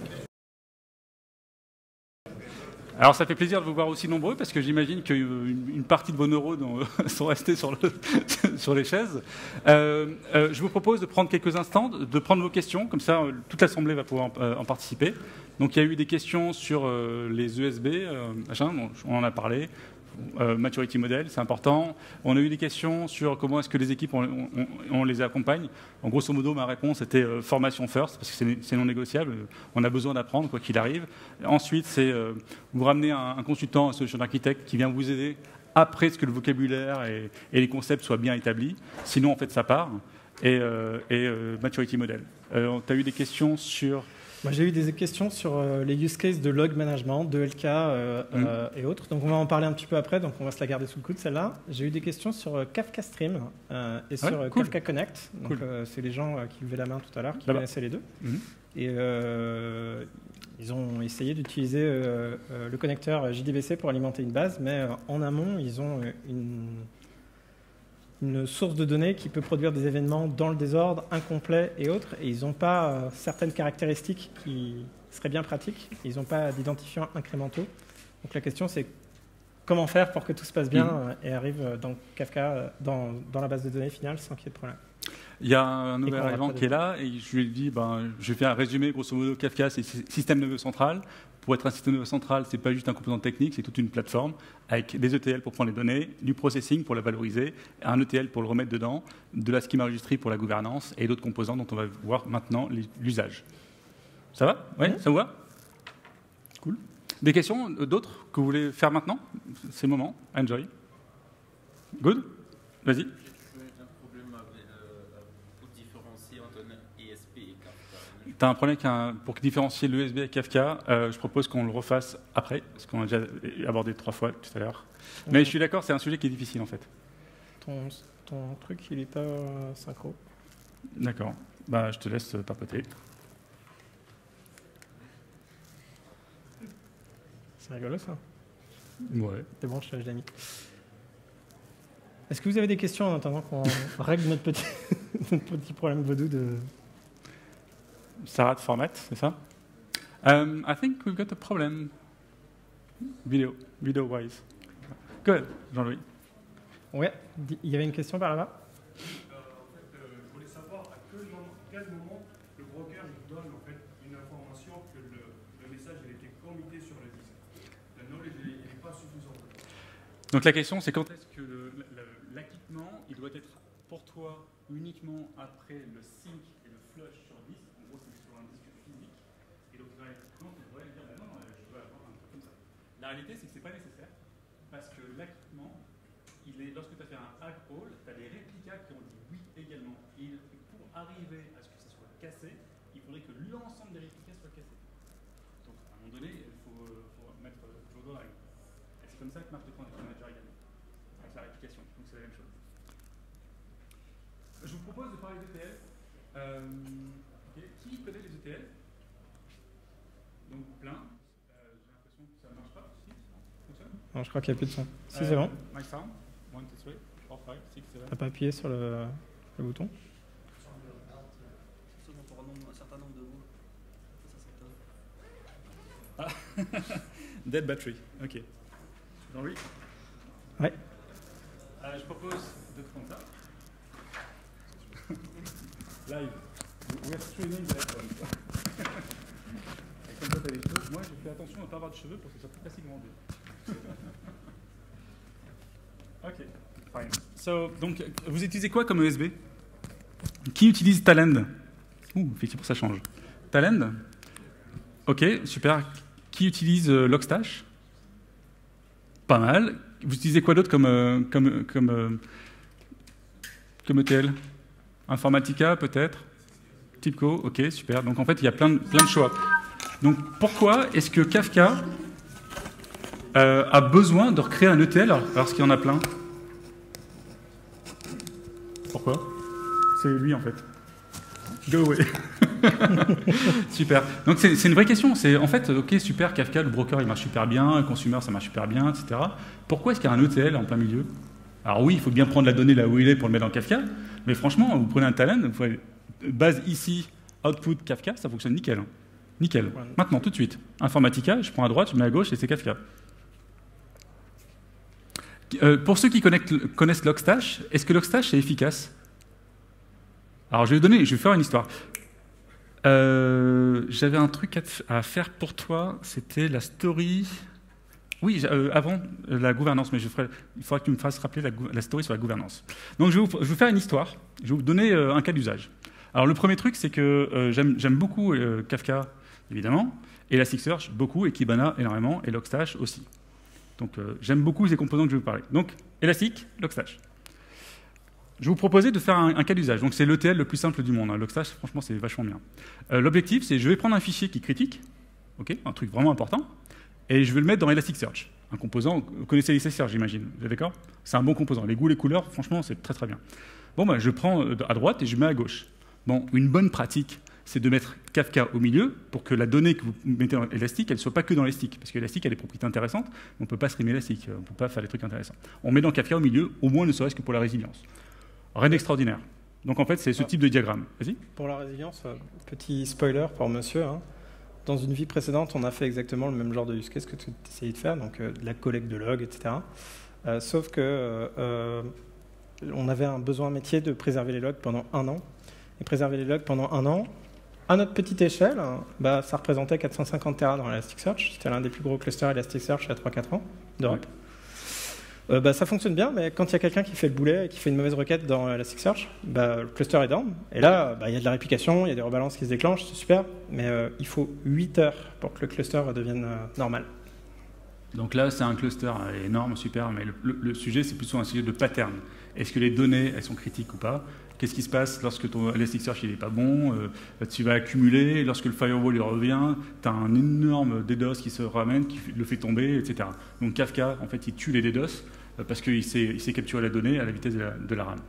Alors ça fait plaisir de vous voir aussi nombreux parce que j'imagine qu'une partie de vos neurones sont restés sur, le, sur les chaises. Euh, euh, je vous propose de prendre quelques instants, de prendre vos questions, comme ça toute l'Assemblée va pouvoir en, euh, en participer. Donc il y a eu des questions sur euh, les U S B, euh, machin, on en a parlé. Euh, maturity model, c'est important. On a eu des questions sur comment est-ce que les équipes, on, on, on les accompagne. En grosso modo, ma réponse était euh, formation first, parce que c'est, c'est non négociable. On a besoin d'apprendre, quoi qu'il arrive. Ensuite, c'est euh, vous ramener un, un consultant, un solution architecte qui vient vous aider après ce que le vocabulaire et, et les concepts soient bien établis. Sinon, en fait, ça part. Et, euh, et euh, maturity model. Euh, tu as eu des questions sur... Moi, j'ai eu des questions sur euh, les use cases de log management, de L K euh, mmh. euh, et autres. Donc, on va en parler un petit peu après. Donc, on va se la garder sous le coude, celle-là. J'ai eu des questions sur euh, Kafka Stream euh, et sur ouais, cool. Kafka Connect. Donc, cool. euh, c'est les gens euh, qui levaient la main tout à l'heure, qui Là-bas. connaissaient les deux. Mmh. Et euh, ils ont essayé d'utiliser euh, euh, le connecteur J D B C pour alimenter une base, mais euh, en amont, ils ont une... une source de données qui peut produire des événements dans le désordre, incomplets et autres, et ils n'ont pas euh, certaines caractéristiques qui seraient bien pratiques, ils n'ont pas d'identifiants incrémentaux. Donc la question c'est comment faire pour que tout se passe bien mmh. euh, et arrive dans Kafka, dans, dans la base de données finale sans qu'il y ait de problème. Il y a un nouvel arrivant qui est là, et je lui ai dit, ben, je vais faire un résumé, grosso modo, Kafka, c'est système nerveux central. Pour être un système nerveux central, ce n'est pas juste un composant technique, c'est toute une plateforme avec des E T L pour prendre les données, du processing pour la valoriser, un E T L pour le remettre dedans, de la schema registry pour la gouvernance et d'autres composants dont on va voir maintenant l'usage. Ça va? Oui, mmh. Ça vous va? Cool. Des questions d'autres que vous voulez faire maintenant? C'est le moment. Enjoy. Good? Vas-y. Tu as un problème un, pour différencier l'U S B et Kafka, euh, je propose qu'on le refasse après, parce qu'on a déjà abordé trois fois tout à l'heure. Okay. Mais je suis d'accord, c'est un sujet qui est difficile en fait. Ton, ton truc, il n'est pas synchro. D'accord. Bah, je te laisse papoter. C'est rigolo ça. Ouais. C'est bon, je te l'ai mis. Est-ce que vous avez des questions en attendant qu'on règle notre petit, notre petit problème vaudou de... Sarah de format, c'est ça? um, I think we've got a problem. Video, video-wise. Go ahead, Jean-Louis. Ouais, il y avait une question par là-bas. Euh, en fait, euh, je voulais savoir à quel moment, quel moment le broker il donne en fait une information que le, le message il était commité sur le disque. Le knowledge il n'est pas suffisant. Donc la question c'est quand est-ce que le- le- l'acquittement il doit être pour toi uniquement après le sync et le flush sur disque. En gros c'est sur un disque physique. Et donc l'acquittement tu devrais dire bah non, non, je veux avoir un truc comme ça. La réalité c'est que c'est pas nécessaire parce que l'acquittement il est, lorsque tu as fait un hack all, tu as des réplicas qui ont dit oui également. Et il- pour arriver à ce que ça soit cassé, il faudrait que l'ensemble des réplicas soient cassés. Donc à un moment donné, il faut, euh, faut mettre euh, Joe Doyle. Et c'est comme ça que marche le Transaction Manager également, avec la réplication. Donc c'est la même chose. Je vous propose de parler d'E T L. Euh, ok. Qui connaît les E T L? Donc plein. Euh, J'ai l'impression que ça ne marche pas. Si, ça fonctionne. Non, je crois qu'il n'y a plus de son. Si, Euh, c'est bon. My sound. one, two, three, four, five, six, seven. T'as pas appuyé sur le, le bouton? Seulement pour un, nombre- un certain nombre de mots. Ça s'étonne. Dead battery, ok. Jean-Louis? Ouais. Euh, je propose de prendre ça. Live. We are streaming live. Et comme ça, t'as les cheveux. Moi, j'ai fait attention à ne pas avoir de cheveux pour que ce soit plus facilement rendu. Ok, fine. So, donc, vous utilisez quoi comme E S B? Qui utilise Talend? Ouh, effectivement, ça change. Talend? Ok, super. Qui utilise euh, Logstash? Pas mal. Vous utilisez quoi d'autre comme, euh, comme, comme, euh, comme E T L? Informatica, peut-être? TIBCO, ok, super. Donc en fait, il y a plein de, plein de choix. Donc pourquoi est-ce que Kafka euh, a besoin de recréer un E T L alors qu'il y en a plein? Pourquoi? C'est lui en fait. Go away. Super. Donc c'est c'est une vraie question. C'est en fait, ok, super, Kafka, le broker, il marche super bien, le consumer, ça marche super bien, et cetera. Pourquoi est-ce qu'il y a un E T L en plein milieu? Alors oui, il faut bien prendre la donnée là où il est pour le mettre dans Kafka, mais franchement, vous prenez un talent, vous prenez base ici, output Kafka, ça fonctionne nickel. Nickel. Maintenant, tout de suite. Informatica, je prends à droite, je mets à gauche et c'est Kafka. Euh, pour ceux qui connectent- connaissent Logstash, est-ce que Logstash est efficace? Alors je vais, donner, je vais faire une histoire. Euh, J'avais un truc à, à faire pour toi, c'était la story. Oui, euh, avant euh, la gouvernance, mais je ferai, il faudra que tu me fasses rappeler la, la story sur la gouvernance. Donc je vais vous, je vais vous faire une histoire, je vais vous donner euh, un cas d'usage. Alors le premier truc, c'est que euh, j'aime beaucoup euh, Kafka, évidemment, Elasticsearch beaucoup, et Kibana énormément, et Logstash aussi. Donc euh, j'aime beaucoup ces composants que je vais vous parler. Donc Elastic, Logstash. Je vais vous proposer de faire un, un cas d'usage. Donc c'est l'E T L le plus simple du monde. Hein. Logstash, franchement, c'est vachement bien. Euh, L'objectif, c'est je vais prendre un fichier qui est critique, okay, un truc vraiment important, et je vais le mettre dans Elasticsearch. Un composant, vous connaissez Elasticsearch, j'imagine. Vous êtes d'accord? C'est un bon composant. Les goûts, les couleurs, franchement, c'est très très bien. Bon, bah, je prends à droite et je mets à gauche. Bon, une bonne pratique, c'est de mettre Kafka au milieu pour que la donnée que vous mettez dans Elastic, elle ne soit pas que dans Elastic. Parce que Elastic a des propriétés intéressantes, mais on ne peut pas streamer Elastic, on ne peut pas faire des trucs intéressants. On met dans Kafka au milieu, au moins ne serait-ce que pour la résilience. Rien d'extraordinaire. Donc en fait, c'est ce type de diagramme. Vas-y. Pour la résilience, euh, petit spoiler pour monsieur, hein. Dans une vie précédente, on a fait exactement le même genre de use case que tu essayais de faire, donc euh, de la collecte de logs, et cetera. Euh, sauf que euh, euh, on avait un besoin métier de préserver les logs pendant un an. Et préserver les logs pendant un an, à notre petite échelle, hein, bah, ça représentait quatre cent cinquante téra dans Elasticsearch. C'était l'un des plus gros clusters Elasticsearch il y a trois quatre ans d'Europe. Ouais. Euh, bah, ça fonctionne bien, mais quand il y a quelqu'un qui fait le boulet et qui fait une mauvaise requête dans Elasticsearch, bah, le cluster est down. Et là, bah, il y a de la réplication, il y a des rebalances qui se déclenchent, c'est super, mais euh, il faut huit heures pour que le cluster devienne euh, normal. Donc là, c'est un cluster énorme, super, mais le, le, le sujet, c'est plutôt un sujet de pattern. Est-ce que les données, elles sont critiques ou pas? Qu'est-ce qui se passe lorsque ton Elasticsearch n'est pas bon? euh, Tu vas accumuler, lorsque le firewall il revient, tu as un énorme DDoS qui se ramène, qui le fait tomber, et cetera. Donc Kafka, en fait, il tue les DDoS euh, parce qu'il sait, il sait capturer la donnée à la vitesse de la, de la RAM.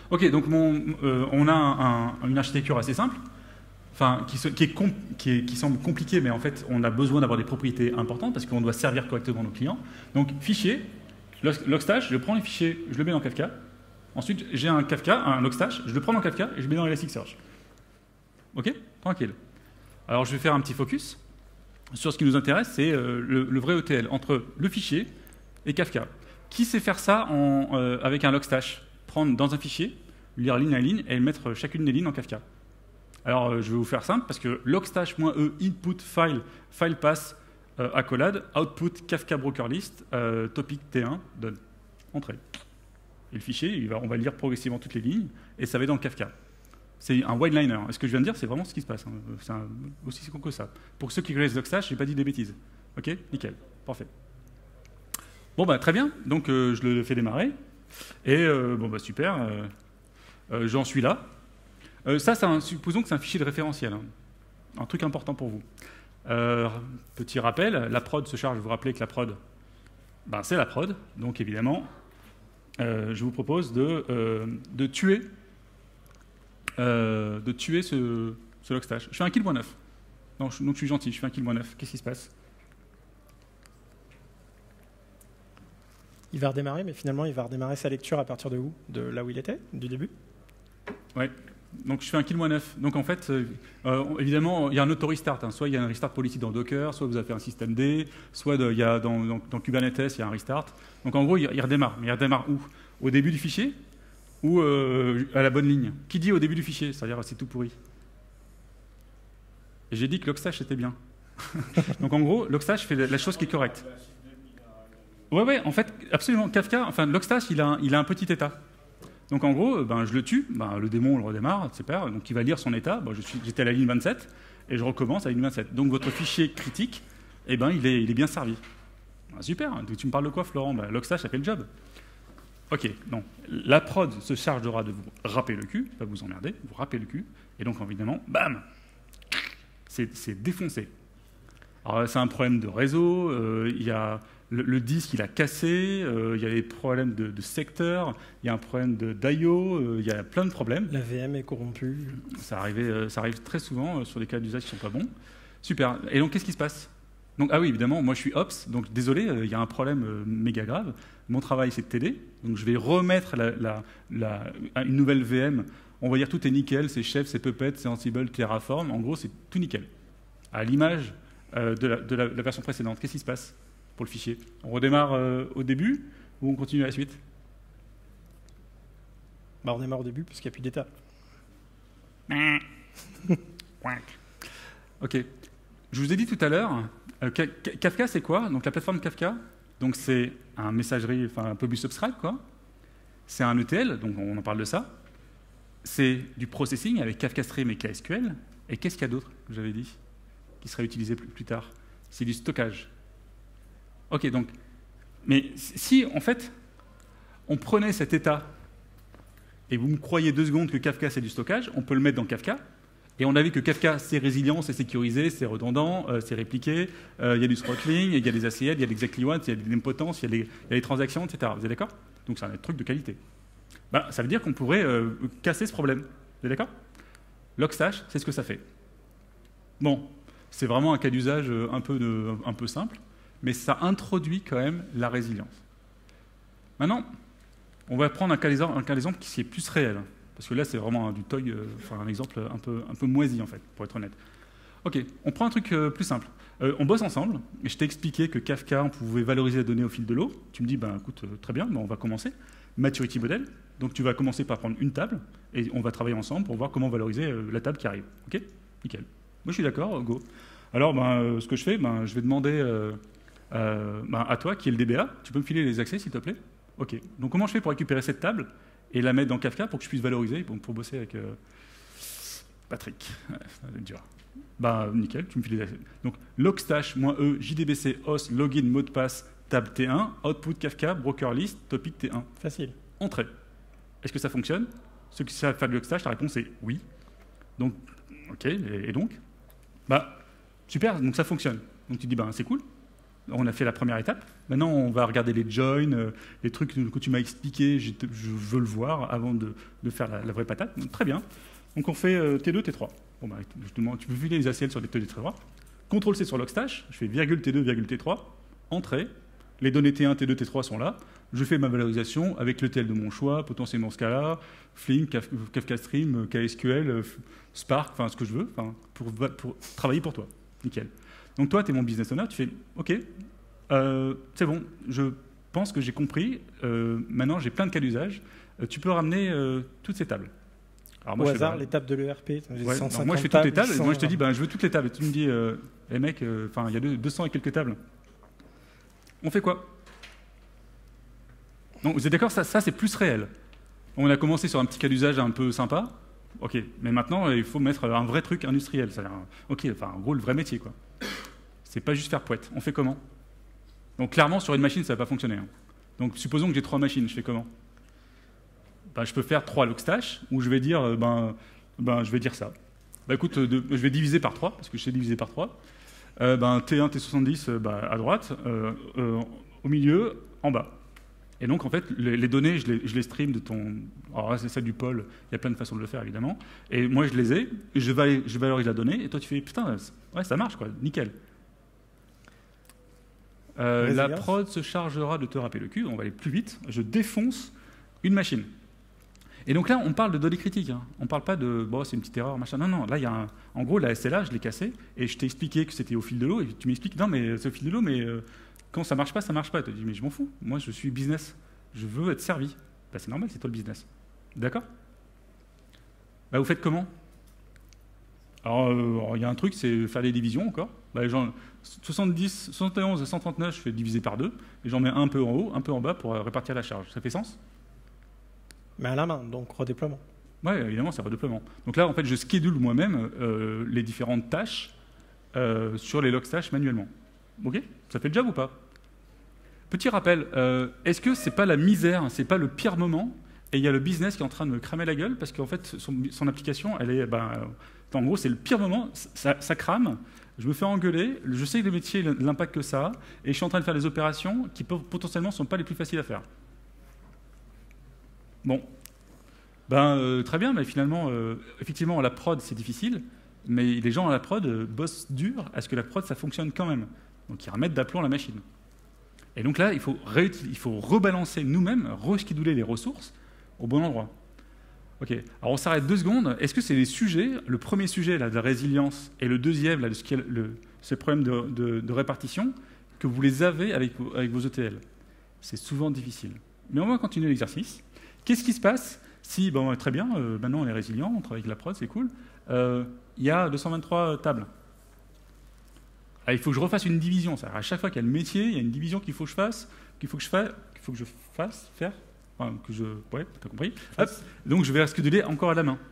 Ok, donc mon, euh, on a un, un, une architecture assez simple, enfin, qui, se, qui, est com, qui, est, qui semble compliquée, mais en fait, on a besoin d'avoir des propriétés importantes parce qu'on doit servir correctement nos clients. Donc, fichier, Logstash, je prends les fichiers, je le mets dans Kafka. Ensuite, j'ai un Kafka, un Logstash, je le prends dans Kafka et je le mets dans Elasticsearch. Ok, tranquille. Alors, je vais faire un petit focus sur ce qui nous intéresse, c'est euh, le, le vrai E T L entre le fichier et Kafka. Qui sait faire ça en, euh, avec un Logstash? Prendre dans un fichier, lire ligne à ligne et mettre chacune des lignes en Kafka. Alors, euh, je vais vous faire simple parce que logstash-e input file file pass euh, accolade output Kafka broker list euh, topic T un donne entrée. Et le fichier, il va, on va lire progressivement toutes les lignes et ça va dans le Kafka. C'est un one-liner. Et ce que je viens de dire, c'est vraiment ce qui se passe. Hein. C'est un, aussi con que ça. Pour ceux qui connaissent Logstash, j'ai pas dit des bêtises. Ok, nickel, parfait. Bon bah très bien. Donc euh, je le fais démarrer et euh, bon bah super. Euh, euh, j'en suis là. Euh, ça, un, supposons que c'est un fichier de référentiel, hein. Un truc important pour vous. Euh, petit rappel, la prod se charge, vous vous rappelez que la prod, ben, c'est la prod, donc évidemment, euh, je vous propose de, euh, de tuer, euh, de tuer ce, ce Logstash. Je fais un kill neuf. Donc, donc je suis gentil, je fais un kill neuf. Qu'est-ce qui se passe? Il va redémarrer, mais finalement, il va redémarrer sa lecture à partir de où? De là où il était? Du début? Ouais. Donc je fais un kill neuf. Donc en fait, euh, évidemment, il y a un auto-restart. Hein. Soit il y a un restart policy dans Docker, soit vous avez fait un système D, soit de, il y a dans, dans, dans Kubernetes, il y a un restart. Donc en gros, il, il redémarre. Mais il redémarre où? Au début du fichier ou euh, à la bonne ligne? Qui dit au début du fichier? C'est-à-dire c'est tout pourri. Et j'ai dit que Logstash était bien. Donc en gros, Logstash fait la chose qui est correcte. Ouais, ouais, en fait, absolument. Kafka, enfin, Logstash, il a, un, il a un petit état. Donc en gros, ben, je le tue, ben, le démon on le redémarre, super, donc il va lire son état, ben, je suis, j'étais à la ligne vingt-sept, et je recommence à la ligne vingt-sept. Donc votre fichier critique, eh ben, il, est, il est bien servi. Ben, super, tu me parles de quoi Florent? Ben, Logstash a fait le job. Ok, donc la prod se chargera de vous râper le cul, pas vous emmerder, vous râper le cul, et donc évidemment, bam, c'est, c'est défoncé. Alors c'est un problème de réseau, euh, il y a... Le, le disque, il a cassé, euh, il y a des problèmes de, de secteur, il y a un problème d'I O, euh, il y a plein de problèmes. La V M est corrompue. Ça, arrivait, euh, ça arrive très souvent euh, sur des cas d'usage qui ne sont pas bons. Super. Et donc, qu'est-ce qui se passe? Donc, ah oui, évidemment, moi je suis Ops, donc désolé, euh, il y a un problème euh, méga grave. Mon travail, c'est de t'aider. Donc, je vais remettre la, la, la, une nouvelle V M. On va dire tout est nickel, c'est Chef, c'est Puppet, c'est Ansible, Terraform. En gros, c'est tout nickel. À l'image euh, de, la, de la, la version précédente. Qu'est-ce qui se passe pour le fichier? On redémarre euh, au début ou on continue à la suite? Bah, on démarre au début parce qu'il n'y a plus d'état. Ok. Je vous ai dit tout à l'heure, euh, Kafka c'est quoi? Donc la plateforme Kafka, donc c'est un messagerie, enfin un Publish Subscribe quoi. C'est un E T L, donc on en parle de ça. C'est du processing avec Kafka Stream et K S Q L. Et qu'est-ce qu'il y a d'autre que j'avais dit qui serait utilisé plus, plus tard? C'est du stockage. Ok, donc, mais si, en fait, on prenait cet état, et vous me croyez deux secondes que Kafka, c'est du stockage, on peut le mettre dans Kafka, et on a vu que Kafka, c'est résilient, c'est sécurisé, c'est redondant, euh, c'est répliqué, euh, il y a du throttling, il y a des A C L, il y a des exactly what, il y a des impotences, il y a des, il y a des transactions, et cetera. Vous êtes d'accord? Donc c'est un truc de qualité. Ben, ça veut dire qu'on pourrait euh, casser ce problème. Vous êtes d'accord? Logstash, c'est ce que ça fait. Bon, c'est vraiment un cas d'usage un peu, de, un peu simple, mais ça introduit quand même la résilience. Maintenant, on va prendre un cas d'exemple qui est plus réel, parce que là, c'est vraiment du toy, euh, enfin, un exemple un peu, un peu moisi, en fait, pour être honnête. Ok, on prend un truc euh, plus simple. Euh, on bosse ensemble, et je t'ai expliqué que Kafka, on pouvait valoriser la donnée au fil de l'eau. Tu me dis, ben, écoute, euh, très bien, ben, on va commencer. Maturity model, donc tu vas commencer par prendre une table, et on va travailler ensemble pour voir comment valoriser euh, la table qui arrive. Ok, nickel. Moi, je suis d'accord, go. Alors, ben, euh, ce que je fais, ben, je vais demander... Euh, Euh, ben, à toi, qui est le D B A, tu peux me filer les accès, s'il te plaît? Ok. Donc, comment je fais pour récupérer cette table et la mettre dans Kafka pour que je puisse valoriser, pour, pour bosser avec euh, Patrick? Ouais, ça va être dur. Ben, nickel, tu me files les accès. Donc, logstash-e, jdbc, host, login, mot de passe, tab T un, output Kafka, broker list, topic T un. Facile. Entrée. Est-ce que ça fonctionne? Ceux qui savent faire du logstash, la réponse est oui. Donc, ok, et, et donc? Bah, super, donc ça fonctionne. Donc, tu dis, ben, c'est cool. On a fait la première étape. Maintenant, on va regarder les joins, euh, les trucs que tu m'as expliqués, je veux le voir avant de, de faire la, la vraie patate. Donc, très bien. Donc on fait euh, T deux, T trois. Bon, bah, justement, tu peux filer les A C L sur les T deux, T trois. contrôle C sur Logstash, je fais virgule T deux, virgule T trois, entrée. Les données T un, T deux, T trois sont là. Je fais ma valorisation avec le T L de mon choix, potentiellement Scala, Flink, Kafka Stream, K S Q L, Spark, enfin ce que je veux, pour, pour travailler pour toi. Nickel. Donc toi, tu es mon business owner, tu fais OK, euh, c'est bon, je pense que j'ai compris. Euh, maintenant, j'ai plein de cas d'usage. Euh, tu peux ramener euh, toutes ces tables. Alors moi, Au hasard, les tables de l'E R P. Ouais, non, moi, je fais toutes les tables. Et moi, je te dis, ben, je veux toutes les tables. Et tu me dis, euh, hey, mec, enfin, euh, il y a deux cents et quelques tables. On fait quoi? Donc, vous êtes d'accord? Ça, ça c'est plus réel. On a commencé sur un petit cas d'usage un peu sympa. OK, mais maintenant, il faut mettre un vrai truc industriel. C'est-à-dire, OK, enfin, en gros, le vrai métier, quoi. C'est pas juste faire poète. On fait comment? Donc, clairement, sur une machine, ça va pas fonctionner. Hein. Donc, supposons que j'ai trois machines. Je fais comment? Ben, je peux faire trois Logstash, où je vais dire, ben, ben, je vais dire ça. Ben, écoute, de, je vais diviser par trois, parce que je sais diviser par trois. Euh, ben, T un, T soixante-dix, ben, à droite, euh, euh, au milieu, en bas. Et donc, en fait, les, les données, je les, je les stream de ton... Alors là, c'est celle du pôle, il y a plein de façons de le faire, évidemment. Et moi, je les ai, je, val, je valorise la donnée, et toi, tu fais, putain, ouais, ça marche, quoi, nickel. Euh, la prod se chargera de te râper le cul, on va aller plus vite, je défonce une machine. Et donc là, on parle de données critiques. Hein. On ne parle pas de bon, c'est une petite erreur, machin. Non, non. Là, il y a un... En gros, la S L A, je l'ai cassée et je t'ai expliqué que c'était au fil de l'eau. Et tu m'expliques, non, mais c'est au fil de l'eau, mais euh, quand ça ne marche pas, ça ne marche pas. Tu te dis, mais je m'en fous. Moi, je suis business. Je veux être servi. Ben, c'est normal, c'est toi le business. D'accord? Ben, vous faites comment? Alors, il euh, y a un truc, c'est faire des divisions encore. Ben, genre, soixante-dix, soixante et onze et cent trente-neuf, je fais diviser par deux. Et j'en mets un peu en haut, un peu en bas pour euh, répartir la charge. Ça fait sens? Mais à la main, donc redéploiement. Oui, évidemment, c'est redéploiement. Donc là, en fait, je schedule moi-même euh, les différentes tâches euh, sur les Logstash manuellement. OK? Ça fait le job ou pas? Petit rappel, euh, est-ce que c'est pas la misère, c'est pas le pire moment, et il y a le business qui est en train de me cramer la gueule, parce qu'en fait, son, son application, elle est... Ben, en gros, c'est le pire moment, ça, ça crame, je me fais engueuler, je sais que le métier, l'impact que ça a, et je suis en train de faire des opérations qui peuvent, potentiellement ne sont pas les plus faciles à faire. Bon, ben, euh, très bien, mais finalement, euh, effectivement, la prod, c'est difficile, mais les gens à la prod euh, bossent dur à ce que la prod, ça fonctionne quand même. Donc, ils remettent d'aplomb la machine. Et donc là, il faut, il faut rebalancer nous-mêmes, reschedouler les ressources au bon endroit. OK, alors on s'arrête deux secondes. Est-ce que c'est les sujets, le premier sujet là, de la résilience, et le deuxième, là, de ce, qui est le, ce problème de, de, de répartition, que vous les avez avec, avec vos E T L? C'est souvent difficile. Mais on va continuer l'exercice. Qu'est-ce qui se passe si, bon, très bien, euh, maintenant on est résilient, on travaille avec la prod, c'est cool, euh, il y a deux cent vingt-trois tables. Ah, il faut que je refasse une division. À chaque fois qu'il y a le métier, il y a une division qu'il faut que je fasse, qu'il faut que je fasse, qu'il faut que je fasse, faire, enfin, que je... Ouais, t'as compris. Hop. Donc je vais scheduler encore à la main.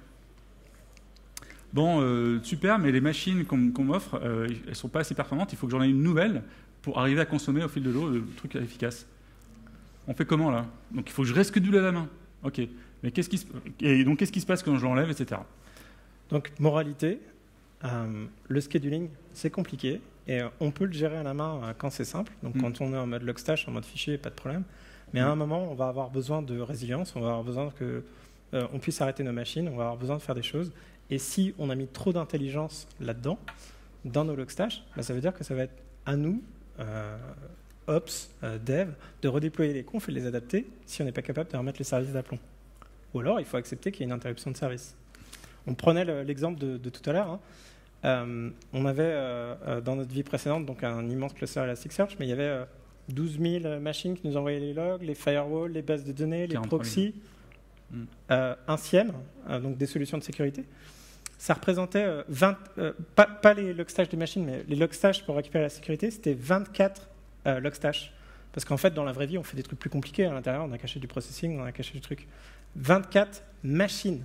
Bon, euh, super, mais les machines qu'on qu'on m'offre, euh, elles ne sont pas assez performantes, il faut que j'en ai une nouvelle pour arriver à consommer au fil de l'eau le truc efficace. On fait comment, là? Donc il faut que je reschedule à la main. OK. Mais qu'est-ce qui se... Et donc qu'est-ce qui se passe quand je l'enlève, et cetera. Donc, moralité, euh, le scheduling, c'est compliqué. Et euh, on peut le gérer à la main euh, quand c'est simple. Donc, mmh. quand on est en mode Logstash, en mode fichier, pas de problème. Mais mmh. à un moment, on va avoir besoin de résilience. On va avoir besoin que euh, on puisse arrêter nos machines. On va avoir besoin de faire des choses. Et si on a mis trop d'intelligence là-dedans, dans nos Logstash, bah, ça veut dire que ça va être à nous, euh, Ops, euh, Dev, de redéployer les confs et de les adapter si on n'est pas capable de remettre les services d'aplomb. Ou alors, il faut accepter qu'il y ait une interruption de service. On prenait l'exemple de, de tout à l'heure. Hein. Euh, on avait euh, euh, dans notre vie précédente donc un immense cluster Elasticsearch, mais il y avait euh, douze mille machines qui nous envoyaient les logs, les firewalls, les bases de données, les proxys, mm. euh, un SIEM, euh, donc des solutions de sécurité. Ça représentait euh, vingt, euh, pas, pas les Logstash des machines, mais les Logstash pour récupérer la sécurité, c'était vingt-quatre euh, Logstash. Parce qu'en fait, dans la vraie vie, on fait des trucs plus compliqués à l'intérieur, on a caché du processing, on a caché du truc. vingt-quatre machines.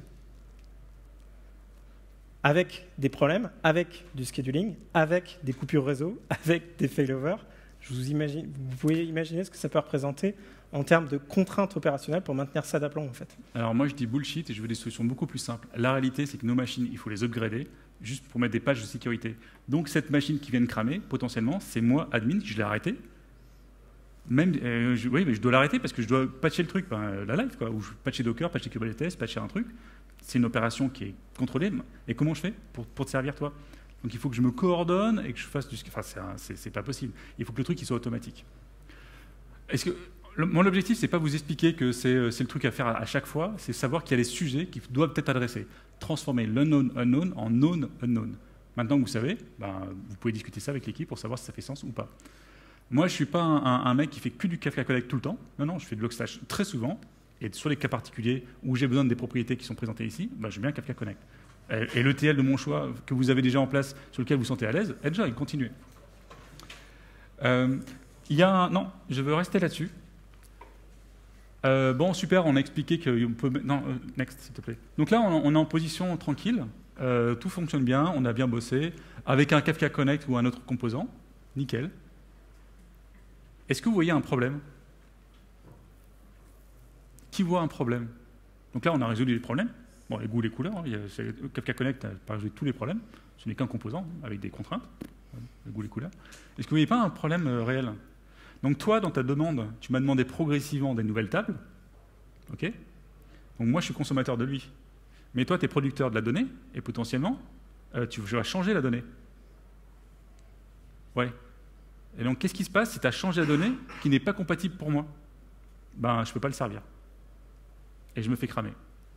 Avec des problèmes, avec du scheduling, avec des coupures réseau, avec des failovers. Je vous, imagine, vous pouvez imaginer ce que ça peut représenter en termes de contraintes opérationnelles pour maintenir ça d'aplomb, en fait. Alors moi, je dis bullshit et je veux des solutions beaucoup plus simples. La réalité, c'est que nos machines, il faut les upgrader juste pour mettre des pages de sécurité. Donc cette machine qui vient de cramer, potentiellement, c'est moi, admin, je l'ai arrêté. Même, euh, je, oui, mais je dois l'arrêter parce que je dois patcher le truc, ben, la live, quoi, ou je patcher Docker, patcher Kubernetes, patcher un truc. C'est une opération qui est contrôlée. Et comment je fais pour, pour te servir, toi? Donc il faut que je me coordonne et que je fasse du... Enfin, c'est pas possible. Il faut que le truc il soit automatique. Est-ce que... Le, mon objectif, c'est pas vous expliquer que c'est le truc à faire à, à chaque fois, c'est savoir qu'il y a des sujets qui doivent être adressés. Transformer l'unknown unknown en known unknown. Maintenant que vous savez, ben, vous pouvez discuter ça avec l'équipe pour savoir si ça fait sens ou pas. Moi, je ne suis pas un, un, un mec qui fait que du Kafka Connect tout le temps. Non, non, je fais de Logstash très souvent. Et sur les cas particuliers où j'ai besoin de des propriétés qui sont présentées ici, ben, je mets un Kafka Connect. Et, et l'E T L de mon choix que vous avez déjà en place, sur lequel vous vous sentez à l'aise, enjoy, continuez. Euh, il y a un... Non, je veux rester là-dessus. Euh, bon, super, on a expliqué qu'on peut... Non, euh, next, s'il te plaît. Donc là, on, on est en position tranquille. Euh, tout fonctionne bien, on a bien bossé. Avec un Kafka Connect ou un autre composant, nickel. Est-ce que vous voyez un problème? Qui voit un problème? Donc là, on a résolu les problèmes. Bon, les goûts, les couleurs. Hein, il y a, Kafka Connect n'a pas résolu tous les problèmes. Ce n'est qu'un composant avec des contraintes. Les goûts, les couleurs. Est-ce que vous ne voyez pas un problème euh, réel? Donc toi, dans ta demande, tu m'as demandé progressivement des nouvelles tables. OK? Donc moi, je suis consommateur de lui. Mais toi, tu es producteur de la donnée, et potentiellement, euh, tu vas changer la donnée. Ouais. Et donc, qu'est-ce qui se passe si tu as changé la donnée qui n'est pas compatible pour moi? Ben, je ne peux pas le servir. Et je me fais cramer.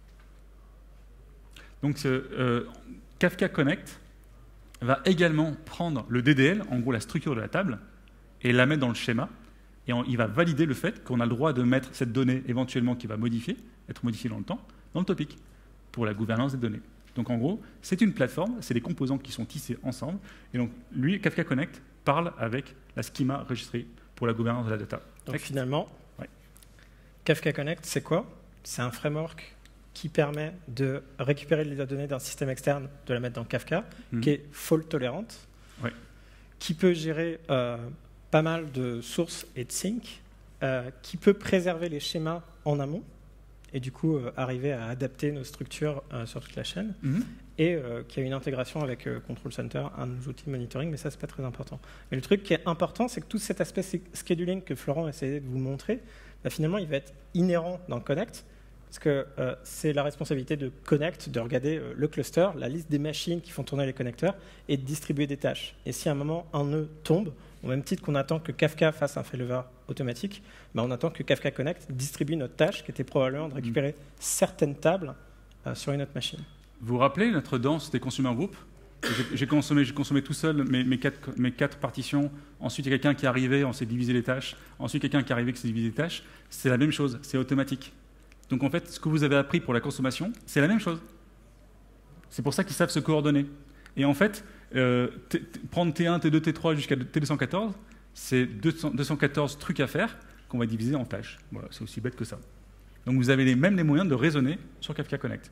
Donc, ce, euh, Kafka Connect va également prendre le D D L, en gros la structure de la table, et la mettre dans le schéma. Et on, il va valider le fait qu'on a le droit de mettre cette donnée éventuellement qui va modifier, être modifiée dans le temps, dans le topic, pour la gouvernance des données. Donc, en gros, c'est une plateforme, c'est des composants qui sont tissés ensemble. Et donc, lui, Kafka Connect, parle avec la schema registry pour la gouvernance de la data. Donc Next. Finalement, ouais. Kafka Connect, c'est quoi? C'est un framework qui permet de récupérer les données d'un système externe, de la mettre dans Kafka, mmh. qui est fault tolérante, ouais. qui peut gérer euh, pas mal de sources et de sync, euh, qui peut préserver les schémas en amont, et du coup euh, arriver à adapter nos structures euh, sur toute la chaîne, mmh. et euh, qui a une intégration avec euh, Control Center, un de nos outils de monitoring, mais ça, c'est pas très important. Mais le truc qui est important, c'est que tout cet aspect scheduling que Florent essayait de vous montrer, bah, finalement, il va être inhérent dans Connect, parce que euh, c'est la responsabilité de Connect de regarder euh, le cluster, la liste des machines qui font tourner les connecteurs, et de distribuer des tâches. Et si à un moment, un nœud tombe, au même titre qu'on attend que Kafka fasse un failover automatique, bah, on attend que Kafka Connect distribue notre tâche, qui était probablement de récupérer mmh. certaines tables euh, sur une autre machine. Vous vous rappelez notre danse des consumer group? J'ai consommé, consommé tout seul mes, mes, quatre, mes quatre partitions. Ensuite, il y a quelqu'un qui est arrivé, on s'est divisé les tâches. Ensuite, quelqu'un qui est arrivé, qui s'est divisé les tâches. C'est la même chose, c'est automatique. Donc, en fait, ce que vous avez appris pour la consommation, c'est la même chose. C'est pour ça qu'ils savent se coordonner. Et en fait, euh, prendre T un, T deux, T trois jusqu'à T deux cent quatorze, c'est deux cent quatorze trucs à faire qu'on va diviser en tâches. Voilà, c'est aussi bête que ça. Donc, vous avez les, même les moyens de raisonner sur Kafka Connect.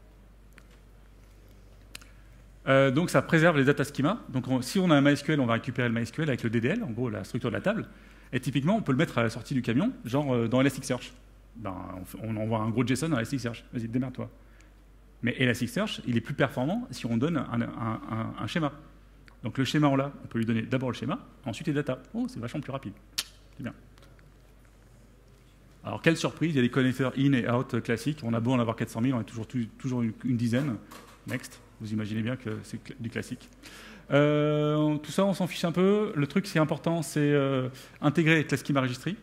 Euh, donc ça préserve les data schemas. Donc on, si on a un MySQL, on va récupérer le MySQL avec le D D L, en gros la structure de la table. Et typiquement, on peut le mettre à la sortie du camion, genre euh, dans Elasticsearch. Ben, on, on envoie un gros JSON dans Elasticsearch. Vas-y, démerde-toi. Mais Elasticsearch, il est plus performant si on donne un, un, un, un schéma. Donc le schéma, on l'a, on peut lui donner d'abord le schéma, ensuite les data. Oh, c'est vachement plus rapide. C'est bien. Alors quelle surprise, il y a des connecteurs in et out classiques. On a beau en avoir quatre cent mille, on a toujours, toujours une, une dizaine. Next. Vous imaginez bien que c'est du classique. Euh, tout ça, on s'en fiche un peu. Le truc, c'est important, c'est euh, intégrer avec la schema registry.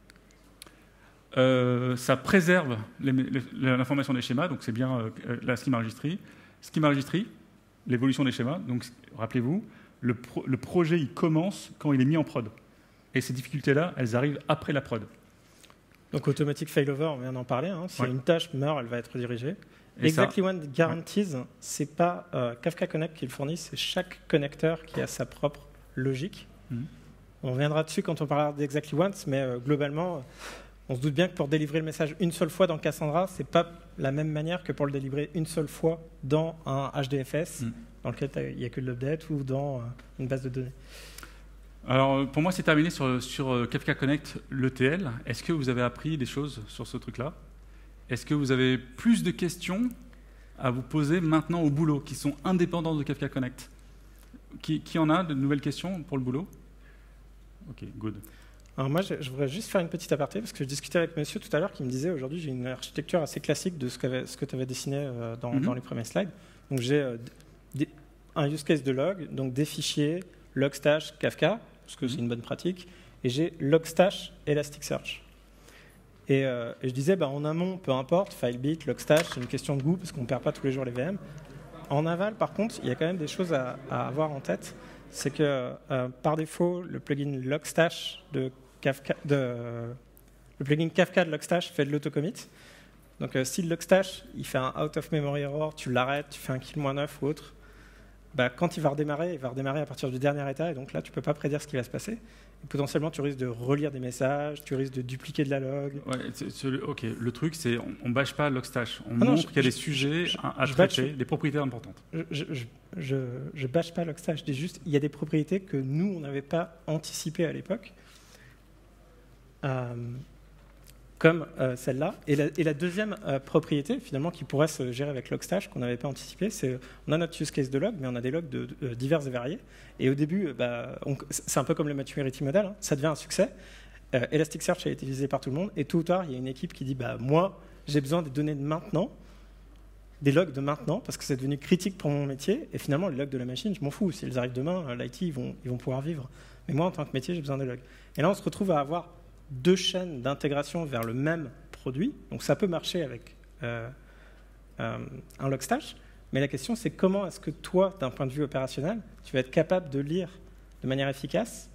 Euh, ça préserve l'information des schémas, donc c'est bien euh, la schema registry. Schema registry, l'évolution des schémas. Donc, rappelez-vous, le, pro le projet, il commence quand il est mis en prod. Et ces difficultés-là, elles arrivent après la prod. Donc, automatic failover, on vient d'en parler. Hein. Si ouais. une tâche meurt, elle va être redirigée. Et Exactly One Guarantees, ouais. c'est pas euh, Kafka Connect qui le fournit, c'est chaque connecteur qui a sa propre logique. Mm-hmm. On reviendra dessus quand on parlera d'Exactly One, mais euh, globalement, on se doute bien que pour délivrer le message une seule fois dans Cassandra, c'est pas la même manière que pour le délivrer une seule fois dans un H D F S, mm. dans lequel il n'y a que l'update, ou dans euh, une base de données. Alors, pour moi, c'est terminé sur, sur Kafka Connect, l'E T L. Est-ce que vous avez appris des choses sur ce truc-là? Est-ce que vous avez plus de questions à vous poser maintenant au boulot, qui sont indépendants de Kafka Connect. Qui, qui en a de nouvelles questions pour le boulot? Ok, good. Alors moi, je, je voudrais juste faire une petite aparté, parce que je discutais avec monsieur tout à l'heure qui me disait aujourd'hui j'ai une architecture assez classique de ce, qu'avait, ce que tu avais dessiné euh, dans, Mm-hmm. dans les premiers slides. Donc j'ai euh, des, un use case de log, donc des fichiers, Logstash, Kafka, parce que Mm-hmm. c'est une bonne pratique, et j'ai Logstash, Elasticsearch. Et, euh, et je disais, bah, en amont, peu importe, FileBit, Logstash, c'est une question de goût, parce qu'on ne perd pas tous les jours les V M. En aval, par contre, il y a quand même des choses à, à avoir en tête. C'est que, euh, par défaut, le plugin Logstash de Kafka, de, euh, le plugin Kafka de Logstash fait de l'autocommit. Donc, euh, si le Logstash, il fait un out-of-memory error, tu l'arrêtes, tu fais un kill moins neuf ou autre, bah, quand il va redémarrer, il va redémarrer à partir du dernier état, et donc là, tu ne peux pas prédire ce qui va se passer. Et potentiellement, tu risques de relire des messages, tu risques de dupliquer de la log. Ouais, c'est, c'est le, ok, le truc, c'est on ne bâche pas Logstash. On Ah non, montre je- qu'il y a des je- sujets je- à, à je bâche- traiter, des propriétés importantes. Je, je, je, je, je bâche pas Logstash, je dis juste il y a des propriétés que nous, on n'avait pas anticipées à l'époque, euh, comme euh, celle-là. Et la, et la deuxième euh, propriété, finalement, qui pourrait se gérer avec Logstash, qu'on n'avait pas anticipé, c'est on a notre use case de log, mais on a des logs de, de, divers et variés. Et au début, euh, bah, on- c'est un peu comme le maturity model, hein, ça devient un succès. Euh, Elasticsearch a été utilisé par tout le monde, et tôt ou tard, il y a une équipe qui dit bah, moi, j'ai besoin des données de maintenant, des logs de maintenant, parce que c'est devenu critique pour mon métier, et finalement, les logs de la machine, je m'en fous. S'ils arrivent demain, euh, l'I T, ils vont, ils vont pouvoir vivre. Mais moi, en tant que métier, j'ai besoin des logs. Et là, on se retrouve à avoir deux chaînes d'intégration vers le même produit. Donc, ça peut marcher avec euh, euh, un Logstash, mais la question, c'est comment est-ce que toi, d'un point de vue opérationnel, tu vas être capable de lire de manière efficace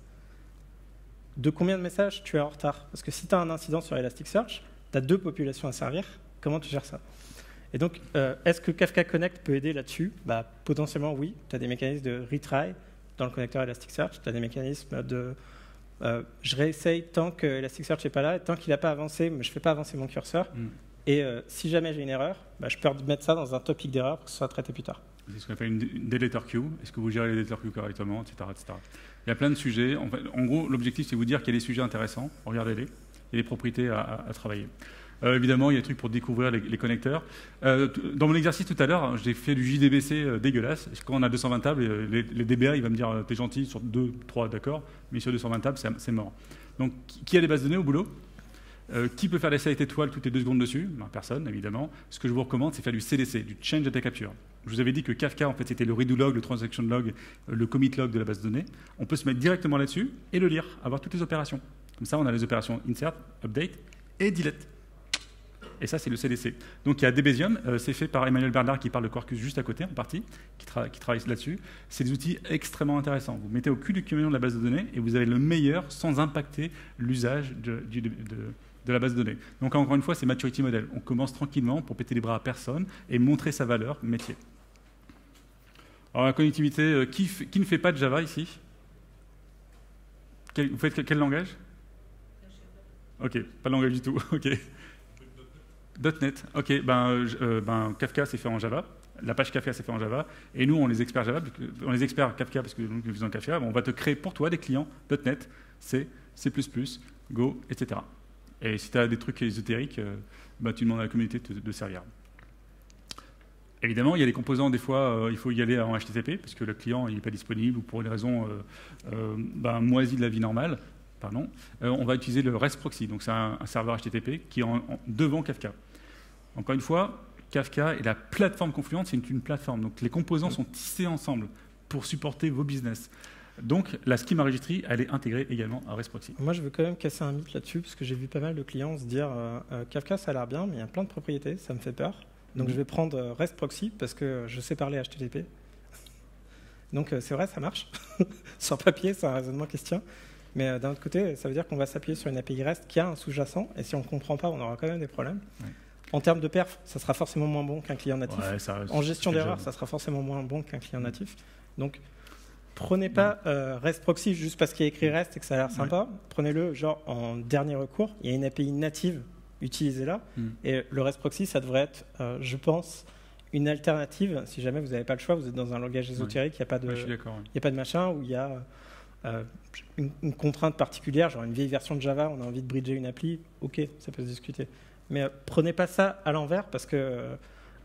de combien de messages tu es en retard. Parce que si tu as un incident sur Elasticsearch, tu as deux populations à servir. Comment tu gères ça? Et donc, euh, est-ce que Kafka Connect peut aider là-dessus? Bah, potentiellement, oui. Tu as des mécanismes de retry dans le connecteur Elasticsearch. Tu as des mécanismes de euh, je réessaye tant que Elasticsearch n'est pas là, et tant qu'il n'a pas avancé, mais je ne fais pas avancer mon curseur. Mm. Et euh, si jamais j'ai une erreur, bah, je peux mettre ça dans un topic d'erreur pour que ce soit traité plus tard. C'est ce qu'on appelle une, une deleter queue. Est-ce que vous gérez les deleter queues correctement, et cetera, et cetera. Il y a plein de sujets. En, fait, en gros, l'objectif, c'est vous dire qu'il y a des sujets intéressants. Regardez-les. Il y a des propriétés à, à, à travailler. Euh, évidemment, il y a des trucs pour découvrir les, les connecteurs. Euh, t- dans mon exercice tout à l'heure, j'ai fait du J D B C euh, dégueulasse. Quand on a deux cent vingt tables, euh, les, les D B A, il va me dire euh, t'es gentil sur deux, trois, d'accord, mais sur deux cent vingt tables, c'est, c'est mort. Donc, qui, qui a des bases de données au boulot? Euh, qui peut faire des sites étoiles toutes les deux secondes dessus? Ben, personne, évidemment. Ce que je vous recommande, c'est faire du C D C, du Change Data Capture. Je vous avais dit que Kafka, en fait, c'était le redo log, le transaction log, euh, le commit log de la base de données. On peut se mettre directement là-dessus et le lire, avoir toutes les opérations. Comme ça, on a les opérations insert, update et delete. Et ça, c'est le C D C. Donc, il y a Debezium, euh, c'est fait par Emmanuel Bernard qui parle de Quarkus juste à côté, en partie, qui, tra- qui travaille là-dessus. C'est des outils extrêmement intéressants. Vous mettez au cul du camion de la base de données et vous avez le meilleur sans impacter l'usage de, du- de, de, de la base de données. Donc, encore une fois, c'est maturity model. On commence tranquillement pour péter les bras à personne et montrer sa valeur métier. Alors, la connectivité, euh, qui, f- qui ne fait pas de Java ici? Quel- Vous faites quel, quel langage? Ok, pas de langage du tout. Ok. .NET, ok, ben, euh, ben, Kafka c'est fait en Java, la page Kafka c'est fait en Java, et nous on les experts Java, on les experts Kafka parce que nous faisons Kafka, on va te créer pour toi des clients .NET, C, C++, Go, et cetera. Et si tu as des trucs ésotériques, euh, ben, tu demandes à la communauté de, de servir. Évidemment, il y a des composants, des fois, euh, il faut y aller en H T T P, parce que le client n'est pas disponible, ou pour une raison euh, euh, ben, moisie de la vie normale. Pardon, euh, on va utiliser le REST proxy, donc c'est un, un serveur H T T P qui est en, en, devant Kafka. Encore une fois, Kafka et la plateforme Confluent, c'est une, une plateforme, donc les composants sont tissés ensemble pour supporter vos business. Donc la schema registry, elle est intégrée également à REST proxy. Moi, je veux quand même casser un mythe là-dessus, parce que j'ai vu pas mal de clients se dire euh, euh, Kafka, ça a l'air bien, mais il y a plein de propriétés, ça me fait peur. Donc, Mm-hmm. je vais prendre euh, REST proxy parce que je sais parler H T T P. Donc, euh, c'est vrai, ça marche. Sur papier, c'est un raisonnement qui se tient. Mais euh, d'un autre côté, ça veut dire qu'on va s'appuyer sur une A P I REST qui a un sous-jacent, et si on ne comprend pas, on aura quand même des problèmes. Ouais. En termes de perf, ça sera forcément moins bon qu'un client natif. Ouais, ça, En gestion c'est d'erreur, déjà- ça sera forcément moins bon qu'un client natif. Donc, prenez pas euh, REST proxy juste parce qu'il y a écrit REST et que ça a l'air sympa. Prenez-le genre en dernier recours. Il y a une A P I native, utilisez-la. Mm. Et le REST proxy, ça devrait être, euh, je pense, une alternative. Si jamais vous n'avez pas le choix, vous êtes dans un langage ésotérique, il n'y a pas de, Ouais, je suis d'accord. ouais. il y a pas de machin où il y a euh, une, une contrainte particulière, genre une vieille version de Java, on a envie de bridger une appli, ok, ça peut se discuter. Mais euh, prenez pas ça à l'envers parce que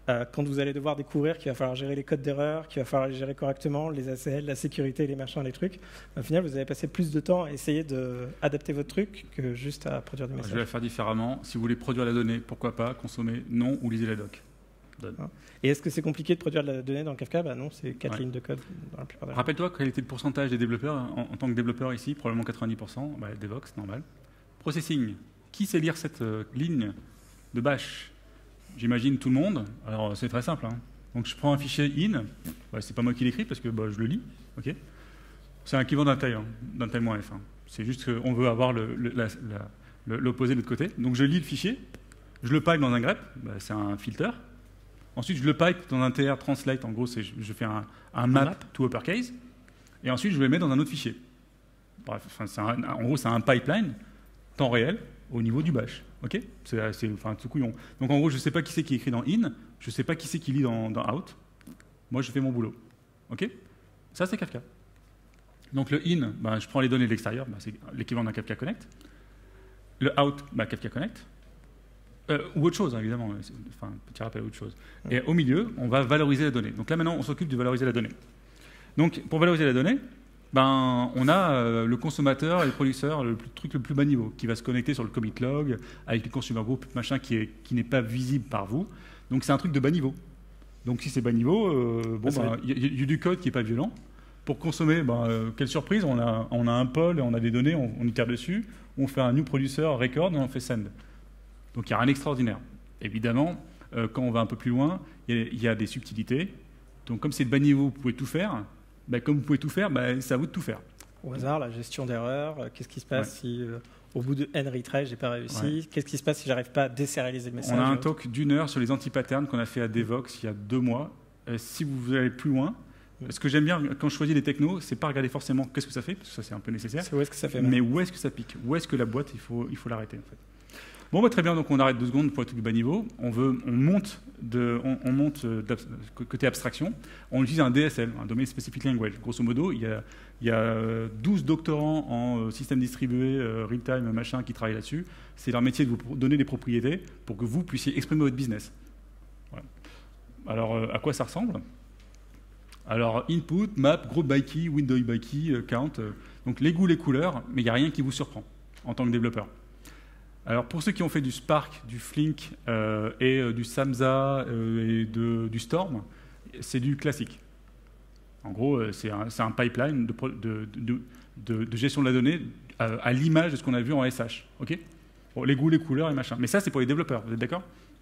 euh, quand vous allez devoir découvrir qu'il va falloir gérer les codes d'erreur, qu'il va falloir les gérer correctement, les A C L, la sécurité, les machins, les trucs, au final, vous allez passer plus de temps à essayer d'adapter votre truc que juste à produire des messages. Je vais la faire différemment. Si vous voulez produire la donnée, pourquoi pas consommer non ou lisez la doc. Donne. Et est-ce que c'est compliqué de produire de la donnée dans Kafka? Bah non, c'est quatre Ouais. lignes de code dans la plupart des cas. Rappelle-toi quel était le pourcentage des développeurs en, en tant que développeur ici, probablement quatre-vingt-dix pour cent, bah, Devox, normal. Processing, qui sait lire cette euh, ligne de bash? J'imagine tout le monde. Alors c'est très simple. Hein. Donc je prends un fichier in, bah, c'est pas moi qui l'écris parce que bah, je le lis. Okay, c'est un équivalent d'un tail, hein, d'un tail moins F. Hein. C'est juste qu'on veut avoir l'opposé le, la, la, le, de l'autre côté. Donc je lis le fichier, je le pipe dans un grep, bah, c'est un filter. Ensuite, je le pipe dans un T R translate. En gros, je, je fais un, un map, map to uppercase. Et ensuite, je le mets dans un autre fichier. Bref, enfin, un, en gros, c'est un pipeline temps réel au niveau du bash. Ok, c'est enfin, tout couillon. Donc, en gros, je ne sais pas qui c'est qui écrit dans in. Je ne sais pas qui c'est qui lit dans, dans out. Moi, je fais mon boulot. Ok, ça, c'est Kafka. Donc, le in, ben, je prends les données de l'extérieur. Ben, c'est l'équivalent d'un Kafka Connect. Le out, ben, Kafka Connect. Euh, ou autre chose, hein, évidemment, enfin, petit rappel à autre chose. Et au milieu, on va valoriser la donnée. Donc là, maintenant, on s'occupe de valoriser la donnée. Donc, pour valoriser la donnée, ben, on a euh, le consommateur et le producteur, le plus, truc le plus bas niveau, qui va se connecter sur le commit log, avec le consumer group, machin, qui n'est qui n'est pas visible par vous. Donc, c'est un truc de bas niveau. Donc, si c'est bas niveau, euh, bon, il ben, y, y, y a du code qui n'est pas violent. Pour consommer, ben, euh, quelle surprise, on a, on a un poll, on a des données, on, on itère dessus, on fait un new producer record et on fait send. Donc il n'y a rien d'extraordinaire. Évidemment, euh, quand on va un peu plus loin, il y, y a des subtilités. Donc comme c'est de bas niveau, vous pouvez tout faire. Bah, comme vous pouvez tout faire, bah, c'est à vous de tout faire. Au hasard, la gestion d'erreurs, euh, qu'est-ce qui se passe ouais. si euh, au bout de n retry, j'ai pas réussi? Ouais. Qu'est-ce qui se passe si j'arrive pas à désérialiser le message? On a un talk d'une heure sur les anti-patterns qu'on a fait à Devox il y a deux mois. Euh, si vous allez plus loin, ouais. ce que j'aime bien quand je choisis les technos, c'est pas regarder forcément qu'est-ce que ça fait, parce que ça c'est un peu nécessaire. Où est-ce que ça fait? Mais où est-ce que ça pique? Où est-ce que la boîte, il faut, il faut l'arrêter en fait. Bon, bah, très bien, donc on arrête deux secondes pour être du bas niveau. On, veut, on monte, de, on, on monte côté abstraction. On utilise un D S L, un Domain Specific Language. Grosso modo, il y a, il y a douze doctorants en système distribué, euh, real-time, machin, qui travaillent là-dessus. C'est leur métier de vous donner des propriétés pour que vous puissiez exprimer votre business. Voilà. Alors, euh, à quoi ça ressemble? Alors, input, map, group by key, window by key, euh, count. Euh, donc, les goûts, les couleurs, mais il n'y a rien qui vous surprend en tant que développeur. Alors pour ceux qui ont fait du Spark, du Flink euh, et euh, du Samza euh, et de, du Storm, c'est du classique. En gros, euh, c'est un, un pipeline de, de, de, de, de gestion de la donnée à, à l'image de ce qu'on a vu en S H. Okay, bon, les goûts, les couleurs et machin. Mais ça, c'est pour les développeurs. Vous êtes d'accord?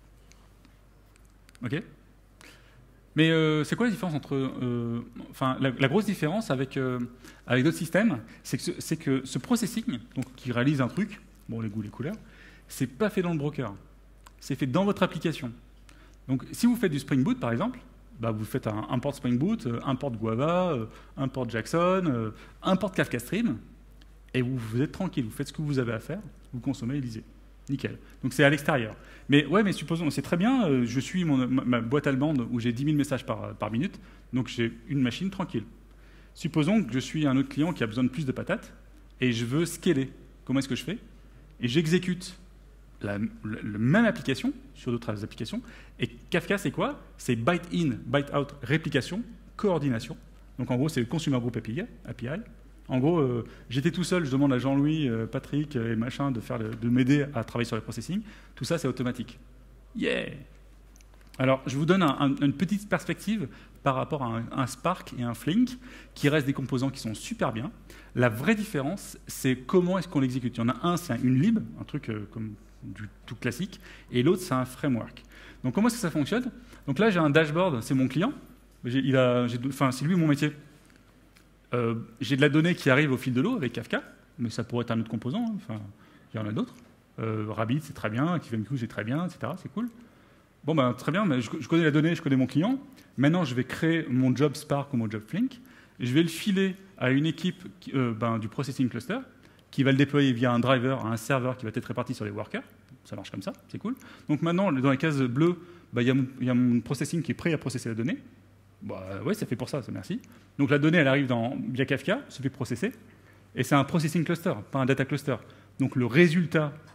Ok. Mais euh, c'est quoi la différence entre... Euh, enfin, la, la grosse différence avec, euh, avec d'autres systèmes, c'est que, ce, que ce processing, donc, qui réalise un truc, bon, les goûts, les couleurs, c'est pas fait dans le broker, c'est fait dans votre application. Donc, si vous faites du Spring Boot, par exemple, bah, vous faites un import Spring Boot, euh, import Guava, euh, import Jackson, euh, import Kafka Stream, et vous, vous êtes tranquille, vous faites ce que vous avez à faire, vous consommez et lisez. Nickel. Donc, c'est à l'extérieur. Mais ouais, mais supposons, c'est très bien, euh, je suis mon, ma, ma boîte allemande où j'ai dix mille messages par, par minute, donc j'ai une machine tranquille. Supposons que je suis un autre client qui a besoin de plus de patates, et je veux scaler. Comment est-ce que je fais? Et j'exécute la, la, la même application sur d'autres applications. Et Kafka, c'est quoi? C'est byte in, byte out, réplication, coordination. Donc en group, c'est le Consumer Group A P I. A P I. En gros, euh, j'étais tout seul, je demande à Jean-Louis, euh, Patrick et machin de, faire le, de m'aider à travailler sur le processing. Tout ça, c'est automatique. Yeah! Alors, je vous donne un, un, une petite perspective par rapport à un, un Spark et un Flink, qui restent des composants qui sont super bien. La vraie différence, c'est comment est-ce qu'on l'exécute. Il y en a un, c'est une lib, un truc euh, comme du tout classique, et l'autre, c'est un framework. Donc, comment est-ce que ça fonctionne? Donc là, j'ai un dashboard, c'est mon client. Il a, enfin, c'est lui mon métier. Euh, j'ai de la donnée qui arrive au fil de l'eau avec Kafka, mais ça pourrait être un autre composant. Hein. Enfin, il y en a d'autres. Euh, Rabbit, c'est très bien. ActiveMQ, c'est très bien, et cetera. C'est cool. Bon, ben, très bien, mais je, je connais la donnée, je connais mon client. Maintenant, je vais créer mon job Spark ou mon job Flink. Je vais le filer à une équipe euh, ben, du processing cluster qui va le déployer via un driver à un serveur qui va être réparti sur les workers. Ça marche comme ça, c'est cool. Donc maintenant, dans les cases bleues, ben, il y a mon, il y a mon processing qui est prêt à processer la donnée. Bah, ouais, ça fait pour ça, ça merci. Donc la donnée, elle arrive dans, via Kafka, se fait processer. Et c'est un processing cluster, pas un data cluster. Donc le résultat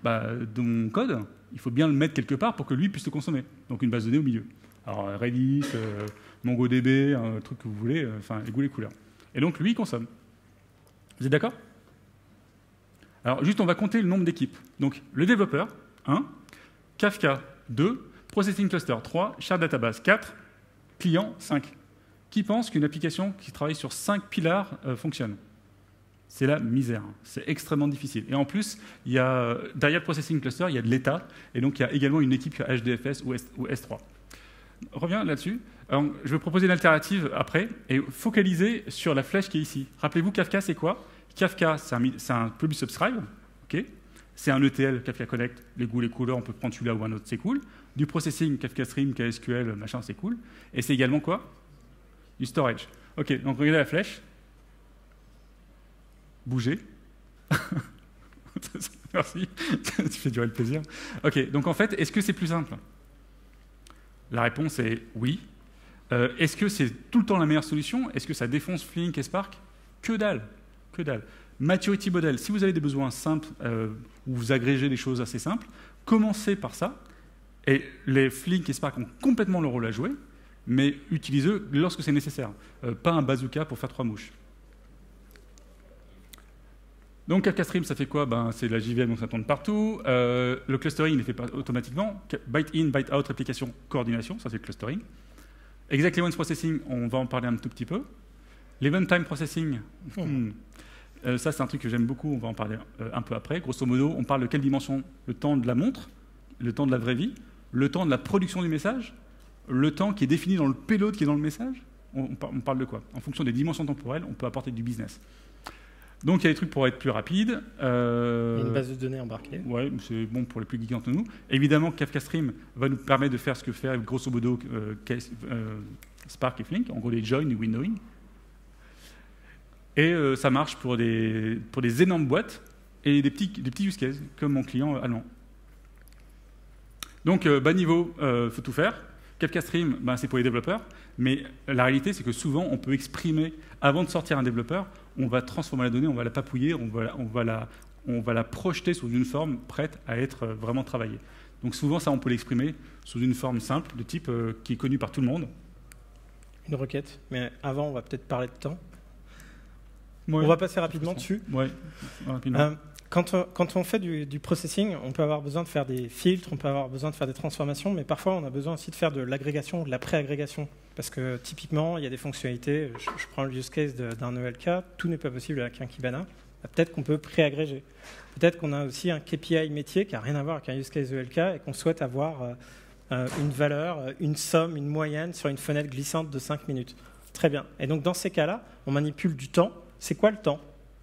bah, dans mon code, il faut bien le mettre quelque part pour que lui puisse le consommer. Donc une base de données au milieu. Alors Redis, euh, MongoDB, un truc que vous voulez, euh, enfin les goûts, les couleurs. Et donc lui, il consomme. Vous êtes d'accord? Alors juste, on va compter le nombre d'équipes. Donc le développeur, un, Kafka, deux, Processing Cluster, trois, Shared Database, quatre, client, cinq. Qui pense qu'une application qui travaille sur cinq pillars euh, fonctionne? C'est la misère. C'est extrêmement difficile. Et en plus, il y a, derrière le Processing Cluster, il y a de l'État. Et donc, il y a également une équipe H D F S ou, S, ou S trois. Reviens là-dessus. Alors, je vais proposer une alternative après et focaliser sur la flèche qui est ici. Rappelez-vous, Kafka, c'est quoi? Kafka, c'est un, c'est un publish subscribe. Okay, c'est un E T L, Kafka Connect. Les goûts, les couleurs, on peut prendre celui-là ou un autre, c'est cool. Du processing, Kafka Stream, K S Q L, machin, c'est cool. Et c'est également quoi? Du storage. OK, donc regardez la flèche. Bougez. Merci, tu fais durer le plaisir. OK, donc en fait, est-ce que c'est plus simple? La réponse est oui. Euh, est-ce que c'est tout le temps la meilleure solution? Est-ce que ça défonce Flink et Spark? Que dalle, que dalle. Maturity model, si vous avez des besoins simples, euh, où vous agrégez des choses assez simples, commencez par ça. Et les Flink et Spark ont complètement leur rôle à jouer, mais utilisez-le lorsque c'est nécessaire. Euh, pas un bazooka pour faire trois mouches. Donc Kafka Stream, ça fait quoi? Ben, c'est la J V M, donc ça tourne partout. Euh, le clustering, il est fait automatiquement. Byte in, byte out, réplication, coordination, ça c'est le clustering. Exactly Once Processing, on va en parler un tout petit peu. L'Event Time Processing, oh. hmm, euh, ça c'est un truc que j'aime beaucoup, on va en parler euh, un peu après. Grosso modo, on parle de quelle dimension? Le temps de la montre, le temps de la vraie vie, le temps de la production du message, le temps qui est défini dans le payload qui est dans le message. On, on parle de quoi? En fonction des dimensions temporelles, on peut apporter du business. Donc il y a des trucs pour être plus rapide. Euh, une base de données embarquée. Ouais, c'est bon pour les plus geeks d'entre nous. Évidemment, Kafka Stream va nous permettre de faire ce que fait grosso modo euh, euh, Spark et Flink, en gros les join et windowing. Et euh, ça marche pour des, pour des énormes boîtes et des petits, des petits use cases, comme mon client euh, allemand. Donc, euh, bas niveau, il euh, faut tout faire. Kafka Stream, ben, c'est pour les développeurs. Mais la réalité, c'est que souvent, on peut exprimer, avant de sortir un développeur, on va transformer la donnée, on va la papouiller, on va, on va, la, on va la projeter sous une forme prête à être vraiment travaillée. Donc souvent, ça, on peut l'exprimer sous une forme simple, de type euh, qui est connue par tout le monde. Une requête. Mais avant, on va peut-être parler de temps. Ouais. On va passer rapidement dessus. Ouais. Rapidement. Euh, quand, on, quand on fait du, du processing, on peut avoir besoin de faire des filtres, on peut avoir besoin de faire des transformations, mais parfois on a besoin aussi de faire de l'agrégation ou de la pré-agrégation. Parce que typiquement, il y a des fonctionnalités, je, je prends le use case d'un E L K, tout n'est pas possible avec un Kibana. Peut-être qu'on peut pré-agréger. Peut-être qu'on a aussi un K P I métier qui n'a rien à voir avec un use case E L K et qu'on souhaite avoir euh, une valeur, une somme, une moyenne sur une fenêtre glissante de cinq minutes. Très bien. Et donc dans ces cas-là, on manipule du temps. C'est quoi le temps?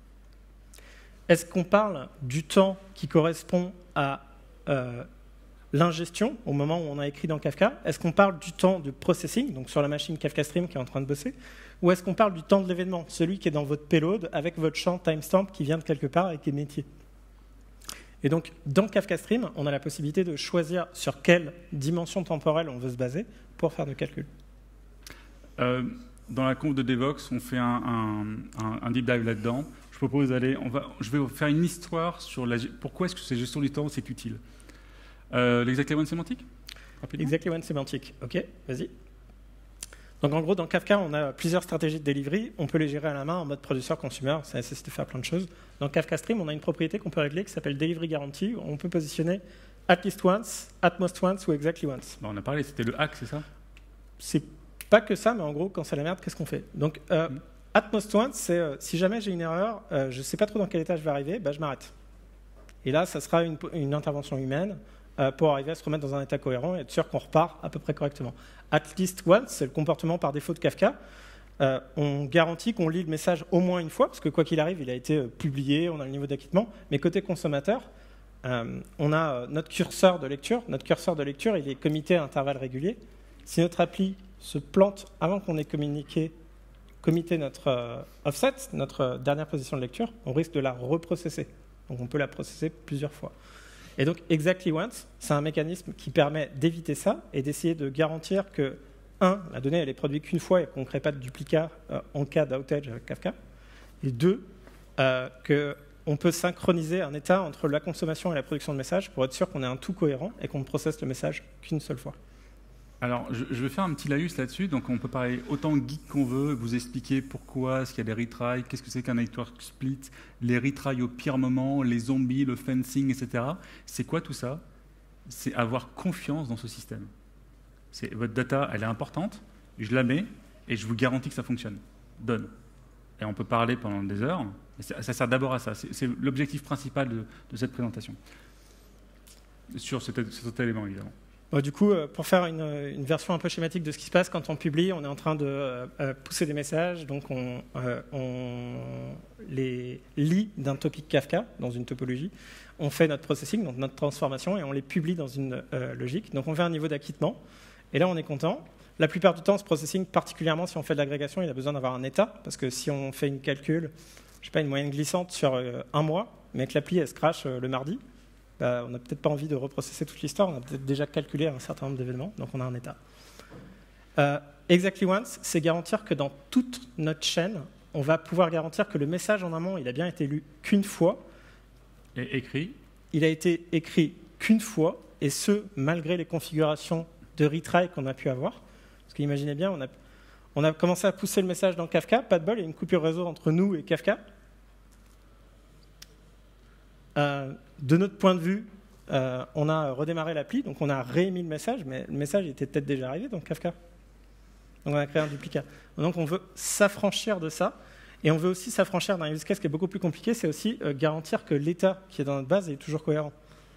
Est-ce qu'on parle du temps qui correspond à euh, l'ingestion au moment où on a écrit dans Kafka? Est-ce qu'on parle du temps de processing, donc sur la machine Kafka Stream qui est en train de bosser? Ou est-ce qu'on parle du temps de l'événement, celui qui est dans votre payload avec votre champ timestamp qui vient de quelque part et qui est métier? Et donc, dans Kafka Stream, on a la possibilité de choisir sur quelle dimension temporelle on veut se baser pour faire nos calculs. Euh, dans la conf de Devoxx, on fait un, un, un, un deep dive là-dedans. Je propose d'aller, on va, je vais vous faire une histoire sur la, pourquoi est-ce que cette gestion du temps c'est utile. Euh, L'exactly one sémantique? Exactly one sémantique. Ok, vas-y. Donc en gros, dans Kafka, on a plusieurs stratégies de delivery. On peut les gérer à la main en mode producer-consumer. Ça nécessite de faire plein de choses. Dans Kafka Stream, on a une propriété qu'on peut régler qui s'appelle Delivery Guarantee. On peut positionner at least once, at most once ou exactly once. Bon, on a parlé, c'était le hack, c'est ça? C'est pas que ça, mais en gros, quand c'est la merde, qu'est-ce qu'on fait? Donc, euh, mm. at most once, c'est euh, si jamais j'ai une erreur, euh, je ne sais pas trop dans quel état je vais arriver, bah, je m'arrête. Et là, ça sera une, une intervention humaine euh, pour arriver à se remettre dans un état cohérent et être sûr qu'on repart à peu près correctement. At least once, c'est le comportement par défaut de Kafka. Euh, on garantit qu'on lit le message au moins une fois, parce que quoi qu'il arrive, il a été euh, publié, on a le niveau d'acquittement. Mais côté consommateur, euh, on a euh, notre curseur de lecture. Notre curseur de lecture, il est commité à intervalles réguliers. Si notre appli se plante avant qu'on ait communiqué, commité notre euh, offset, notre euh, dernière position de lecture, on risque de la reprocesser. Donc on peut la processer plusieurs fois. Et donc exactly once, c'est un mécanisme qui permet d'éviter ça et d'essayer de garantir que, un, la donnée elle est produite qu'une fois et qu'on ne crée pas de duplicat euh, en cas d'outage avec Kafka, et deux, euh, on peut synchroniser un état entre la consommation et la production de messages pour être sûr qu'on ait un tout cohérent et qu'on ne processe le message qu'une seule fois. Alors, je, je vais faire un petit laïus là-dessus. Donc, on peut parler autant geek qu'on veut, vous expliquer pourquoi, est-ce qu'il y a des retries, qu'est-ce que c'est qu'un network split, les retries au pire moment, les zombies, le fencing, et cetera. C'est quoi tout ça? C'est avoir confiance dans ce système. C'est, votre data, elle est importante, je la mets et je vous garantis que ça fonctionne. Donne. Et on peut parler pendant des heures. Ça, ça sert d'abord à ça. C'est, c'est l'objectif principal de, de cette présentation. Sur cet, cet élément, évidemment. Bon, du coup, pour faire une, une version un peu schématique de ce qui se passe quand on publie, on est en train de euh, pousser des messages, donc on, euh, on les lit d'un topic Kafka dans une topologie, on fait notre processing, donc notre transformation, et on les publie dans une euh, logique. Donc on fait un niveau d'acquittement, et là on est content. La plupart du temps, ce processing, particulièrement si on fait de l'agrégation, il a besoin d'avoir un état, parce que si on fait une calcul, je sais pas, une moyenne glissante sur euh, un mois, mais que l'appli elle se crache euh, le mardi, bah, on n'a peut-être pas envie de reprocesser toute l'histoire, on a peut-être déjà calculé un certain nombre d'événements, donc on a un état. Euh, exactly once, c'est garantir que dans toute notre chaîne, on va pouvoir garantir que le message en amont, il a bien été lu qu'une fois. Et écrit. Il a été écrit qu'une fois, et ce, malgré les configurations de retry qu'on a pu avoir. Parce qu'imaginez bien, on a, on a commencé à pousser le message dans Kafka, pas de bol, il y a une coupure réseau entre nous et Kafka. Euh, de notre point de vue, euh, on a redémarré l'appli, donc on a réémis le message, mais le message était peut-être déjà arrivé dans Kafka. Donc on a créé un duplicat. Donc on veut s'affranchir de ça, et on veut aussi s'affranchir d'un use case qui est beaucoup plus compliqué, c'est aussi euh, garantir que l'état qui est dans notre base est toujours cohérent,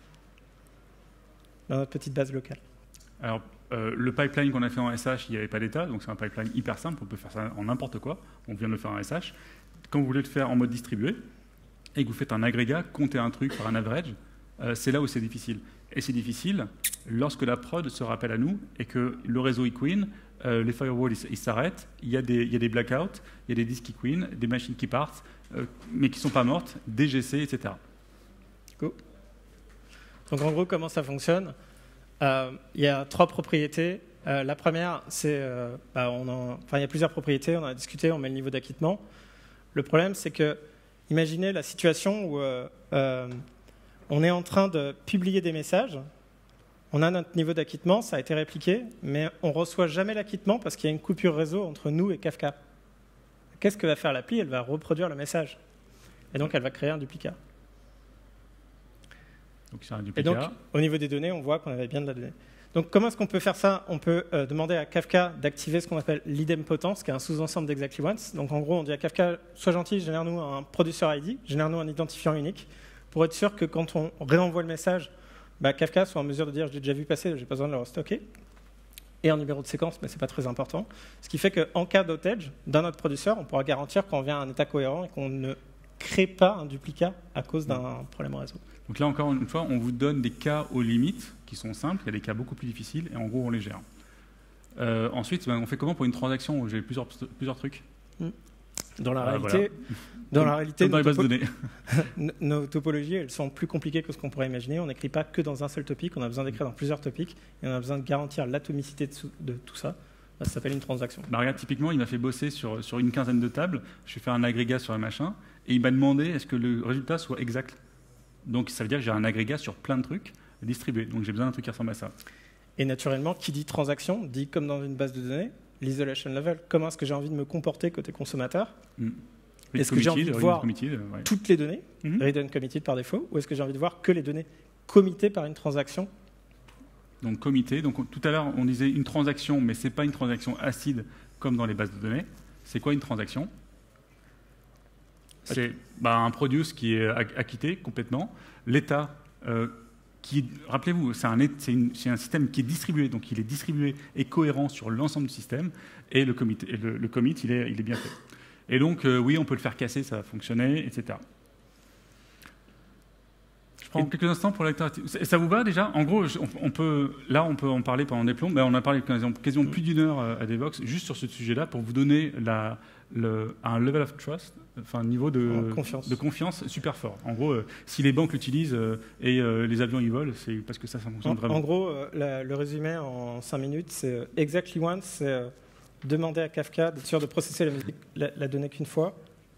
dans notre petite base locale. Alors, euh, le pipeline qu'on a fait en S H, il n'y avait pas d'état, donc c'est un pipeline hyper simple, on peut faire ça en n'importe quoi, on vient de le faire en S H. Quand vous voulez le faire en mode distribué, et que vous faites un agrégat, comptez un truc par un average, euh, c'est là où c'est difficile. Et c'est difficile lorsque la prod se rappelle à nous et que le réseau equine, euh, les firewalls ils s'arrêtent, il y a des, il y a des blackouts, il y a des disques equine, des machines qui partent, euh, mais qui ne sont pas mortes, D G C, et cetera. Cool. Donc en gros, comment ça fonctionne? euh, Il y a trois propriétés. Euh, la première, c'est, euh, bah, on en, enfin, il y a plusieurs propriétés, on en a discuté, on met le niveau d'acquittement. Le problème, c'est que imaginez la situation où euh, euh, on est en train de publier des messages, on a notre niveau d'acquittement, ça a été répliqué, mais on ne reçoit jamais l'acquittement parce qu'il y a une coupure réseau entre nous et Kafka. Qu'est-ce que va faire l'appli? Elle va reproduire le message. Et donc, elle va créer un duplicat. Donc, c'est un duplicat. Et donc, au niveau des données, on voit qu'on avait bien de la donnée. Donc, comment est-ce qu'on peut faire ça? On peut euh, demander à Kafka d'activer ce qu'on appelle l'idempotence, qui est un sous-ensemble d'Exactly Once. Donc, en gros, on dit à Kafka, sois gentil, génère-nous un producer I D, génère-nous un identifiant unique, pour être sûr que quand on réenvoie le message, bah, Kafka soit en mesure de dire, je l'ai déjà vu passer, j'ai pas besoin de le restocker. Et en numéro de séquence, mais ce n'est pas très important. Ce qui fait qu'en cas d'outage, dans notre producer, on pourra garantir qu'on vient à un état cohérent et qu'on ne crée pas un duplicat à cause d'un problème réseau. Donc là, encore une fois, on vous donne des cas aux limites qui sont simples, il y a des cas beaucoup plus difficiles, et en gros, on les gère. Euh, ensuite, ben, on fait comment pour une transaction où j'ai plusieurs, plusieurs trucs? Dans la ah, réalité, voilà. dans la réalité dans les bases de données. Nos topologies, elles sont plus compliquées que ce qu'on pourrait imaginer. On n'écrit pas que dans un seul topic, on a besoin d'écrire dans plusieurs topics, et on a besoin de garantir l'atomicité de, de tout ça. Ça s'appelle une transaction. Bah, regarde, typiquement, il m'a fait bosser sur, sur une quinzaine de tables, je vais faire un agrégat sur un machin, et il m'a demandé est-ce que le résultat soit exact. Donc ça veut dire que j'ai un agrégat sur plein de trucs distribués. Donc j'ai besoin d'un truc qui ressemble à ça. Et naturellement, qui dit transaction, dit comme dans une base de données, l'isolation level. Comment est-ce que j'ai envie de me comporter côté consommateur? mm. Est-ce que j'ai envie de voir committed, ouais. toutes les données, mm-hmm. read uncommitted par défaut, ou est-ce que j'ai envie de voir que les données committées par une transaction? Donc committé. Donc tout à l'heure, on disait une transaction, mais ce n'est pas une transaction acide comme dans les bases de données. C'est quoi une transaction? C'est bah, un produce qui est acquitté complètement. L'état, euh, qui, rappelez-vous, c'est un, c'est, une, c'est un système qui est distribué, donc il est distribué et cohérent sur l'ensemble du système, et le commit, et le, le commit il, est, il est bien fait. Et donc, euh, oui, on peut le faire casser, ça va fonctionner, et cetera. Je prends et quelques instants pour la lecture. Ça vous va déjà? En gros, on, on peut, là, on peut en parler pendant des plombs. Ben, on a parlé quasiment plus d'une heure à Devoxx, juste sur ce sujet-là, pour vous donner la, le, un level of trust, enfin un niveau de confiance. de confiance super fort. En gros, euh, si les banques l'utilisent euh, et euh, les avions y volent, c'est parce que ça, ça fonctionne en, vraiment. En gros, euh, la, le résumé en cinq minutes, c'est euh, exactly once, c'est euh, demander à Kafka d'être sûr de processer la, la, la donnée qu'une fois.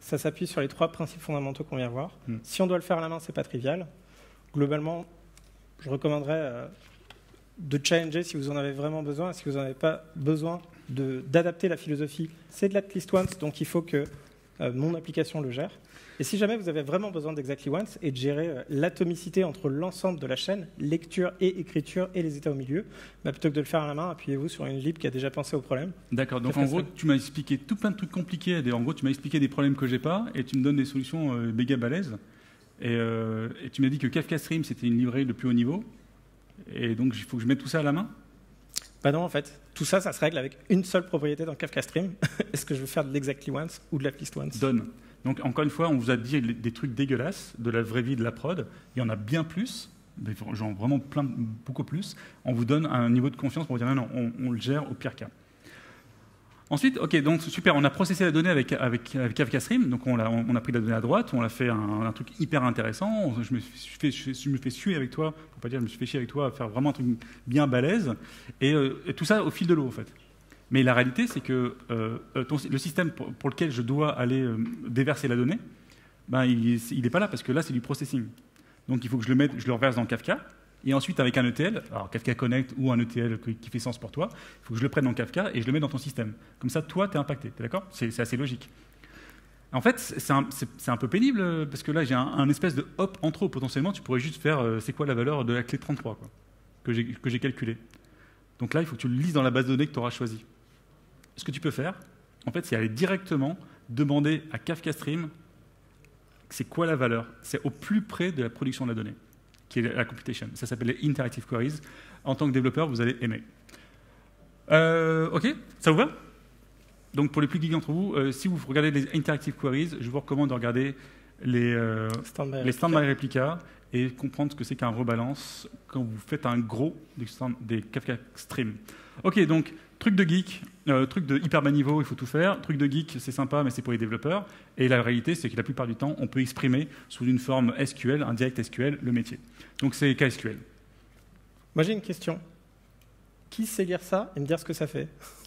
ça s'appuie sur les trois principes fondamentaux qu'on vient voir. Mm. Si on doit le faire à la main, c'est pas trivial. Globalement, je recommanderais euh, de challenger si vous en avez vraiment besoin. Si vous n'en avez pas besoin, de, d'adapter la philosophie. C'est de l'at least once, donc il faut que euh, mon application le gère. Et si jamais vous avez vraiment besoin d'exactly once et de gérer euh, l'atomicité entre l'ensemble de la chaîne, lecture et écriture et les états au milieu, bah, plutôt que de le faire à la main, appuyez-vous sur une lib qui a déjà pensé au problème. D'accord, donc Ça en fait gros, ça. tu m'as expliqué tout plein de trucs compliqués. En gros, tu m'as expliqué des problèmes que j'ai pas et tu me donnes des solutions euh, méga balèzes. Et, euh, et tu m'as dit que Kafka Stream, c'était une librairie de plus haut niveau. Et donc, il faut que je mette tout ça à la main. Bah non, en fait, tout ça, ça se règle avec une seule propriété dans Kafka Stream. Est-ce que je veux faire de l'exactly once ou de l'at least once? Donne. Donc, encore une fois, on vous a dit des trucs dégueulasses de la vraie vie de la prod. Il y en a bien plus, genre vraiment plein, beaucoup plus. On vous donne un niveau de confiance pour vous dire non, non, on, on le gère au pire cas. Ensuite, ok, donc super, on a processé la donnée avec, avec, avec Kafka Stream, donc on a, on a pris la donnée à droite, on a fait un, un truc hyper intéressant, je me, fais, je me fais suer avec toi, pour pas dire je me suis fait chier avec toi, à faire vraiment un truc bien balèze, et, euh, et tout ça au fil de l'eau en fait. Mais la réalité, c'est que euh, ton, le système pour, pour lequel je dois aller euh, déverser la donnée, ben, il n'est pas là, parce que là, c'est du processing. Donc il faut que je le, mette, je le reverse dans Kafka, et ensuite avec un E T L, alors Kafka Connect ou un E T L qui fait sens pour toi, il faut que je le prenne dans Kafka et je le mets dans ton système. Comme ça, toi, tu es impacté. Tu es d'accord? C'est assez logique. En fait, c'est un, un peu pénible parce que là, j'ai un, un espèce de hop en trop. Potentiellement, tu pourrais juste faire euh, c'est quoi la valeur de la clé trente-trois quoi, que j'ai calculée. Donc là, il faut que tu le lises dans la base de données que tu auras choisie. Ce que tu peux faire, en fait, c'est aller directement demander à Kafka Stream c'est quoi la valeur. C'est au plus près de la production de la donnée, qui est la computation. Ça s'appelle les interactive queries. En tant que développeur, vous allez aimer. Euh, ok, ça vous va? Donc pour les plus geeks d'entre vous, euh, si vous regardez les interactive queries, je vous recommande de regarder les euh, Stand-by les stand-by replica et comprendre ce que c'est qu'un rebalance quand vous faites un gros des, stand, des Kafka Stream. Ok, donc truc de geek, euh, truc de hyper bas niveau, il faut tout faire. Truc de geek, c'est sympa, mais c'est pour les développeurs. Et la réalité, c'est que la plupart du temps, on peut exprimer sous une forme S Q L, un direct S Q L, le métier. Donc c'est K S Q L. Moi, j'ai une question. Qui sait lire ça et me dire ce que ça fait?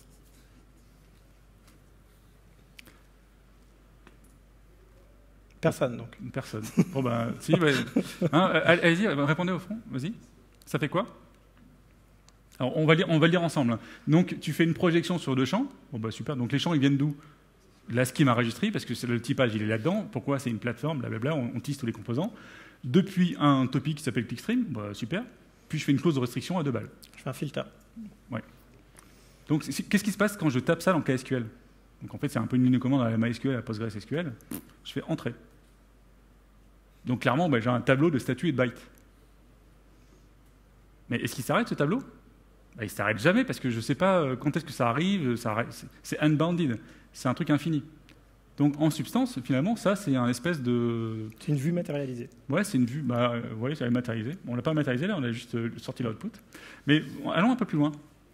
Personne, donc. Personne. Bon, ben, si, bah, hein, allez-y, répondez au fond, vas-y. Ça fait quoi? Alors, on va, lire, on va le lire ensemble. Donc, tu fais une projection sur deux champs. Bon, bah, super. Donc, les champs, ils viennent d'où? La schema registry, parce que le typage, il est là-dedans. Pourquoi? C'est une plateforme, blablabla, on, on tisse tous les composants. Depuis un topic qui s'appelle clickstream, bah, super. Puis, je fais une clause de restriction à deux balles. Je fais un filter. Ouais. Donc, qu'est-ce qui se passe quand je tape ça dans K S Q L? Donc, en fait, c'est un peu une ligne de commande à la MySQL, à PostgreSQL. Je fais entrer. Donc, clairement, bah, j'ai un tableau de statut et de bytes. Mais est-ce qu'il s'arrête, ce tableau? Bah, il ne s'arrête jamais, parce que je ne sais pas quand est-ce que ça arrive. Ça c'est unbounded. C'est un truc infini. Donc, en substance, finalement, ça, c'est un espèce de... C'est une vue matérialisée. Ouais, c'est une vue... Bah, euh, vous voyez, ça va matérialisé. Bon, on ne l'a pas matérialisé, là, on a juste euh, sorti l'output. Mais allons un peu plus loin.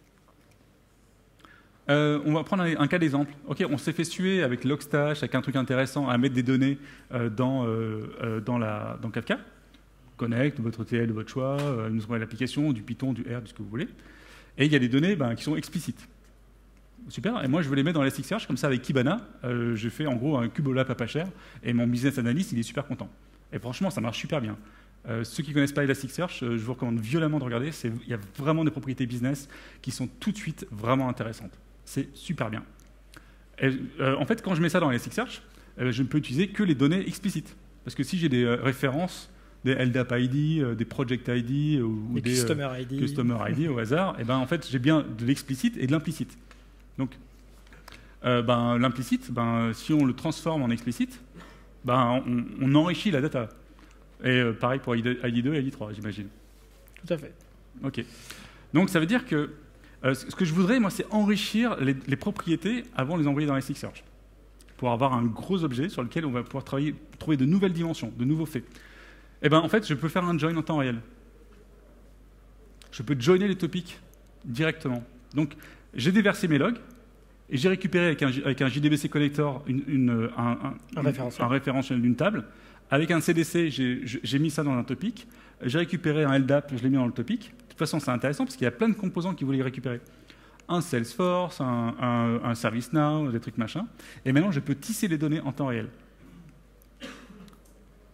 Euh, on va prendre un, un cas d'exemple. Ok, on s'est fait suer avec Logstash, avec un truc intéressant à mettre des données euh, dans, euh, dans, la, dans Kafka. Connect, votre E T L de votre choix, euh, nous envoie l'application, du Python, du R, de ce que vous voulez. Et il y a des données ben, qui sont explicites. Super. Et moi, je veux les mettre dans Elasticsearch, comme ça, avec Kibana, euh, je fais en gros un Kubolab à pas cher, et mon business analyst, il est super content. Et franchement, ça marche super bien. Euh, ceux qui ne connaissent pas Elasticsearch, euh, je vous recommande violemment de regarder. Il y a vraiment des propriétés business qui sont tout de suite vraiment intéressantes. C'est super bien. Et, euh, en fait, quand je mets ça dans Elasticsearch, euh, je ne peux utiliser que les données explicites. Parce que si j'ai des euh, références, des L D A P I D, euh, des Project I D euh, ou des, des Customer euh, I D, customer I D au hasard, et ben, en fait, j'ai bien de l'explicite et de l'implicite. Donc, euh, ben, l'implicite, ben, si on le transforme en explicite, ben, on, on enrichit la data. Et euh, pareil pour I D deux et I D trois, j'imagine. Tout à fait. OK. Donc, ça veut dire que euh, ce que je voudrais, moi, c'est enrichir les, les propriétés avant de les envoyer dans Elasticsearch, pour avoir un gros objet sur lequel on va pouvoir travailler, trouver de nouvelles dimensions, de nouveaux faits. Et ben, en fait, je peux faire un join en temps réel. Je peux joiner les topics directement. Donc, j'ai déversé mes logs et j'ai récupéré avec un, avec un J D B C connector une, une, un, un, un, une, référentiel. un référentiel d'une table. Avec un C D C, j'ai mis ça dans un topic. J'ai récupéré un L D A P, je l'ai mis dans le topic. De toute façon, c'est intéressant parce qu'il y a plein de composants qui voulaient les récupérer. Un Salesforce, un, un, un ServiceNow, des trucs machin. Et maintenant, je peux tisser les données en temps réel.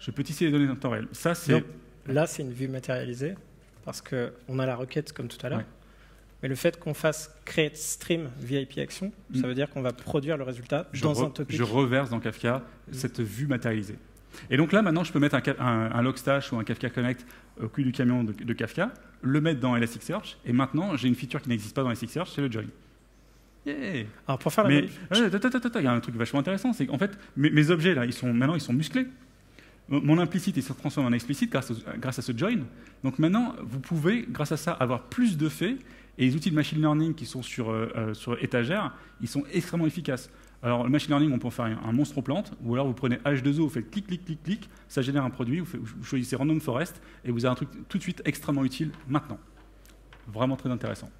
Je peux tisser les données en temps réel. Ça, c'est... Donc, là, c'est une vue matérialisée parce qu'on a la requête comme tout à l'heure. Ouais. Mais le fait qu'on fasse create stream V I P action, Mm. ça veut dire qu'on va produire le résultat je, dans re- un topic. je reverse dans Kafka cette vue matérialisée. Et donc là, maintenant, je peux mettre un, ca- un, un Logstash ou un Kafka Connect au cul du camion de, de Kafka, le mettre dans Elasticsearch, et maintenant, j'ai une feature qui n'existe pas dans Elasticsearch, c'est le join. Yeah. Alors, pour faire la Mais même- ouais, attends, attends, attends, il y a un truc vachement intéressant, c'est qu'en fait, mes, mes objets, là, ils sont, maintenant, ils sont musclés. Mon mon implicite, il se transforme en explicite grâce, au- grâce à ce join. Donc maintenant, vous pouvez, grâce à ça, avoir plus de faits, et les outils de machine learning qui sont sur, euh, euh, sur étagère, ils sont extrêmement efficaces. Alors, le machine learning, on peut en faire un, un monstre aux plantes, ou alors vous prenez H deux O, vous faites clic, clic, clic, clic, ça génère un produit, vous, faites- vous choisissez Random Forest, et vous avez un truc tout de suite extrêmement utile maintenant. Vraiment très intéressant.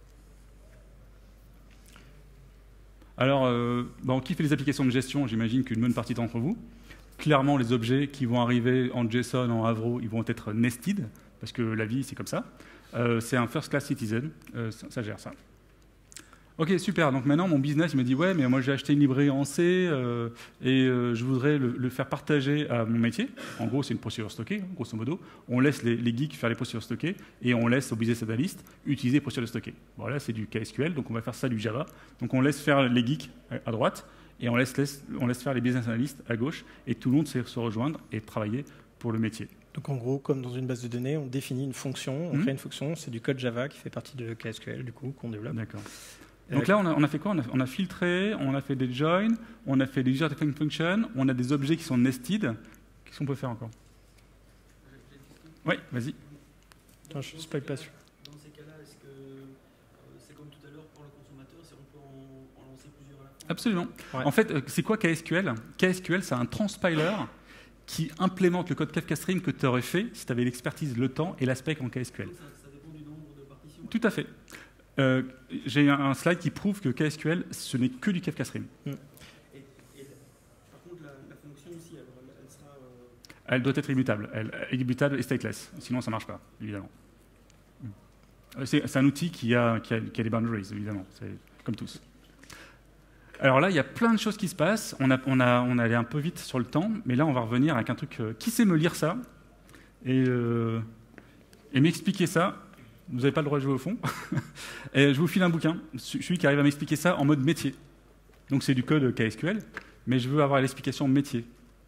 Alors, euh, bon, qui fait les applications de gestion? J'imagine qu'une bonne partie d'entre vous. Clairement, les objets qui vont arriver en JSON, en Avro, ils vont être nested, parce que la vie, c'est comme ça. Euh, c'est un first class citizen, euh, ça, ça gère ça. Ok, super. Donc maintenant, mon business, il me dit, ouais, mais moi, j'ai acheté une librairie en C euh, et euh, je voudrais le, le faire partager à mon métier. En gros, c'est une procédure stockée, hein, grosso modo. On laisse les, les geeks faire les procédures stockées et on laisse au business analyst utiliser les procédures stockées. Voilà, c'est du K S Q L, donc on va faire ça du Java. Donc on laisse faire les geeks à droite et on laisse, laisse, on laisse faire les business analysts à gauche et tout le monde sait se rejoindre et travailler pour le métier. Donc en gros, comme dans une base de données, on définit une fonction, on Mhm. crée une fonction, c'est du code Java qui fait partie de K S Q L, du coup, qu'on développe. D'accord. Et Donc là, on a, on a fait quoi on a, on a filtré, on a fait des joins, on a fait des user defined functions, on a des objets qui sont nested. Qu'est-ce qu'on peut faire encore? Oui, vas-y. Attends, je ne spoil pas celui. Dans ces cas-là, est-ce que euh, c'est comme tout à l'heure pour le consommateur, c'est on peut en, en lancer plusieurs à la fois? Absolument. Ouais. En fait, euh, c'est quoi K S Q L? K S Q L, c'est un transpiler qui implémente le code Kafka Stream que tu aurais fait si tu avais l'expertise, le temps et l'aspect en K S Q L. Ça, ça dépend du nombre de partitions. Tout à fait. Euh, J'ai un, un slide qui prouve que K S Q L, ce n'est que du Kafka Stream. Et, et par contre, la, la fonction ici, alors, elle, elle sera. euh, Elle doit être immutable. Elle, immutable et stateless. Sinon, ça ne marche pas, évidemment. Euh, C'est c'est un outil qui a, qui, a, qui a des boundaries, évidemment. C'est comme tous. Alors là, il y a plein de choses qui se passent. On a, on a, on allait un peu vite sur le temps, mais là, on va revenir avec un truc. Euh, qui sait me lire ça et, euh, et m'expliquer ça? Vous n'avez pas le droit de jouer au fond. Et je vous file un bouquin, celui qui arrive à m'expliquer ça en mode métier. Donc c'est du code K S Q L, mais je veux avoir l'explication métier.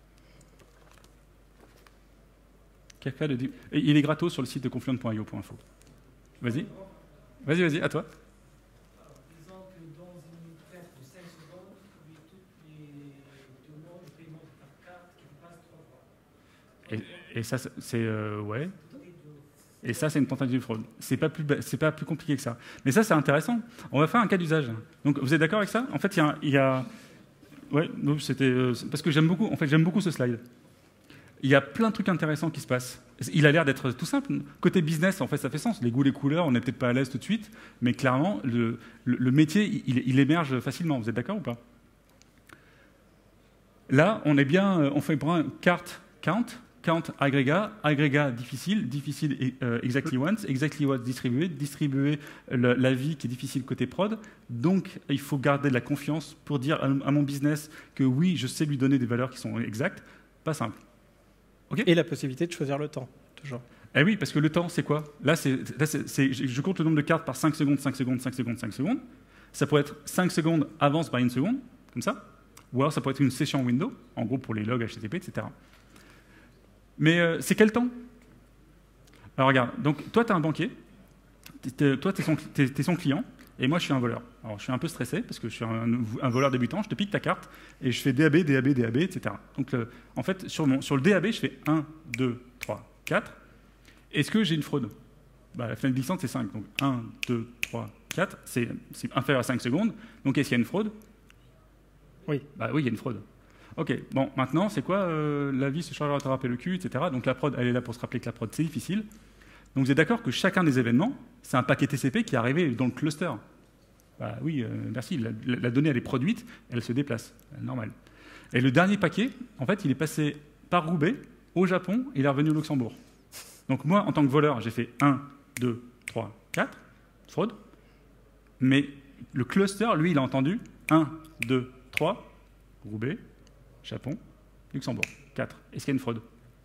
Kafka de... Et il est gratos sur le site de confluent point i o point info. Vas-y. Vas-y, vas-y, à toi. Alors, disons que dans une traite de cinq secondes, oui, toutes les demandes de paiement par carte qui passent trois fois. Et, et ça, c'est... Euh, ouais. Toutes les deux. Et ça, c'est une tentative de fraude. C'est pas plus, ba- c'est pas plus compliqué que ça. Mais ça, c'est intéressant. On va faire un cas d'usage. Donc, vous êtes d'accord avec ça? En fait, il y a... un- il y a... Ouais, non, c'était... euh, c'est parce que j'aime beaucoup... En fait, j'aime beaucoup ce slide. Il y a plein de trucs intéressants qui se passent. Il a l'air d'être tout simple. Côté business, en fait, ça fait sens. Les goûts, les couleurs, on n'est peut-être pas à l'aise tout de suite, mais clairement, le, le, le métier, il, il émerge facilement. Vous êtes d'accord ou pas? Là, on est bien, euh, on fait pour un carte count, count agrégat, agrégat difficile, difficile euh, exactly once, exactly once distribué, distribué le- la vie qui est difficile côté prod. Donc, il faut garder de la confiance pour dire à, à mon business que oui, je sais lui donner des valeurs qui sont exactes. Pas simple. Et la possibilité de choisir le temps, toujours. Eh oui, parce que le temps, c'est quoi? Là, c'est, là c'est, c'est- je compte le nombre de cartes par cinq secondes, cinq secondes, cinq secondes, cinq secondes. Ça pourrait être cinq secondes avance par une seconde, comme ça. Ou alors ça pourrait être une session window, en gros pour les logs H T T P, et cetera. Mais euh, c'est quel temps? Alors regarde, donc toi, tu as un banquier, t'es- t'es- toi, tu es son, t'es- t'es son client, et moi, je suis un voleur. Alors je suis un peu stressé, parce que je suis un, un voleur débutant, je te pique ta carte, et je fais D A B, D A B, D A B, et cetera. Donc euh, en fait, sur, mon, sur le D A B, je fais un, deux, trois, quatre. Est-ce que j'ai une fraude? Bah, la fenêtre glissante, c'est cinq. Donc un, deux, trois, quatre, c'est c'est inférieur à cinq secondes. Donc est-ce qu'il y a une fraude? Oui. Bah oui, il y a une fraude. Ok, bon, maintenant, c'est quoi euh, la vie se chargera de te rappeler le cul, et cetera. Donc la prod, elle est là pour se rappeler que la prod, c'est difficile. Donc vous êtes d'accord que chacun des événements, c'est un paquet T C P qui est arrivé dans le cluster. Bah oui, euh, merci, la, la- la donnée, elle est produite, elle se déplace, euh, normal. Et le dernier paquet, en fait, il est passé par Roubaix, au Japon, et il est revenu au Luxembourg. Donc moi, en tant que voleur, j'ai fait un, deux, trois, quatre, fraude. Mais le cluster, lui, il a entendu un, deux, trois, Roubaix, Japon, Luxembourg, quatre. Est-ce qu'il y a une fraude?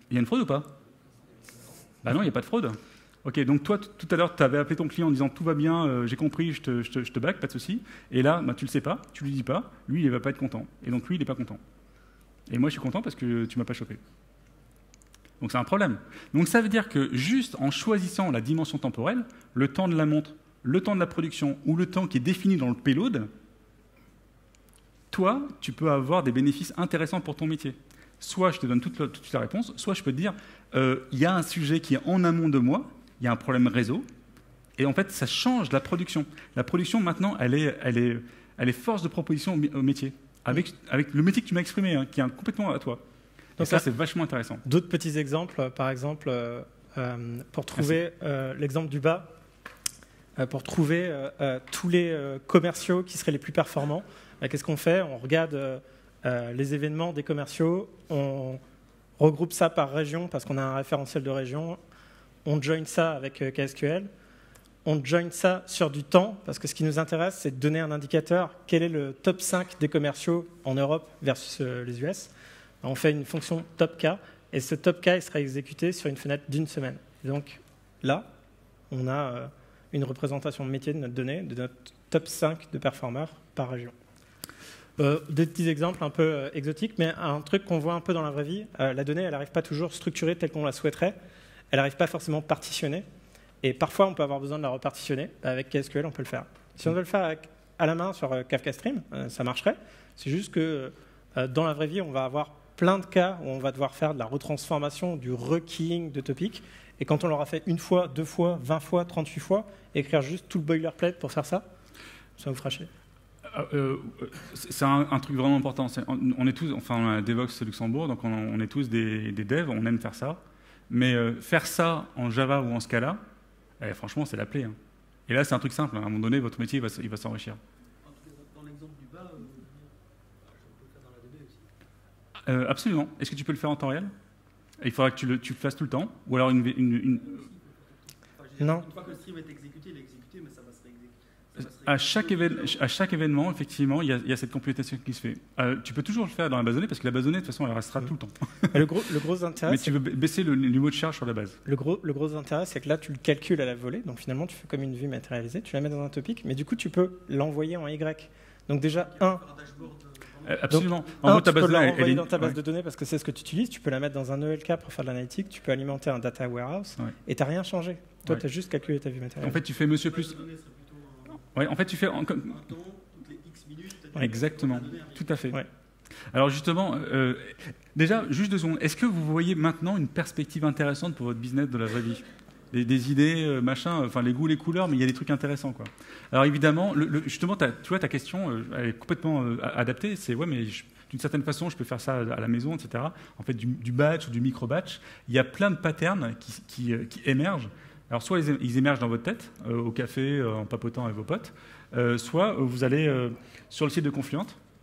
Il y a une fraude ou pas? Bah non, il n'y a pas de fraude. Ok, donc toi, t- tout à l'heure, tu avais appelé ton client en disant tout va bien, euh, j'ai compris, je te, je te, je te back, pas de souci. Et là, bah, tu le sais pas, tu lui dis pas, lui, il ne va pas être content. Et donc lui, il n'est pas content. Et moi, je suis content parce que tu m'as pas chopé. Donc c'est un problème. Donc ça veut dire que juste en choisissant la dimension temporelle, le temps de la montre, le temps de la production ou le temps qui est défini dans le payload, toi, tu peux avoir des bénéfices intéressants pour ton métier. Soit je te donne toute la, toute la réponse, soit je peux te dire, euh, il y a un sujet qui est en amont de moi, il y a un problème réseau, et en fait, ça change la production. La production, maintenant, elle est, elle est, elle est force de proposition au, au métier, avec, avec le métier que tu m'as exprimé, hein, qui est complètement à toi. Donc ça, c'est vachement intéressant. D'autres petits exemples, par exemple, euh, euh, pour trouver euh, l'exemple du bas, euh, pour trouver euh, euh, tous les euh, commerciaux qui seraient les plus performants, euh, qu'est-ce qu'on fait? On regarde euh, euh, les événements des commerciaux, on regroupe ça par région parce qu'on a un référentiel de région, on join ça avec euh, K S Q L, on join ça sur du temps, parce que ce qui nous intéresse, c'est de donner un indicateur, quel est le top cinq des commerciaux en Europe versus euh, les U S. On fait une fonction top K, et ce top K il sera exécuté sur une fenêtre d'une semaine. Et donc là, on a euh, une représentation de métier de notre donnée, de notre top cinq de performeurs par région. Euh, des petits exemples un peu euh, exotiques, mais un truc qu'on voit un peu dans la vraie vie, euh, la donnée, elle n'arrive pas toujours structurée telle qu'on la souhaiterait, elle n'arrive pas forcément partitionnée, et parfois on peut avoir besoin de la repartitionner. Avec K S Q L, on peut le faire. Si on veut le faire avec, à la main sur euh, Kafka Stream, euh, ça marcherait. C'est juste que euh, dans la vraie vie, on va avoir plein de cas où on va devoir faire de la retransformation, du rekeying de topics. Et quand on l'aura fait une fois, deux fois, vingt fois, trente-huit fois, écrire juste tout le boilerplate pour faire ça, ça vous fera chier. Euh, euh, c'est un, un truc vraiment important. C'est, on, on est tous, enfin, on a Devox Luxembourg, donc on, on est tous des, des devs, on aime faire ça. Mais euh, faire ça en Java ou en Scala, eh, franchement, c'est la plaie. Hein. Et là, c'est un truc simple. Hein. À un moment donné, votre métier, il va, il va s'enrichir. Dans l'exemple du bas, euh, je peux le faire dans la D B aussi. Euh, absolument. Est-ce que tu peux le faire en temps réel? Il faudra que tu le, tu le fasses tout le temps. Ou alors une... une, une... Enfin, Non. Une fois que le stream est exécuté, il est exécuté, mais ça va se réexécuter. À chaque, évén... à chaque événement, effectivement, il y, a, il y a cette computation qui se fait. Euh, tu peux toujours le faire dans la base de données, parce que la base de données, de toute façon, elle restera tout le temps. Le gros, le gros intérêt, Mais tu veux baisser le niveau de charge sur la base. Le gros, le gros intérêt, c'est que là, tu le calcules à la volée. Donc finalement, tu fais comme une vue matérialisée, tu la mets dans un topic, mais du coup, tu peux l'envoyer en Y. Donc déjà, un, Euh, absolument. Donc, en un, gros, ta tu base peux de la données, renvoyer elle est... dans ta base ouais. de données parce que c'est ce que tu utilises. Tu peux la mettre dans un E L K pour faire de l'analytique. Tu peux alimenter un data warehouse Ouais. et tu n'as rien changé. Toi, Ouais. tu as juste calculé ta vue En matérielle. fait, tu fais monsieur plus... Ouais, en fait, tu fais... En... Un temps, toutes les X minutes. Ouais, exactement. Tout à fait. Ouais. Alors justement, euh, déjà, juste deux secondes. Est-ce que vous voyez maintenant une perspective intéressante pour votre business de la vraie vie? Des, des idées, euh, machin, enfin les goûts, les couleurs, mais il y a des trucs intéressants, quoi. Alors évidemment, le, le, justement, ta, tu vois, ta question, euh, elle est complètement euh, adaptée. C'est ouais, mais je, d'une certaine façon, je peux faire ça à la maison, et cetera. En fait, du, du batch ou du micro-batch, il y a plein de patterns qui, qui, euh, qui émergent. Alors soit ils, ils émergent dans votre tête, euh, au café, euh, en papotant avec vos potes, euh, soit euh, vous allez euh, sur le site de Confluent.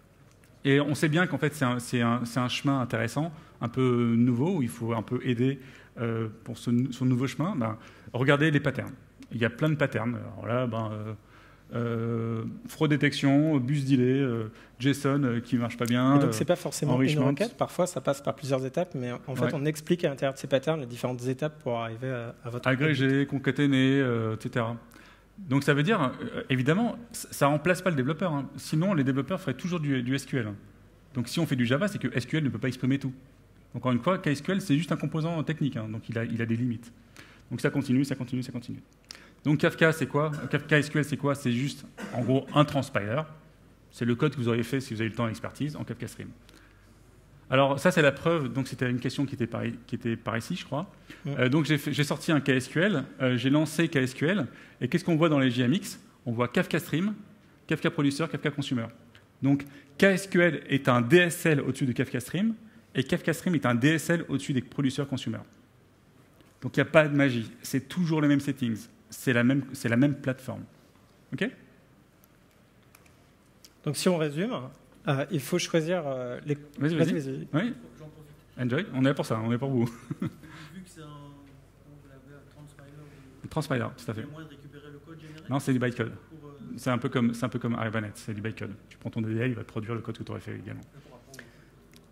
Et on sait bien qu'en fait, c'est un, c'est un, c'est un chemin intéressant, un peu nouveau, où il faut un peu aider euh, pour ce, ce nouveau chemin. Ben, regardez les patterns. Il y a plein de patterns. Alors là, ben, euh, euh, fraude détection, bus delay, euh, JSON euh, qui ne marche pas bien. Et donc, c'est pas forcément une enrichment. requête. Parfois, ça passe par plusieurs étapes, mais en fait, Ouais. on explique à l'intérieur de ces patterns les différentes étapes pour arriver à, à votre Agrégé, concaténé, euh, et cetera. Donc ça veut dire, euh, évidemment, ça ne remplace pas le développeur. Hein. Sinon, les développeurs feraient toujours du, du S Q L. Donc si on fait du Java, c'est que S Q L ne peut pas exprimer tout. Encore une fois, K S Q L, c'est juste un composant technique, hein, donc il a, il a des limites. Donc ça continue, ça continue, ça continue. Donc Kafka, c'est quoi? Kafka S Q L, c'est quoi? C'est juste, en gros, un transpiler. C'est le code que vous auriez fait si vous avez le temps et l'expertise en Kafka Stream. Alors ça, c'est la preuve. Donc c'était une question qui était par, qui était par ici, je crois. Ouais. Euh, donc j'ai, fait, j'ai sorti un K S Q L, euh, j'ai lancé K S Q L, et qu'est-ce qu'on voit dans les J M X? On voit Kafka Stream, Kafka Producer, Kafka Consumer. Donc K S Q L est un D S L au-dessus de Kafka Stream, et Kafka Stream est un D S L au-dessus des producers Consumer. Donc il n'y a pas de magie, c'est toujours les mêmes settings, c'est la même, c'est la même plateforme. OK? Donc si on résume, euh, il faut choisir euh, les... Vas-y, vas-y. vas-y. Oui, J'en profite. enjoy, on est là pour ça, on est pour vous. Vu que c'est un. Comment vous l'avez, un transpiler, ou- Transpiler, tout à il y fait. a moyen de récupérer le code généré Non, c'est du bytecode. pour, euh, C'est un peu comme, c'est un peu comme Hibernate, c'est du bytecode. Tu prends ton D D L, il va te produire le code que tu aurais fait également. pour apprendre.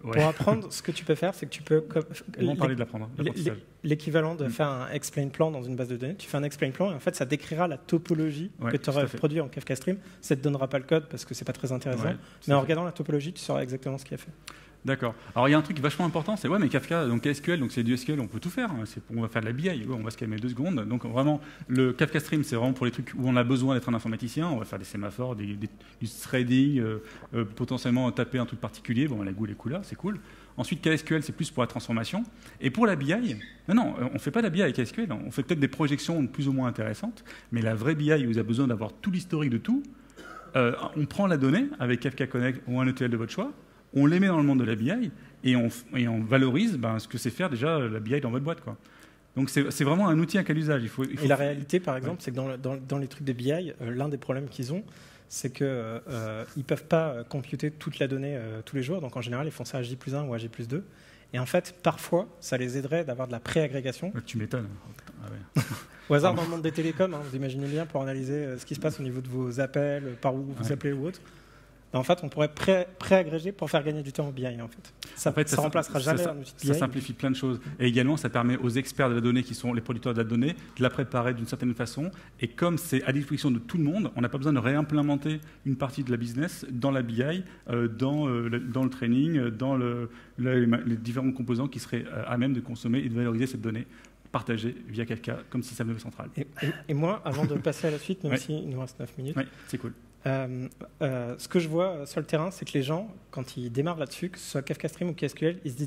Ouais. Pour apprendre, ce que tu peux faire, c'est que tu peux... comme- On va l'é- parler de l'apprendre, l'é- l'apprentissage. L'équivalent de Mm. faire un explain plan dans une base de données. Tu fais un explain plan et en fait, ça décrira la topologie Ouais, que tu tout à aurais fait. produit en Kafka Stream. Ça ne te donnera pas le code parce que c'est pas très intéressant. Ouais, tout mais à en fait. regardant la topologie, tu sauras exactement ce qu'il a fait. D'accord. Alors il y a un truc vachement important, c'est ouais, mais Kafka, donc S Q L, donc c'est du S Q L, on peut tout faire. hein. C'est on va faire de la B I, ouais, on va se calmer deux secondes. Donc vraiment, le Kafka Stream, c'est vraiment pour les trucs où on a besoin d'être un informaticien. On va faire des sémaphores, des, des- du threading, euh, euh, potentiellement taper un truc particulier. Bon, la goût, les couleurs, c'est cool. Ensuite, K S Q L, c'est plus pour la transformation. Et pour la B I, non, non, on ne fait pas la B I avec K S Q L. On fait peut-être des projections plus ou moins intéressantes, mais la vraie B I, où vous avez besoin d'avoir tout l'historique de tout, euh, on prend la donnée avec Kafka Connect ou un E T L de votre choix, on les met dans le monde de la B I et on, et on valorise ben, ce que c'est faire déjà la B I dans votre boîte. Quoi. Donc c'est c'est vraiment un outil à quel usage. Il faut, il faut... Et la réalité, par exemple, c'est que dans, le- dans- dans les trucs de B I, euh, l'un des problèmes qu'ils ont, c'est qu'ils ne peuvent pas euh, computer toute la donnée euh, tous les jours. Donc en général, ils font ça à J plus un ou à J plus deux. Et en fait, parfois, ça les aiderait d'avoir de la préagrégation. Ouais, tu m'étonnes. Ah ouais. Au hasard, dans le monde des télécoms, hein, vous imaginez bien pour analyser euh, ce qui se passe au niveau de vos appels, euh, par où vous Ouais. appelez ou autre. Ben, en fait, on pourrait pré- préagréger pour faire gagner du temps au B I. En fait. Ça En fait, ça ça- remplacera ça- jamais ça- un outil de B I. Ça simplifie plein de choses. Et également, ça permet aux experts de la donnée, qui sont les producteurs de la donnée, de la préparer d'une certaine façon. Et comme c'est à disposition de tout le monde, on n'a pas besoin de réimplémenter une partie de la business dans la B I, euh, dans, euh, le, dans le training, euh, dans le, le- les différents composants qui seraient euh, à même de consommer et de valoriser cette donnée partagée via Kafka, comme système de centrale. Et, et- et moi, avant de passer à la suite, même Ouais. s'il nous reste neuf minutes, Oui, c'est cool. Euh, euh, ce que je vois euh, sur le terrain, c'est que les gens, quand ils démarrent là-dessus, que ce soit Kafka Stream ou K S Q L, ils se disent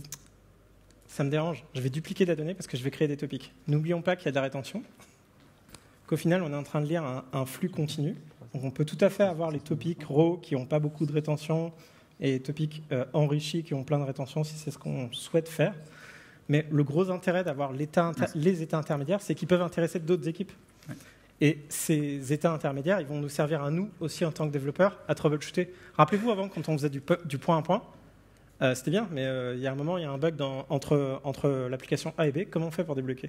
ça me dérange, je vais dupliquer de la donnée parce que je vais créer des topics. N'oublions pas qu'il y a de la rétention, qu'au final, on est en train de lire un, un flux continu. Donc on peut tout à fait avoir les topics raw qui n'ont pas beaucoup de rétention et les topics euh, enrichis qui ont plein de rétention si c'est ce qu'on souhaite faire. Mais le gros intérêt d'avoir l'état inter- les états intermédiaires, c'est qu'ils peuvent intéresser d'autres équipes. Et ces états intermédiaires, ils vont nous servir à nous aussi en tant que développeurs à troubleshooter. Rappelez-vous, avant, quand on faisait du, po- du point à point, euh, c'était bien, mais euh, il y a un moment, il y a un bug dans- entre, entre l'application A et B. Comment on fait pour débloquer?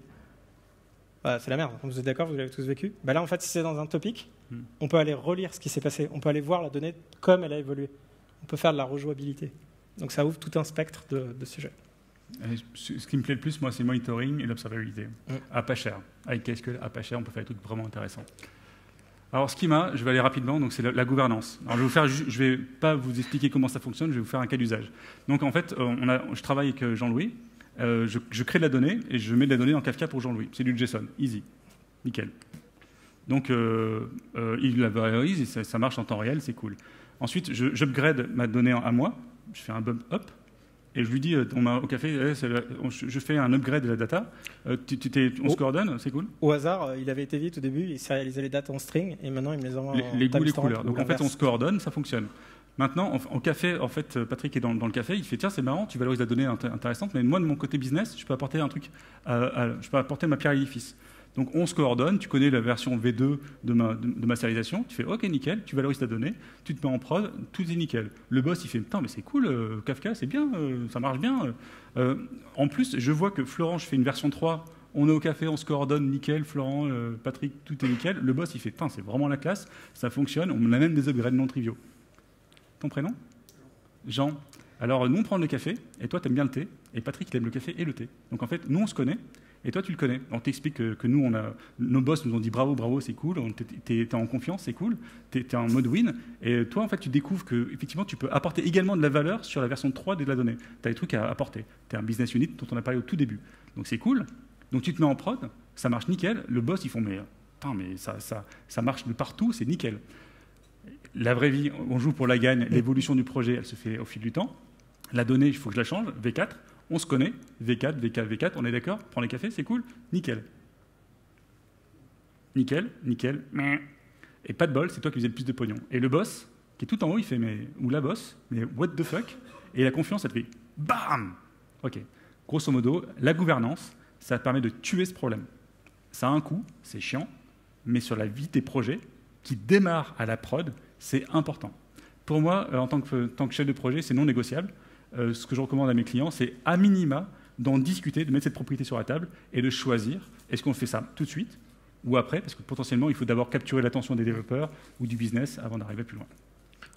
Bah, c'est la merde. Vous êtes d'accord? Vous l'avez tous vécu. Bah, là, en fait, si c'est dans un topic, Hmm. on peut aller relire ce qui s'est passé. On peut aller voir la donnée comme elle a évolué. On peut faire de la rejouabilité. Donc ça ouvre tout un spectre de, de sujets. Et Ce ce qui me plaît le plus, moi, c'est le monitoring et l'observabilité. Mm. À pas cher. Avec K S Q L, à pas cher, on peut faire des trucs vraiment intéressants. Alors, Schema, je vais aller rapidement, donc c'est la, la gouvernance. Alors, je vais vous faire, ju- je vais pas vous expliquer comment ça fonctionne, je vais vous faire un cas d'usage. Donc, en fait, euh, on a, je travaille avec euh, Jean-Louis, euh, je, je crée de la donnée et je mets de la donnée dans Kafka pour Jean-Louis. C'est du JSON, easy, nickel. Donc, euh, euh, il la valorise et ça, ça marche en temps réel, c'est cool. Ensuite, je- j'upgrade ma donnée à moi, je fais un bump up. Et je lui dis, euh, on m'a- au café, eh, c'est la- on- je je fais un upgrade de la data, euh, tu- tu t'es- on Oh. se coordonne, c'est cool. Au hasard, euh, il avait été vite au début, il sérialisait les dates en string et maintenant il me les envoie Les, en les goûts, les timestamp couleurs. ou Donc en fait, l'inverse. on se coordonne, ça fonctionne. Maintenant, en, en café, en fait, Patrick est dans, dans le café, il fait tiens, c'est marrant, tu valorises la donnée int- intéressante, mais moi, de mon côté business, je peux apporter un truc, à- à- je peux apporter ma pierre à l'édifice. Donc on se coordonne, tu connais la version V deux de ma, de, de ma sérialisation, tu fais OK, nickel, tu valorises ta donnée, tu te mets en prod, tout est nickel. Le boss, il fait putain, mais c'est cool, euh, Kafka, c'est bien, euh, ça marche bien. Euh, en plus, je vois que Florent, je fais une version trois, on est au café, on se coordonne, nickel, Florent, euh, Patrick, tout est nickel. Le boss, il fait putain, c'est vraiment la classe, ça fonctionne, on a même des upgrades non triviaux. Ton prénom? Jean. Alors, nous, on prend le café, et toi, tu aimes bien le thé, et Patrick, il aime le café et le thé. Donc, en fait, nous, on se connaît, et toi, tu le connais. On t'explique que, que nous, on a, nos boss nous ont dit bravo, bravo, c'est cool, on- t'es- t'es t'es en confiance, c'est cool, t'es es en mode win, et toi, en fait, tu découvres que, effectivement, tu peux apporter également de la valeur sur la version trois de la donnée. Tu as des trucs à apporter. Tu es un business unit dont on a parlé au tout début. Donc, c'est cool. Donc, tu te mets en prod, ça marche nickel. Le boss, ils font, mais, putain, mais ça, ça, ça marche de partout, c'est nickel. La vraie vie, on joue pour la gagne. L'évolution du projet, elle se fait au fil du temps. La donnée, il faut que je la change. V quatre, on se connaît. V quatre, V quatre, V quatre, on est d'accord? Prends les cafés, c'est cool? Nickel. Nickel, nickel. Meh. Et pas de bol, c'est toi qui faisais le plus de pognon. Et le boss, qui est tout en haut, il fait, mais, ou la boss, mais what the fuck? Et la confiance, elle te fait, bam! Ok. Grosso modo, la gouvernance, ça permet de tuer ce problème. Ça a un coût, c'est chiant, mais sur la vie des projets, qui démarrent à la prod, c'est important. Pour moi, euh, en tant que, tant que chef de projet, c'est non négociable. Euh, ce que je recommande à mes clients, c'est à minima d'en discuter, de mettre cette propriété sur la table et de choisir est-ce qu'on fait ça tout de suite ou après, parce que potentiellement, il faut d'abord capturer l'attention des développeurs ou du business avant d'arriver plus loin.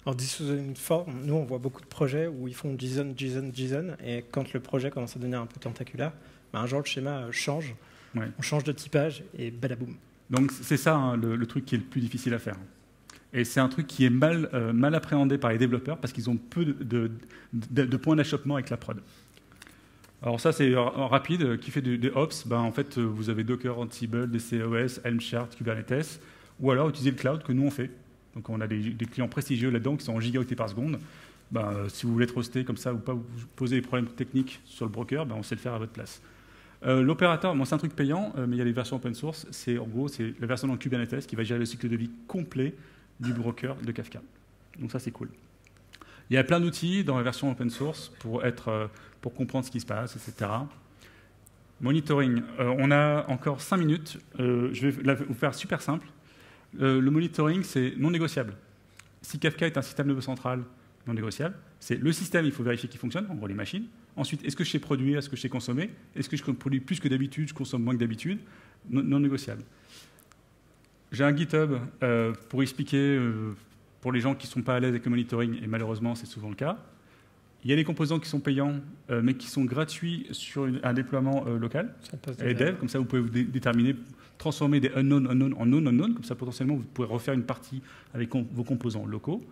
Alors, dit sous une forme, nous, on voit beaucoup de projets où ils font JSON, JSON, JSON, et quand le projet commence à devenir un peu tentaculaire, bah, un jour, le schéma change, Ouais. on change de typage, et badaboum. Donc c'est ça hein, le, le truc qui est le plus difficile à faire. Et c'est un truc qui est mal, euh, mal appréhendé par les développeurs parce qu'ils ont peu de, de, de, de points d'achoppement avec la prod. Alors ça, c'est rapide. Qui fait des, des ops, ben, en fait, vous avez Docker, Ansible, D C O S, Helm chart, Kubernetes, ou alors utiliser le cloud que nous on fait. Donc on a des, des clients prestigieux là-dedans qui sont en gigaoctets par seconde. Ben, euh, si vous voulez être hosté comme ça ou pas vous poser des problèmes techniques sur le broker, ben, on sait le faire à votre place. Euh, L'opérateur, bon, c'est un truc payant, euh, mais il y a les versions open source. C'est en gros, c'est la version dans Kubernetes qui va gérer le cycle de vie complet du broker de Kafka. Donc ça, c'est cool. Il y a plein d'outils dans la version open source pour, être, euh, pour comprendre ce qui se passe, et cetera. Monitoring. Euh, on a encore cinq minutes. Euh, je vais vous faire super simple. Euh, le monitoring, c'est non négociable. Si Kafka est un système nerveux central non négociable, c'est le système, il faut vérifier qu'il fonctionne, en gros les machines. Ensuite, est-ce que je sais produire, est-ce que je sais consommer, est-ce que je produis plus que d'habitude, je consomme moins que d'habitude, non, non négociable. J'ai un GitHub euh, pour expliquer, euh, pour les gens qui ne sont pas à l'aise avec le monitoring, et malheureusement c'est souvent le cas. Il y a des composants qui sont payants, euh, mais qui sont gratuits sur une, un déploiement euh, local, et dev, comme ça vous pouvez vous dé déterminer, transformer des unknown unknown en known unknown, comme ça potentiellement vous pourrez refaire une partie avec com vos composants locaux.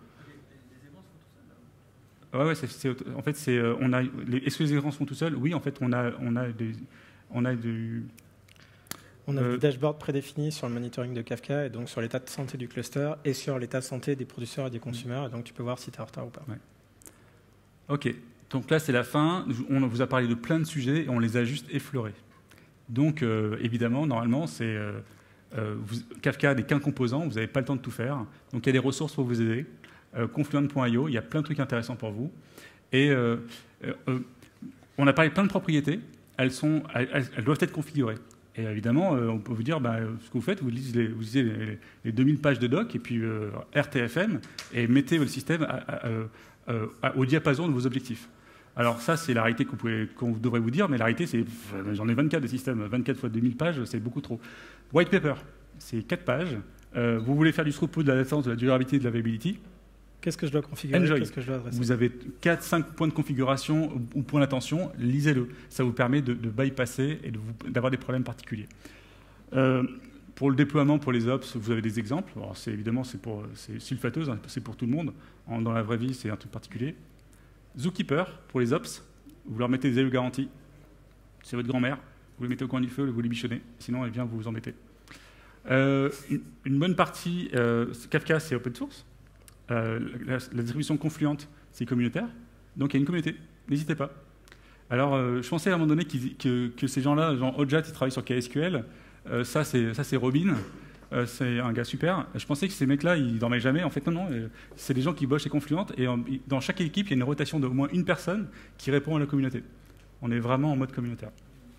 Ouais, ouais, c'est, c'est, en fait, c'est, on a. Est-ce que les écrans sont tout seuls? Oui, en fait, on a, on a des, on a du. On a euh, des dashboards prédéfinis sur le monitoring de Kafka et donc sur l'état de santé du cluster et sur l'état de santé des producteurs et des consommateurs. Et donc, tu peux voir si tu es en retard ou pas. Ouais. Ok. Donc là, c'est la fin. On vous a parlé de plein de sujets et on les a juste effleurés. Donc, euh, évidemment, normalement, c'est euh, euh, vous, Kafka n'est qu'un composant. Vous n'avez pas le temps de tout faire. Donc, il y a des ressources pour vous aider. Euh, Confluent point i o, il y a plein de trucs intéressants pour vous. Et euh, euh, on a parlé de plein de propriétés, elles, sont, elles, elles doivent être configurées. Et évidemment, euh, on peut vous dire, bah, ce que vous faites, vous lisez les, vous lisez les, les deux mille pages de doc et puis euh, R T F M et mettez le système à, à, à, à, au diapason de vos objectifs. Alors ça, c'est la réalité qu'on, pouvait, qu'on devrait vous dire, mais la réalité, c'est, j'en ai vingt-quatre de systèmes, vingt-quatre fois deux mille pages, c'est beaucoup trop. White paper, c'est quatre pages. Euh, vous voulez faire du throughput, de la latence, de la durabilité, de la l'availability. Qu'est-ce que je dois configurer? Enjoy. Qu'est-ce que je dois adresser? Vous avez quatre cinq points de configuration ou points d'attention, lisez-le. Ça vous permet de, de bypasser et de vous, d'avoir des problèmes particuliers. Euh, pour le déploiement, pour les ops, vous avez des exemples. Alors, c'est, évidemment, c'est, pour, c'est sulfateuse, hein, c'est pour tout le monde. En, dans la vraie vie, c'est un truc particulier. Zookeeper, pour les ops, vous leur mettez des zéro garanties. C'est votre grand-mère. Vous les mettez au coin du feu, vous les bichonnez. Sinon, elle vient vous embêter. Euh, une, une bonne partie, euh, Kafka, c'est open source. Euh, la, la distribution Confluent, c'est communautaire, donc il y a une communauté, n'hésitez pas. Alors, euh, je pensais à un moment donné que, que ces gens-là, genre Ojat, ils travaillent sur K S Q L, euh, ça c'est Robin, euh, c'est un gars super. Je pensais que ces mecs-là, ils dormaient jamais, en fait non, non, euh, c'est des gens qui bossent chez Confluent, et euh, dans chaque équipe, il y a une rotation d'au moins une personne qui répond à la communauté. On est vraiment en mode communautaire.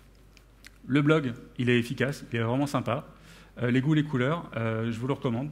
Le blog, il est efficace, il est vraiment sympa. Euh, les goûts, les couleurs, euh, je vous le recommande.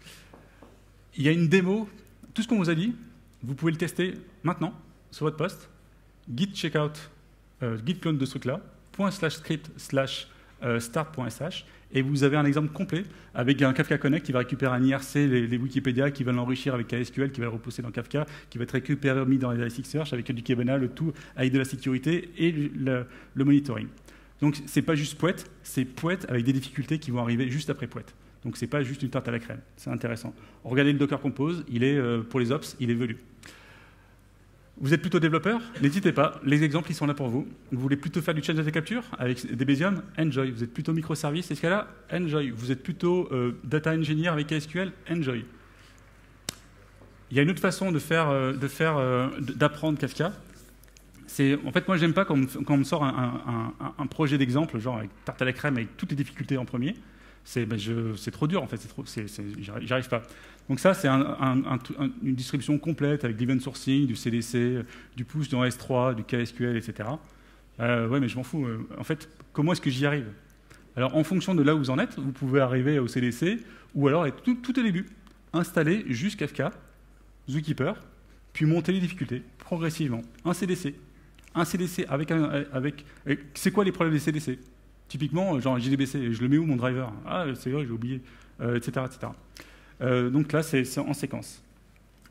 Il y a une démo, tout ce qu'on vous a dit, vous pouvez le tester maintenant sur votre poste, git checkout, euh, git clone de ce truc-là, point slash script slash start.sh, et vous avez un exemple complet avec un Kafka Connect qui va récupérer un I R C, les, les Wikipédia, qui va l'enrichir avec K S Q L, qui va le repousser dans Kafka, qui va être récupéré, mis dans les Elasticsearch avec du Kibana, le tout avec de la sécurité et le, le monitoring. Donc c'est pas juste Pouet, c'est Pouet avec des difficultés qui vont arriver juste après Pouet. Donc ce n'est pas juste une tarte à la crème, c'est intéressant. Regardez le Docker Compose, il est, euh, pour les ops, il est velu. Vous êtes plutôt développeur? N'hésitez pas, les exemples ils sont là pour vous. Vous voulez plutôt faire du change data capture avec Debezium? Enjoy. Vous êtes plutôt microservice, est-ce qu'il y a là? Enjoy. Vous êtes plutôt euh, data engineer avec K S Q L? Enjoy. Il y a une autre façon de faire, euh, de faire, euh, d'apprendre Kafka. C'est, en fait, moi, j'aime pas quand on, quand on me sort un, un, un, un projet d'exemple, genre avec tarte à la crème, avec toutes les difficultés en premier. C'est ben trop dur, en fait, j'y arrive pas. Donc ça, c'est un, un, un, une distribution complète avec de l'event sourcing, du C D C, du push dans S trois, du K S Q L, et cetera. Euh, ouais, mais je m'en fous. En fait, comment est-ce que j'y arrive? Alors, en fonction de là où vous en êtes, vous pouvez arriver au C D C, ou alors être tout, tout au début, installer juste Kafka, Zookeeper, puis monter les difficultés progressivement. Un C D C. Un C D C avec un... Avec, c'est quoi les problèmes des C D C? Typiquement, genre J D B C, je le mets où mon driver? Ah, c'est vrai, j'ai oublié, euh, et cetera, et cetera. Euh, donc là, c'est en séquence.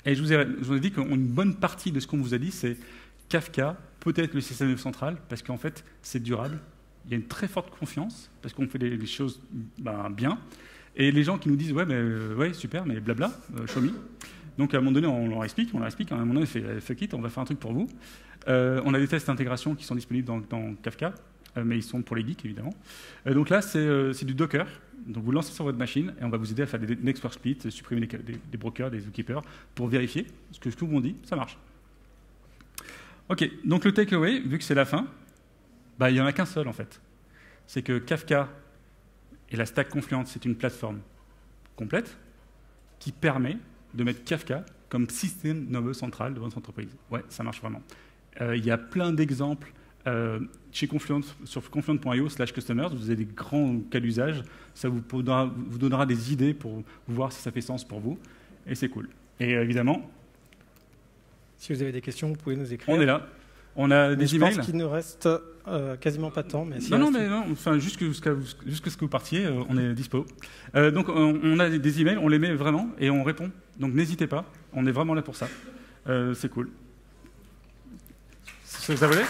Et je vous ai, je vous ai dit qu'une bonne partie de ce qu'on vous a dit, c'est Kafka, peut-être le système central, parce qu'en fait, c'est durable. Il y a une très forte confiance, parce qu'on fait les, les choses ben, bien. Et les gens qui nous disent « ouais, mais, euh, ouais super, mais blabla, euh, show me ». Donc à un moment donné, on leur explique, on leur explique, à un moment donné, on fait « fuck it, on va faire un truc pour vous ». Euh, on a des tests d'intégration qui sont disponibles dans, dans Kafka, euh, mais ils sont pour les geeks, évidemment. Euh, donc là, c'est euh, du Docker. Donc vous lancez sur votre machine, et on va vous aider à faire des network splits, supprimer des, des, des brokers, des zookeepers, pour vérifier ce que ce que vous dit, ça marche. Ok, donc le takeaway, vu que c'est la fin, bah, il n'y en a qu'un seul, en fait. C'est que Kafka et la stack Confluent, c'est une plateforme complète qui permet de mettre Kafka comme système nerveux central de votre entreprise. Ouais, ça marche vraiment. Euh, il y a plein d'exemples euh, chez Confluent, sur confluent point i o slash customers, vous avez des grands cas d'usage, ça vous donnera, vous donnera des idées pour voir si ça fait sens pour vous, et c'est cool. Et euh, évidemment, si vous avez des questions, vous pouvez nous écrire. On est là. On a mais des je emails. Je pense qu'il ne reste euh, quasiment pas de temps. Mais non, non, mais non, enfin, jusqu'à jusqu jusqu ce que vous partiez, euh, on est dispo. Euh, donc, on, on a des emails, on les met vraiment et on répond. Donc, n'hésitez pas, on est vraiment là pour ça. Euh, c'est cool. Ça vous a volé ?